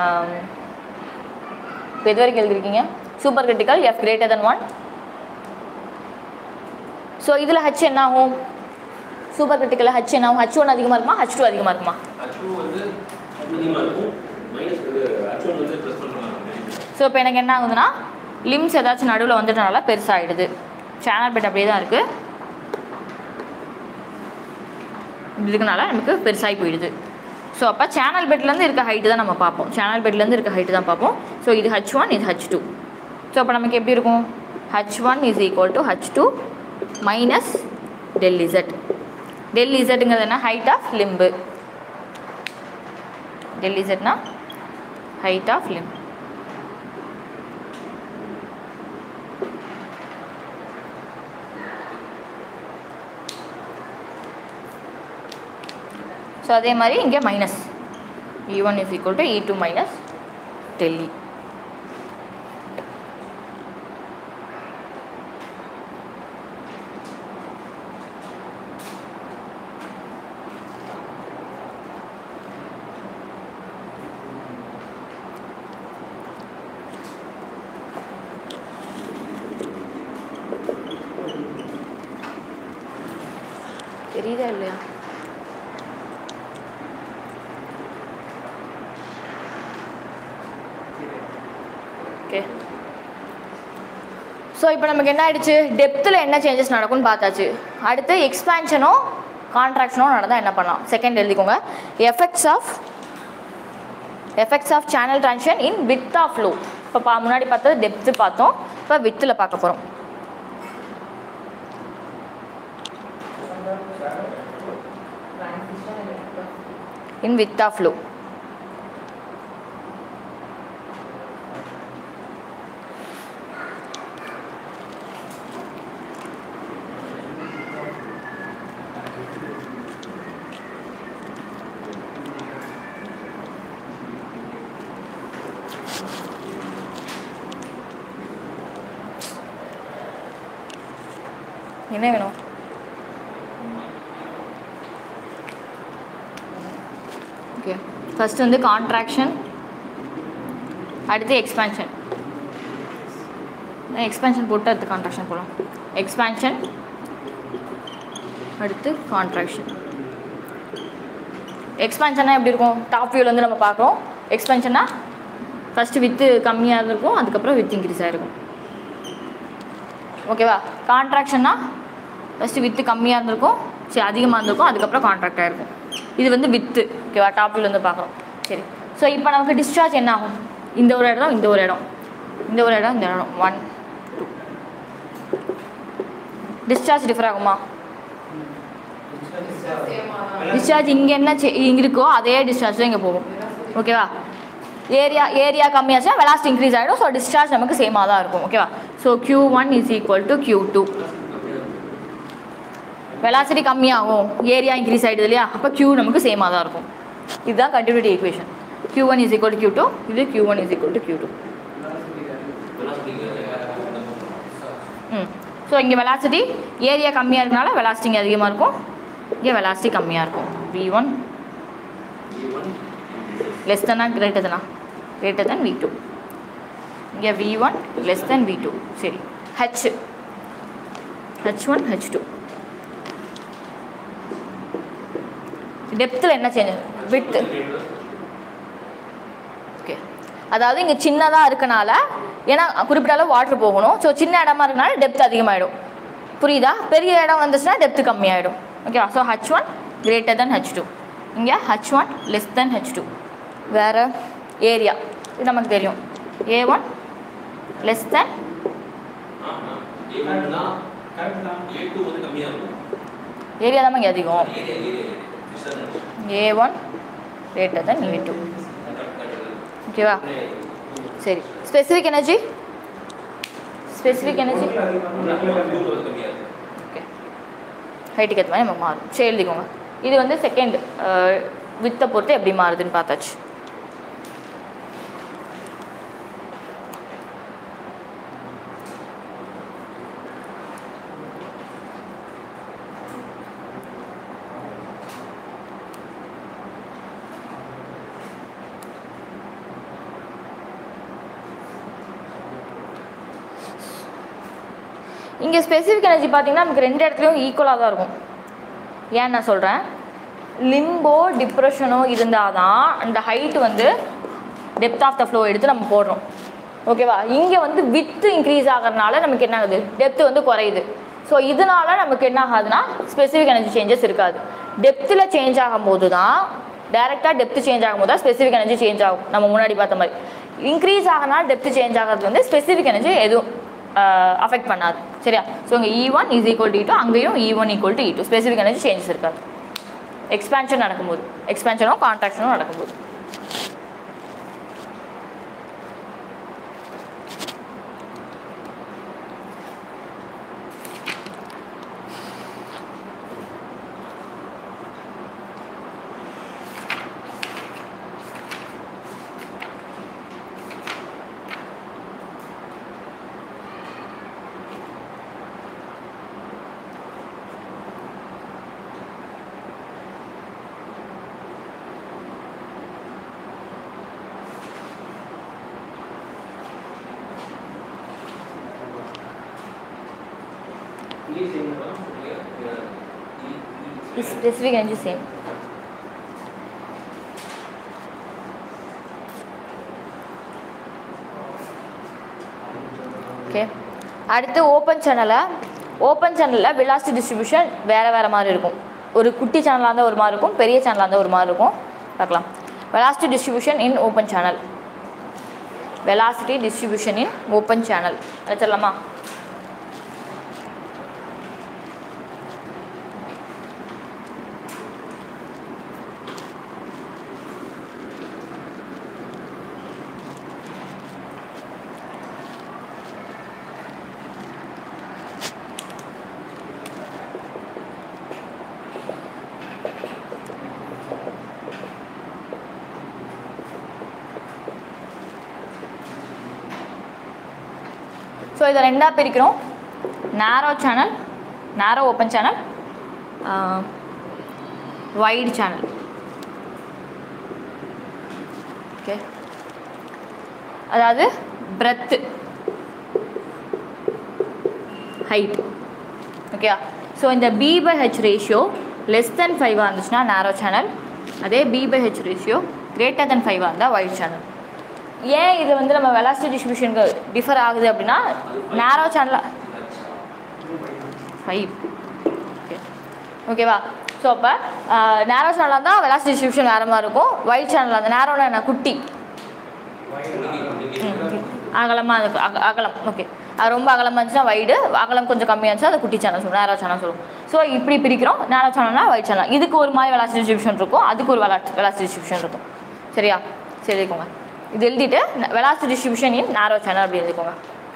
Speaker 1: இப்போ இது வரைக்கும் எழுதிருக்கீங்க. Super critical F greater than one. So இதில் ஹச் என்ன ஆகும்? சூப்பர் கிரிட்டிக்கல் ஹச் என்ன ஆகும்? ஹச் ஒன் அதிகமாக இருக்குமா, ஹச் டூ அதிகமாக இருக்குமா? ஸோ இப்போ எனக்கு என்ன ஆகுதுன்னா லிம்ஸ் ஏதாச்சும் நடுவில் வந்துட்டனால பெருசாகிடுது. சேனல் பெட் அப்படியே தான் இருக்குது, இதுக்குனால நமக்கு பெருசாகி போயிடுது. ஸோ அப்போ சேனல் பெட்லேருந்து இருக்க ஹைட்டு தான் நம்ம பார்ப்போம். சேனல் பெட்லேருந்து இருக்க ஹைட்டு தான் பார்ப்போம். ஸோ இது ஹச் ஒன், இது ஹச் டூ. ஸோ அப்போ நமக்கு எப்படி இருக்கும்? H one is equal to H two minus del Z. Del இசட்டுங்கிறது என்ன? Height of limb. டெல் இசட்னா ஹைட் ஆஃப் லிம்ப். ஸோ அதே மாதிரி இங்கே minus E one is equal to E two minus del E. தெரியுதா இல்லையா? ஓகே. ஸோ இப்போ நமக்கு என்ன ஆயிடுச்சு, டெப்த்தில் என்ன சேஞ்சஸ் நடக்கும்னு பார்த்தாச்சு. அடுத்து எக்ஸ்பேன்ஷனோ கான்ட்ராக்ஷனோ நடந்தால் என்ன பண்ணலாம். செகண்ட் எழுதிக்கோங்க, effects of effects of channel transition in width of flow. இப்போ பா முன்னாடி பார்த்தது டெப்த்து பார்த்தோம், இப்போ வித்தில் பார்க்க போகிறோம். In width of flow. என்ன வேணும்? ஓகே, ஃபர்ஸ்ட் வந்து கான்ட்ராக்ஷன், அடுத்து எக்ஸ்பேன்ஷன். எக்ஸ்பேன்ஷன் போட்டு அடுத்து கான்ட்ராக்ஷன் போகலாம். எக்ஸ்பேன்ஷன் அடுத்து கான்ட்ராக்ஷன். எக்ஸ்பேன்ஷன்னா எப்படி இருக்கும், டாப் வியூவில் வந்து நம்ம பார்க்குறோம். எக்ஸ்பேன்ஷன்னா ஃபஸ்ட்டு வித்து கம்மியாக இருக்கும், அதுக்கப்புறம் வித் இன்க்ரீஸ் ஆகிருக்கும். ஓகேவா? கான்ட்ராக்ஷன்னா ஃபஸ்ட்டு வித்து கம்மியாக இருந்திருக்கும், சரி அதிகமாக இருந்திருக்கும், அதுக்கப்புறம் கான்ட்ராக்ட் ஆகிருக்கும். இது வந்து வித்து. ஓகேவா? டாப்பில் வந்து பார்க்குறோம். சரி, ஸோ இப்போ நமக்கு டிஸ்சார்ஜ் என்ன ஆகும், இந்த ஒரு இடம் இந்த ஒரு இடம் இந்த ஒரு இடம் இந்த இடம் ஒன் டூ. டிஸ்சார்ஜ் டிஃபர் ஆகுமா? டிஸ்சார்ஜ் இங்கே என்ன இங்கே இருக்கோ அதே டிஸ்சார்ஜ் தான் இங்கே போகும். ஓகேவா? ஏரியா ஏரியா கம்மியாச்சுன்னா வெலாசிட்டி இன்க்ரீஸ் ஆகிடும். ஸோ டிஸ்சார்ஜ் நமக்கு சேமாக தான் இருக்கும். ஓகேவா? So Q one is equal to Q two. Velocity கம்மியாகும், ஏரியா இன்க்ரீஸ் ஆகிடுது இல்லையா, அப்போ கியூ நமக்கு சேமாக தான் இருக்கும். இதுதான் continuity equation. Q one is equal to Q two, இது Q one is equal to Q two. Hmm so இங்கே வெலாசிட்டி ஏரியா கம்மியாக இருக்கனால வெலாசிட்டி இங்கே அதிகமாக இருக்கும், இங்கே வெலாசிட்டி கம்மியாக இருக்கும். வி ஒன் லெஸ் தென்னா கிரேட்டர் தெனா கிரேட்டர் தென் வி டூ. இங்கே V one less than V two. சரி, H H one H two. டெப்த்தில் என்ன சேஞ்ச், வித். ஓகே, அதாவது இங்கே சின்னதாக இருக்கனால, ஏன்னா குறிப்பிட்ட அளவு வாட்டர் போகணும், ஸோ சின்ன இடமா இருக்கனால டெப்த் அதிகமாகிடும். புரியுதா? பெரிய இடம் வந்துச்சுன்னா டெப்த்து கம்மியாகிடும். ஓகேவா? So H one greater than H two, இங்கே H one less than H two. வேறு ஏரியா இது நமக்கு தெரியும், A one less than area தான் இங்கே அதிகம். A one greater than A two. ஓகேவா? சரி, specific energy specific energy okay, ஹைட்டுக்கு ஏற்ற மாதிரி நமக்கு மாறும். சரி, எழுதிக்கோங்க. இது வந்து செகண்ட் வித்தை பொறுத்து எப்படி மாறுதுன்னு பார்த்தாச்சு. இங்கே ஸ்பெசிஃபிக் எனர்ஜி பார்த்தீங்கன்னா நமக்கு ரெண்டு இடத்துலையும் ஈக்குவலாக தான் இருக்கும். ஏன் நான் சொல்கிறேன், லிம்போ டிப்ரெஷனோ இருந்தால் தான் அந்த ஹைட்டு வந்து டெப்த் ஆஃப் த ஃப்ளோ எடுத்து நம்ம போடுறோம். ஓகேவா? இங்கே வந்து வித்து இன்க்ரீஸ் ஆகிறதுனால நமக்கு என்ன ஆகுது, டெப்த்து வந்து குறையுது. ஸோ இதனால நமக்கு என்ன ஆகாதுன்னா ஸ்பெசிஃபிக் எனர்ஜி சேஞ்சஸ் இருக்காது. டெப்த்தில் சேஞ்ச் ஆகும்போது தான், டேரெக்டாக டெப்த்து சேஞ்ச் ஆகும்போது தான் ஸ்பெசிஃபிக் எனர்ஜி சேஞ்ச் ஆகும். நம்ம முன்னாடி பார்த்த மாதிரி இன்க்ரீஸ் ஆகிறதுனால டெப்த்து சேஞ்ச் ஆகிறது வந்து ஸ்பெசிஃபிக் எனர்ஜி எதுவும் அஃபெக்ட் பண்ணாது. சரியா? ஸோ இங்கே E one is equal to E two, அங்கேயும் E one equal to E two. Specific energy changes இருக்காது எக்ஸ்பேன்ஷன் நடக்கும்போது, எக்ஸ்பேன்ஷனோ கான்ட்ராக்ஷனோ நடக்கும்போது. Specific energy same. Okay, அடுத்து ஓப்பன் சேனலை ஓப்பன் சேனலில் வெலாசிட்டி டிஸ்ட்ரிபியூஷன் வேறு வேறு மாதிரி இருக்கும். ஒரு குட்டி சேனலாக இருந்தால் ஒரு மாதிரி இருக்கும், பெரிய சேனலாக இருந்தால் ஒரு மாதிரி இருக்கும். பார்க்கலாம். Velocity distribution in open channel. Velocity distribution in open channel வச்சிடலாமா? ஸோ இதை ரெண்டாக பிரிக்கிறோம். Narrow channel, narrow open channel, wide channel. Okay, அதாவது பிரெத்து, ஹைட். ஓகே, ஸோ இந்த B by H ratio less than ஃபைவாக இருந்துச்சுன்னா நேரோ சேனல், அதே B by H ratio greater than ஃபைவாக இருந்தால் வைடு சேனல். ஏன் இது வந்து நம்ம வெலாசிட்டி டிஸ்ட்ரிபியூஷனுக்கு டிஃபர் ஆகுது அப்படின்னா நேரோ சேனலில் ஃபைவ். ஓகே ஓகேவா? ஸோ அப்போ நேரோ சேனலாக தான் வெலாசிட்டி டிஸ்ட்ரிபியூஷன் வேறு மாதிரி இருக்கும். வைட் சேனலில் அந்த நேரோவில் என்ன குட்டி அகலமாக இருக்கு, அக அகலம். ஓகே, அது ரொம்ப அகலமாக இருந்துச்சுன்னா வைடு, அகலம் கொஞ்சம் கம்மியாக இருந்துச்சுன்னா அது குட்டி சேனல் சொல்லுவோம், நேரோ சேனல் சொல்லுவோம். ஸோ இப்படி பிரிக்கிறோம். நேரோ சேனல்னா வைட் சேனல். இதுக்கு ஒரு மாதிரி வெலாசிட்டி டிஸ்ட்ரிபியூஷன் இருக்கும், அதுக்கு ஒரு வெலா வெலாசிட்டி டிஸ்ட்ரிபியூஷன் இருக்கும். சரியா? சரி, எழுதிக்கோங்க. இது எழுதிட்டு வெலாசிட்டி டிஸ்ட்ரிபியூஷன் இன் நேரோ சேனல் அப்படி எழுதிக்கோங்க.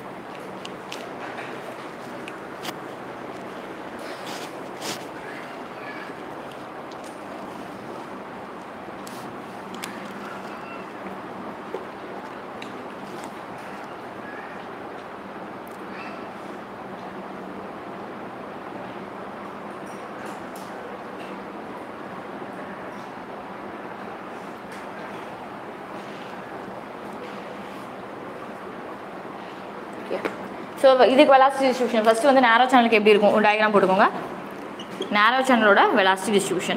Speaker 1: ஸோ இதுக்கு வெலாசிட்டி டிஸ்ட்ரிபியூஷன் ஃபஸ்ட்டு வந்து நேரோ சேனலுக்கு எப்படி இருக்கும் ஒரு டயக்ராம் போட்டுக்கோங்க. நேரோ சேனலோட வெலாசிட்டி டிஸ்ட்ரிபியூஷன்.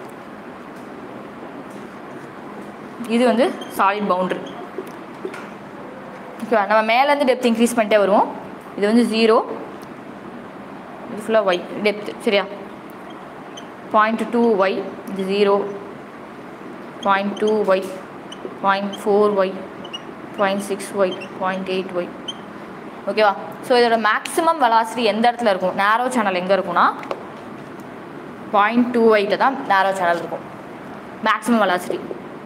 Speaker 1: இது வந்து சாலிட் பவுண்ட்ரி. ஓகேவா? நம்ம மேலேருந்து டெப்த் இன்க்ரீஸ் பண்ணிட்டே வருவோம். இது வந்து ஜீரோ, இது ஃபுல்லாக ஒய் டெப்த். சரியா? பாயிண்ட் டூ ஒய், இது zero, point two Y, point four Y, point six Y, point eight Y. ஓகேவா? ஸோ இதோட மேக்ஸிமம் வெலாசிட்டி எந்த இடத்துல இருக்கும்? நேரோ சேனல் எங்கே இருக்கும்னா பாயிண்ட் டூ ஒய்ட்டில் தான் நேரோ சேனல் இருக்கும் மேக்ஸிமம் வெலாசிட்டி.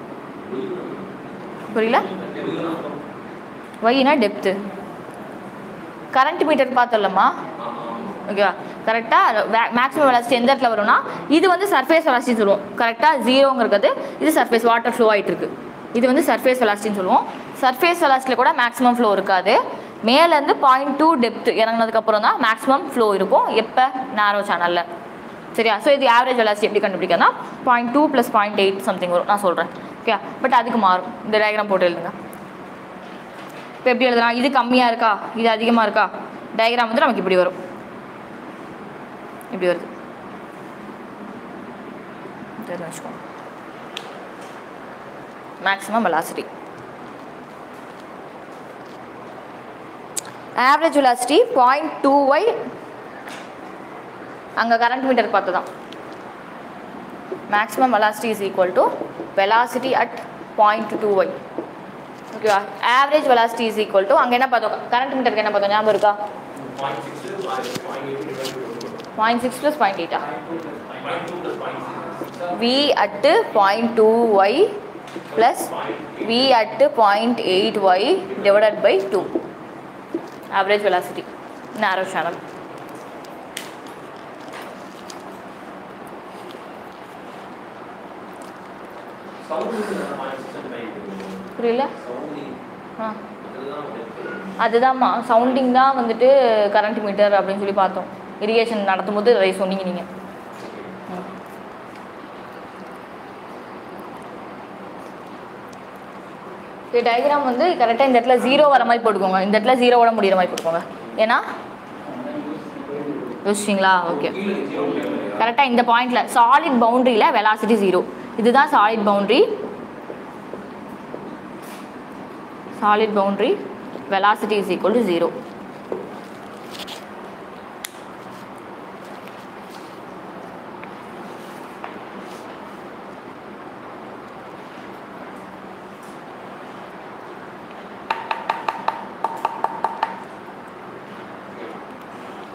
Speaker 1: புரியல? ஒய்னா டெப்த்து. கரண்ட் மீட்டர் பார்த்தோம்லம்மா. ஓகேவா? கரெக்டாக மேக்ஸிமம் வெலாசிட்டி எந்த இடத்துல வரும்னா இது வந்து சர்ஃபேஸ் வெலாசிட்டி சொல்லுவோம். கரெக்டாக ஜீரோங்கிறது இது சர்ஃபேஸ் வாட்டர் ஃப்ளோ ஆகிட்டு இருக்கு. இது வந்து சர்ஃபேஸ் வெலாசிட்டின்னு சொல்லுவோம். சர்ஃபேஸ் வெலாசிட்டியில் கூட மேக்ஸிமம் ஃப்ளோ இருக்காது. மேலேருந்து பாயிண்ட் டூ டெப்த் இறங்கினதுக்கப்புறம் தான் மேக்ஸிமம் ஃப்ளோ இருக்கும். எப்போ? நேரோ சேனலில். சரியா? ஸோ இது ஆவரேஜ் வெலாசிட்டி எப்படி கண்டுபிடிக்கனா point two plus point eight something வரும், நான் சொல்கிறேன். ஓகே, பட் அதுக்கு மாறும். இந்த டயக்ராம் போட்டு எழுதுங்க. இப்போ எப்படி எழுதலாம்? இது கம்மியாக இருக்கா, இது அதிகமாக இருக்கா? டயக்ராம் வந்து நமக்கு இப்படி வரும். இப்படி வருது வச்சுக்கோங்க. Maximum velocity, average velocity point two Y. அங்கே கரண்ட் மீட்டர் பார்த்து தான் maximum velocity is equal to velocity at point two Y. ஓகேவா? Average velocity is equal to அங்கே என்ன பார்த்தோம்? கரண்ட் மீட்டருக்கு என்ன பார்த்தோம்? ஞாபகம் இருக்கா? பாயிண்ட் சிக்ஸ் ப்ளஸ் பாயிண்ட் எயிட்டா? V at point two Y plus V at point eight Y divided by two. Average velocity, narrow channel. புரியல? ஆ அதுதான்மா சவுண்டிங் தான் வந்துட்டு கரண்ட் மீட்டர் அப்படின்னு சொல்லி பார்த்தோம். இரிகேஷன் நடத்தும் போது அதை சொன்னீங்க நீங்கள். இந்த டயக்ராம் வந்து கரெக்டாக இந்த இடத்துல ஜீரோ வர மாதிரி போட்டுக்கோங்க. இந்த இடத்துல ஜீரோவோட முடிகிற மாதிரி போட்டுக்கோங்க. ஏன்னா யோசிச்சிங்களா? ஓகே, கரெக்டாக இந்த பாயிண்டில் சாலிட் பவுண்ட்ரியில் வெலாசிட்டி ஜீரோ. இதுதான் solid boundary. Solid boundary velocity is equal to zero.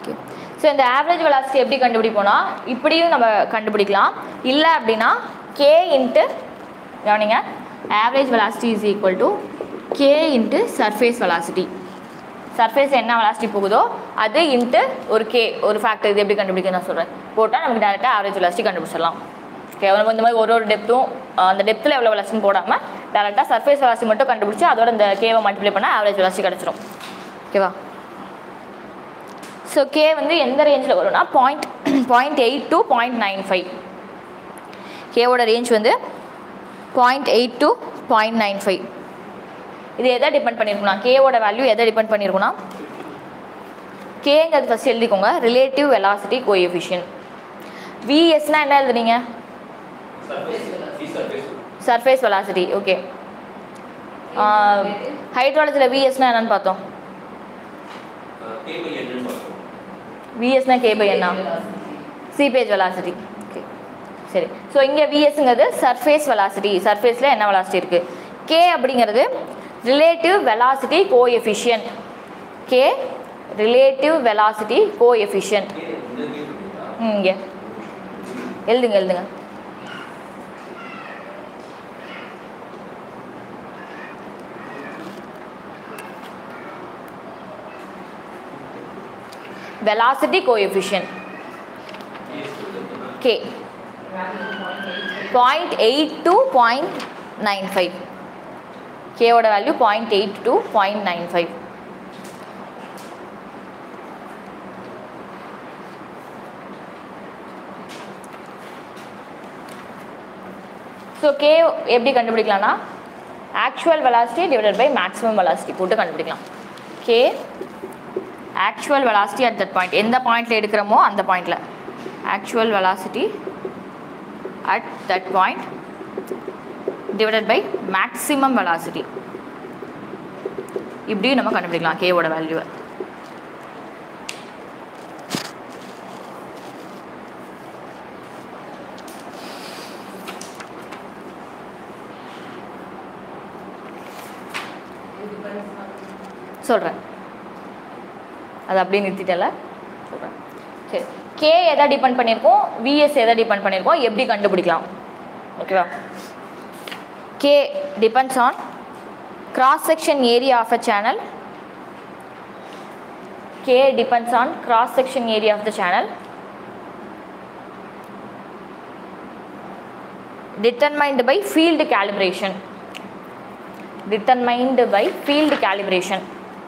Speaker 1: Okay. So இந்த ஆவரேஜ் வெலாசிட்டி எப்படி கண்டுபிடிப்போம்னா இப்படியும் நம்ம கண்டுபிடிக்கலாம். இல்லை அப்படின்னா கே இன்ட்டு கவனிங்க, average velocity is equal to K into surface velocity. Surface என்ன வெலாசிட்டி போகுதோ அது இன்ட்டு ஒரு கே ஒரு ஃபேக்டர். இது எப்படி கண்டுபிடிக்க நான் சொல்கிறேன். போட்டால் நமக்கு டேரெக்டாக ஆவரேஜ் வெலாசிட்டி கண்டுபிடிச்சிடலாம். ஓகே, நம்ம இந்த மாதிரி ஒரு ஒரு டெப்த்தும் அந்த டெப்த்தில் எவ்வளோ வெலாசிட்டின்னு போடாமல் டேரெக்டாக சர்ஃபேஸ் வெலாசிட்டி மட்டும் கண்டுபிடிச்சி அதோட இந்த கேவை மல்டிப்ளை பண்ணால் ஆவரேஜ் வெலாசிட்டி கிடச்சிரும். ஓகேவா? ஸோ கே வந்து எந்த ரேஞ்சில் வரும்னா point point eight to point nine five. கேவோட ரேஞ்ச் வந்து point eight to point nine five. இது எதை டிபெண்ட் பண்ணியிருக்குன்னா கேவோட வேல்யூ எதை டிபெண்ட் பண்ணியிருக்குன்னா கேங்கிறது ஃபஸ்ட் எழுதிக்கோங்க, ரிலேட்டிவ் வெலாசிட்டி கோஎஃபிஷியன்ட். விஎஸ்னால் என்ன எழுதுறீங்க? Surface velocity. ஓகே, ஹைட்ராலஜியில் விஎஸ்னால் என்னன்னு பார்த்தோம். விஎஸ்னா கே பை என்ன? Seepage velocity. ஓகே சரி. ஸோ இங்கே விஎஸ்ங்கிறது சர்ஃபேஸ் வெலாசிட்டி. சர்ஃபேஸில் என்ன வெலாசிட்டி இருக்குது? கே அப்படிங்கிறது relative velocity coefficient. K relative velocity coefficient. இங்கே எழுதுங்க எழுதுங்க. velocity coefficient K zero point eight to zero point nine five. K oda value zero point eight to zero point nine five. So K எப்படி கண்டுபிடிக்கலாம்னா actual velocity divided by maximum velocity போட்டு கண்டுபிடிக்கலாம். K actual velocity at that point, எந்த பாயிண்ட்ல எடுக்கிறோமோ அந்த பாயிண்ட்ல actual velocity at that point divided by maximum velocity. இப்படி நம்ம கண்டுபிடிக்கலாம் K ஓட வேல்யூவை. சொல்கிறேன், அது அப்படியே நிறுத்திட்டல சொல்கிறேன். சரி, கே எதை டிபெண்ட் பண்ணியிருக்கோம், விஎஸ் எதை டிபெண்ட் பண்ணியிருக்கோம், எப்படி கண்டுபிடிக்கலாம்? ஓகேவா? K depends on cross section area of a channel. K depends on cross section area of the channel determined by field calibration. Determined by field calibration.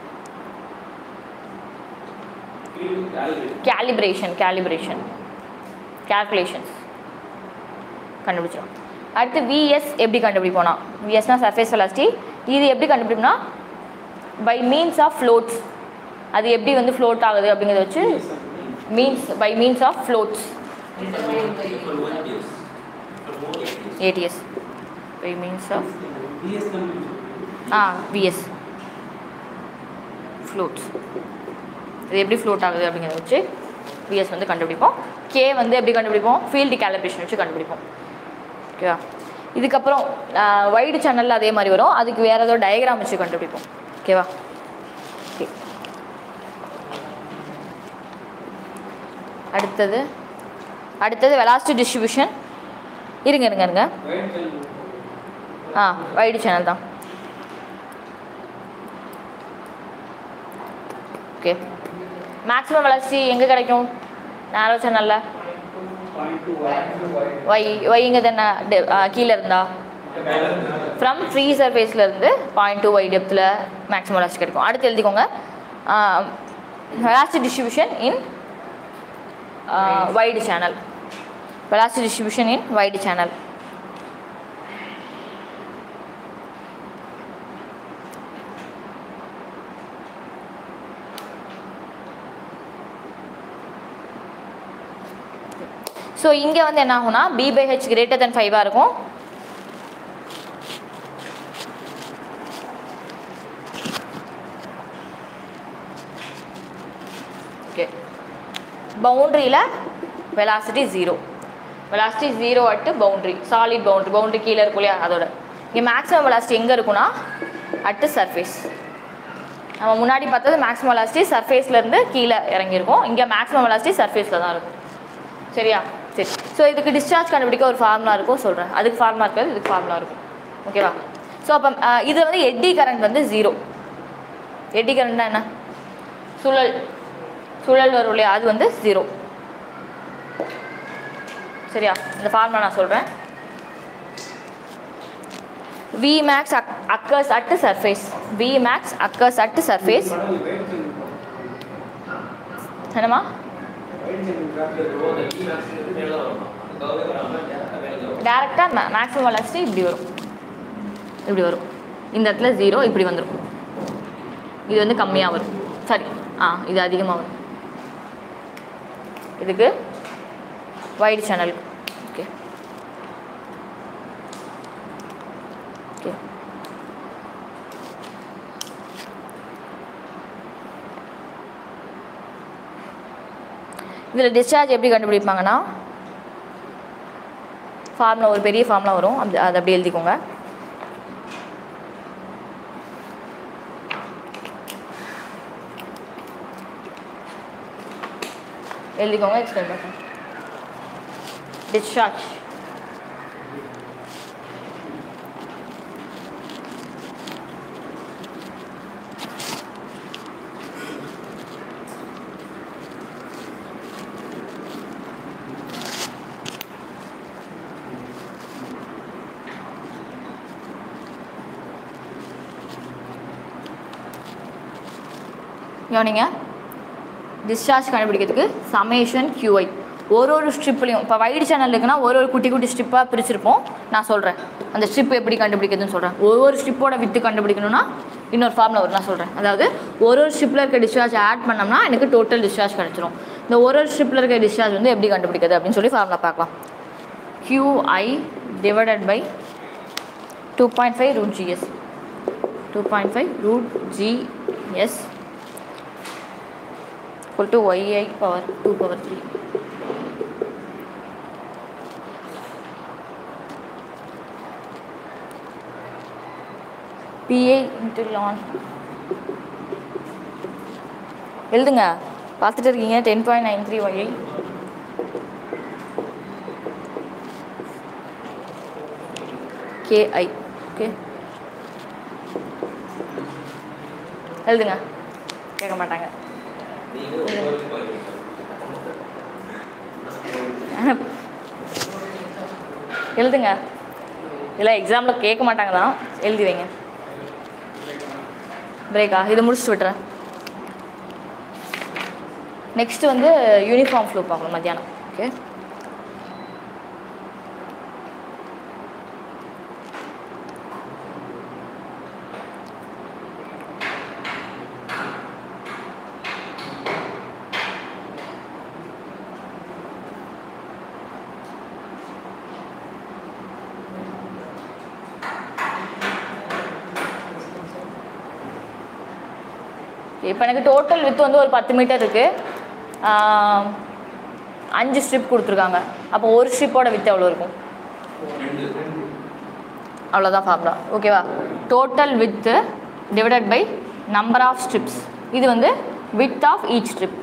Speaker 1: Calibration, calibration, calculations கண்டுபிடிச்சோம். அடுத்து vs எப்படி கண்டுபிடிப்போம்னா, விஎஸ்னா surface velocity. இது எப்படி கண்டுபிடிப்போம்னா by means of floats. அது எப்படி வந்து float ஆகுது அப்படிங்கிறத வச்சு means by means of floats. ADS by means of a VS floats. இது எப்படி ஃப்ளோட் ஆகுது அப்படிங்கிறத வச்சு விஎஸ் வந்து கண்டுபிடிப்போம். கே வந்து எப்படி கண்டுபிடிப்போம், ஃபீல்டு கேலிப்ரேஷன் வச்சு கண்டுபிடிப்போம். ஓகேவா? இதுக்கப்புறம் வைடு சேனலில் அதே மாதிரி வரும், அதுக்கு வேறு ஏதோ டயக்ராம் வச்சு கண்டுபிடிப்போம். ஓகேவா? ஓகே. அடுத்தது அடுத்தது வெலாசிட்டி டிஸ்ட்ரிபியூஷன். இருங்க இருங்க இருங்க ஆ வைடு சேனல் தான். ஓகே. மேக்ஸிமம் வெலாசிட்டி எங்கே கிடைக்கும்? நேரோ சேனலில். ஒய் ஒய்ங்கிறது என்ன? கீழே இருந்தா ஃப்ரம் ஃப்ரீ சர்ஃபேஸில் இருந்து பாயிண்ட் டூ ஒய் டெப்த்தில் மேக்ஸிமம் வெலாசிட்டி கிடைக்கும். அடுத்து எழுதிக்கோங்க, velocity distribution in wide channel. Velocity distribution in wide channel. So இங்கே வந்து என்ன ஆகும்னா B by H greater than ஃபைவாக இருக்கும். ஓகே. பவுண்ட்ரியில் velocity zero. Velocity zero at boundary, solid boundary. Boundary கீழே இருக்கும் இல்லையா, அதோட இங்கே மேக்ஸிமம் வெலாசிட்டி எங்கே இருக்குன்னா அட்டு சர்ஃபேஸ். நம்ம முன்னாடி பார்த்தது மேக்ஸிமம் வெலாசிட்டி சர்ஃபேஸ்லேருந்து கீழே இறங்கியிருக்கும். இங்கே மேக்ஸிமம் வெலாசிட்டி சர்ஃபேஸில் தான் இருக்கும். சரியா? சரி. ஸோ இதுக்கு டிஸ்சார்ஜ் கண்டுபிடிக்க ஒரு ஃபார்முலா இருக்கும் சொல்கிறேன். அதுக்கு ஃபார்முலா இருக்காது, இதுக்கு ஃபார்முலா இருக்கும். ஓகேவா? ஸோ அப்போ இது வந்து எட்டி கரண்ட் வந்து ஜீரோ. எட்டி கரண்ட்னா என்ன? சுழல் சுழல் வரும் இல்லையா, அது வந்து ஜீரோ. சரியா? இந்த ஃபார்முலா நான் சொல்கிறேன். Vmax occurs at the surface. Vmax occurs at the surface. என்னமா? டைரக்டா மேக்ஸிமம் வெலாசிட்டி இப்படி வரும், இப்படி வரும். இந்த இடத்துல ஜீரோ இப்படி வந்துடும். இது வந்து கம்மியாக வரும். சரி, ஆ இது அதிகமாக வரும். இதுக்கு வைடு சேனலுக்கு. ஓகே ஓகே இதில் டிஸ்சார்ஜ் எப்படி கண்டுபிடிப்பாங்கன்னா, ஃபார்முலா ஒரு பெரிய ஃபார்முலா வரும், அது அதை அப்படி எழுதிக்கோங்க. எழுதிக்கோங்க எக்ஸ்பிளைன் பண்ணுறேன். டிஸ்சார்ஜ் கவனிங்க. டிஸ்சார்ஜ் கண்டுபிடிக்கிறதுக்கு சமேஷன் கியூஐ ஒரு ஒரு ஸ்ட்ரிப்லையும், இப்போ வைடு சேனல் இருக்குன்னா ஒரு ஒரு குட்டி குட்டி ஸ்ட்ரிப்பாக பிரிச்சிருப்போம். நான் சொல்கிறேன் அந்த ஸ்ட்ரிப் எப்படி கண்டுபிடிக்கிறதுன்னு சொல்கிறேன். ஒரு ஒரு ஸ்ட்ரிப்போட வித்து கண்டுபிடிக்கணும்னா இன்னொரு ஃபார்முலா வரும், நான் சொல்கிறேன். அதாவது ஒரு ஒரு ஸ்ட்ரிப்பில் இருக்க டிஸ்சார்ஜ் ஆட் பண்ணோம்னா எனக்கு டோட்டல் டிஸ்சார்ஜ் கிடச்சிரும். இந்த ஒரு ஒரு ஸ்ட்ரிப்பில் இருக்க டிஸ்சார்ஜ் வந்து எப்படி கண்டுபிடிக்கிறது அப்படின்னு சொல்லி ஃபார்முலா பார்க்கலாம். QI divided by two point five root GS two point five root GS equal to yi power two power three. Pi into ln எழுதுங்க, பார்த்துட்டு இருக்கீங்க. Ten point nine three Y KI. Okay எழுதுங்க, கேட்க மாட்டாங்க. எழுதுங்க, இல்லை எக்ஸாமில் கேட்க மாட்டாங்க தான், எழுதி வைங்க. பிரேக்கா? இதை முடிச்சுட்டு விட்டுறேன். நெக்ஸ்ட் வந்து யூனிஃபார்ம் ஃப்ளோ பார்க்கணும் மத்தியானம். ஓகே இப்போ எனக்கு டோட்டல் வித் வந்து ஒரு பத்து மீட்டர் இருக்குது, அஞ்சு ஸ்ட்ரிப் கொடுத்துருக்காங்க. அப்போ ஒரு ஸ்ட்ரிப்போட வித் எவ்வளோ இருக்கும்? அவ்வளோதான் ஃபார்முலா. ஓகேவா? Total width divided by number of strips. இது வந்து வித் ஆஃப் ஈச் ஸ்ட்ரிப்.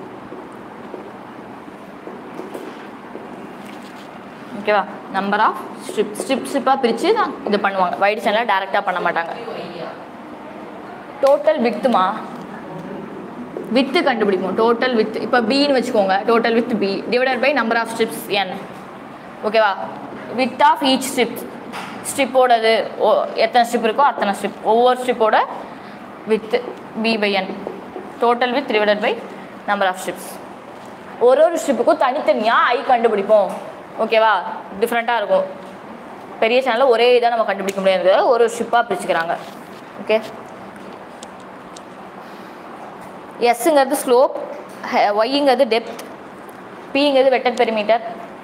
Speaker 1: ஓகேவா? நம்பர் ஆஃப் ஸ்ட்ரிப் ஸ்ட்ரிப் ஸ்ட்ரிப்பாக பிரித்து தான் இது பண்ணுவாங்க. வைடு சேனலில் டேரெக்டாக பண்ண மாட்டாங்க. டோட்டல் வித்துமா, வித்து கண்டுபிடிப்போம். டோட்டல் வித் இப்போ பின்னு வச்சுக்கோங்க. Total width B divided by number of strips N. ஓகேவா? வித் ஆஃப் ஈச் ஸ்ட்ரிப், ஸ்ட்ரிப்போடது ஓ எத்தனை ஸ்ட்ரிப் இருக்கோ அத்தனை ஸ்ட்ரிப், ஒவ்வொரு ஸ்ட்ரிப்போட width B by N. Total with divided by number of strips. ஒரு ஒரு ஸ்ட்ரிப்புக்கும் தனித்தனியாக ஐ கண்டுபிடிப்போம். ஓகேவா? டிஃப்ரெண்ட்டாக இருக்கும். பெரிய சேனலில் ஒரே இதாக நம்ம கண்டுபிடிக்க முடியாது, ஒரு ஒரு ஸ்ட்ரிப்பாக பிரிச்சுக்கிறாங்க. ஓகே, எஸ்ங்கிறது ஸ்லோப், ஒய்ங்கிறது டெப்த், பிங்கிறது வெட்டட் பெரிமீட்டர்.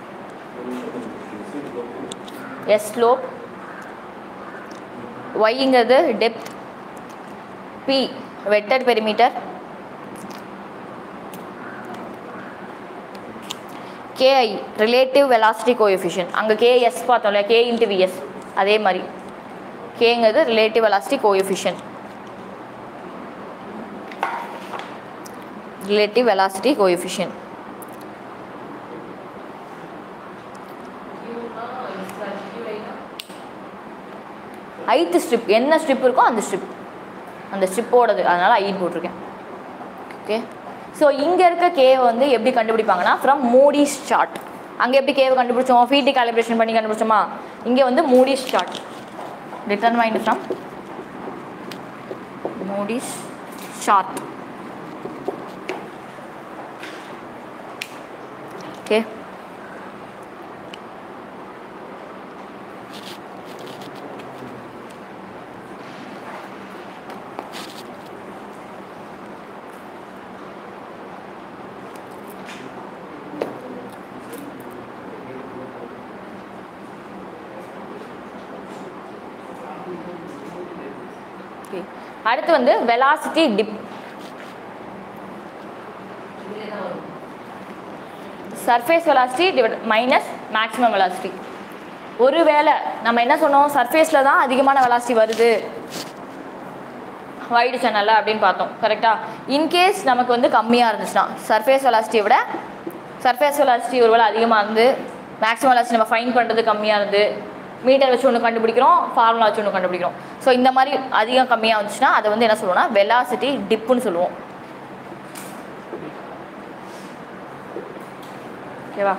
Speaker 1: எஸ் ஸ்லோப், ஒய்ங்கிறது depth, P wetted perimeter, KI relative velocity coefficient. அங்கே கேஎஸ் பார்த்தோம் இல்லையா, கே இன்ட்டு விஎஸ், அதே மாதிரி கேங்கிறது relative velocity coefficient. Relative velocity coefficient. Ith strip என்ன ஸ்ட்ரிப் இருக்கோ அந்த ஸ்ட்ரிப் அந்த ஸ்ட்ரிப்போடது, அதனால் ஐன்னு போட்டிருக்கேன். ஓகே, ஸோ இங்கே இருக்க கேவை வந்து எப்படி கண்டுபிடிப்பாங்கன்னா ஃப்ரம் மூடிஸ் சார்ட். அங்கே எப்படி கேவை கண்டுபிடிச்சோம், ஃபீட்டி காலிப்ரேஷன் பண்ணி கண்டுபிடிச்சோமா. இங்கே வந்து Moody's chart determined from Moody's chart. Okay, அடுத்து வந்து velocity dip. Surface velocity divide minus maximum velocity. ஒருவேளை நம்ம என்ன சொன்னோம், சர்ஃபேஸில் தான் அதிகமான வெலாசிட்டி வருது வைடு சேனலில் அப்படின்னு பார்த்தோம். கரெக்டாக? இன்கேஸ் நமக்கு வந்து கம்மியாக இருந்துச்சுன்னா சர்ஃபேஸ் வெலாசிட்டியை விட சர்ஃபேஸ் வெலாசிட்டி ஒருவேளை அதிகமாக இருந்து மேக்ஸிமம் வெலாசிட்டி நம்ம ஃபைன் பண்ணுறது கம்மியாக இருந்து மீட்டர் வச்சு ஒன்று கண்டுபிடிக்கிறோம், ஃபார்முலா வச்சு ஒன்று கண்டுபிடிக்கிறோம். ஸோ இந்த மாதிரி அதிகம் கம்மியாக வந்துச்சுன்னா அதை வந்து என்ன சொல்லுவோம்னா வெலாசிட்டி டிப்புன்னு சொல்லுவோம். ஓகேவா?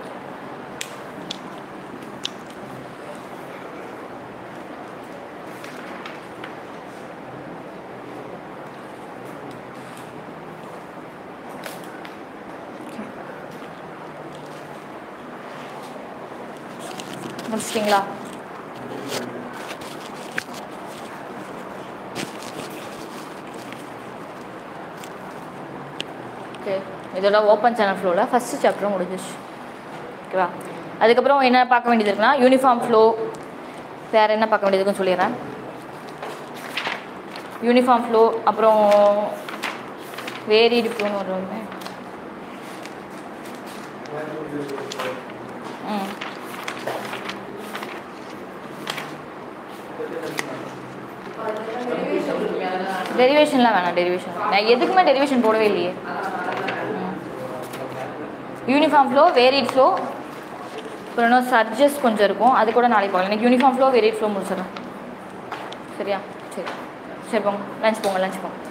Speaker 1: முடிச்சிட்டிங்களா? ஓகே, இதோட ஓப்பன் சேனல் ஃப்ளோவில் ஃபஸ்ட்டு சாப்டரும் முடிஞ்சிச்சு. ஓகேவா? அதுக்கப்புறம் என்ன பார்க்க வேண்டியது இருக்குன்னா யூனிஃபார்ம் ஃப்ளோ. வேறு என்ன பார்க்க வேண்டியது இருக்குன்னு சொல்லிடுறேன். யூனிஃபார்ம் ஃப்ளோ, அப்புறம் வேரிடு ஃப்ளோன்னு வருவாங்க. ம் டெரிவேஷன்லாம் வேணாம். டெரிவேஷன் நான் எதுக்குமே டெரிவேஷன் போடவே இல்லையே. யூனிஃபார்ம் ஃப்ளோ, வேரிட் ஃப்ளோ, அப்புறம் இன்னும் சர்ஜஸ் கொஞ்சம் இருக்கும், அது கூட நாளைக்கு போகலாம். எனக்கு யூனிஃபார்ம் ஃப்ளோ, வேரிட் ஃப்ளோ முடிச்சிடறேன். சரியா? சரி சரி போங்க, லஞ்ச் போங்க லஞ்ச் போங்க.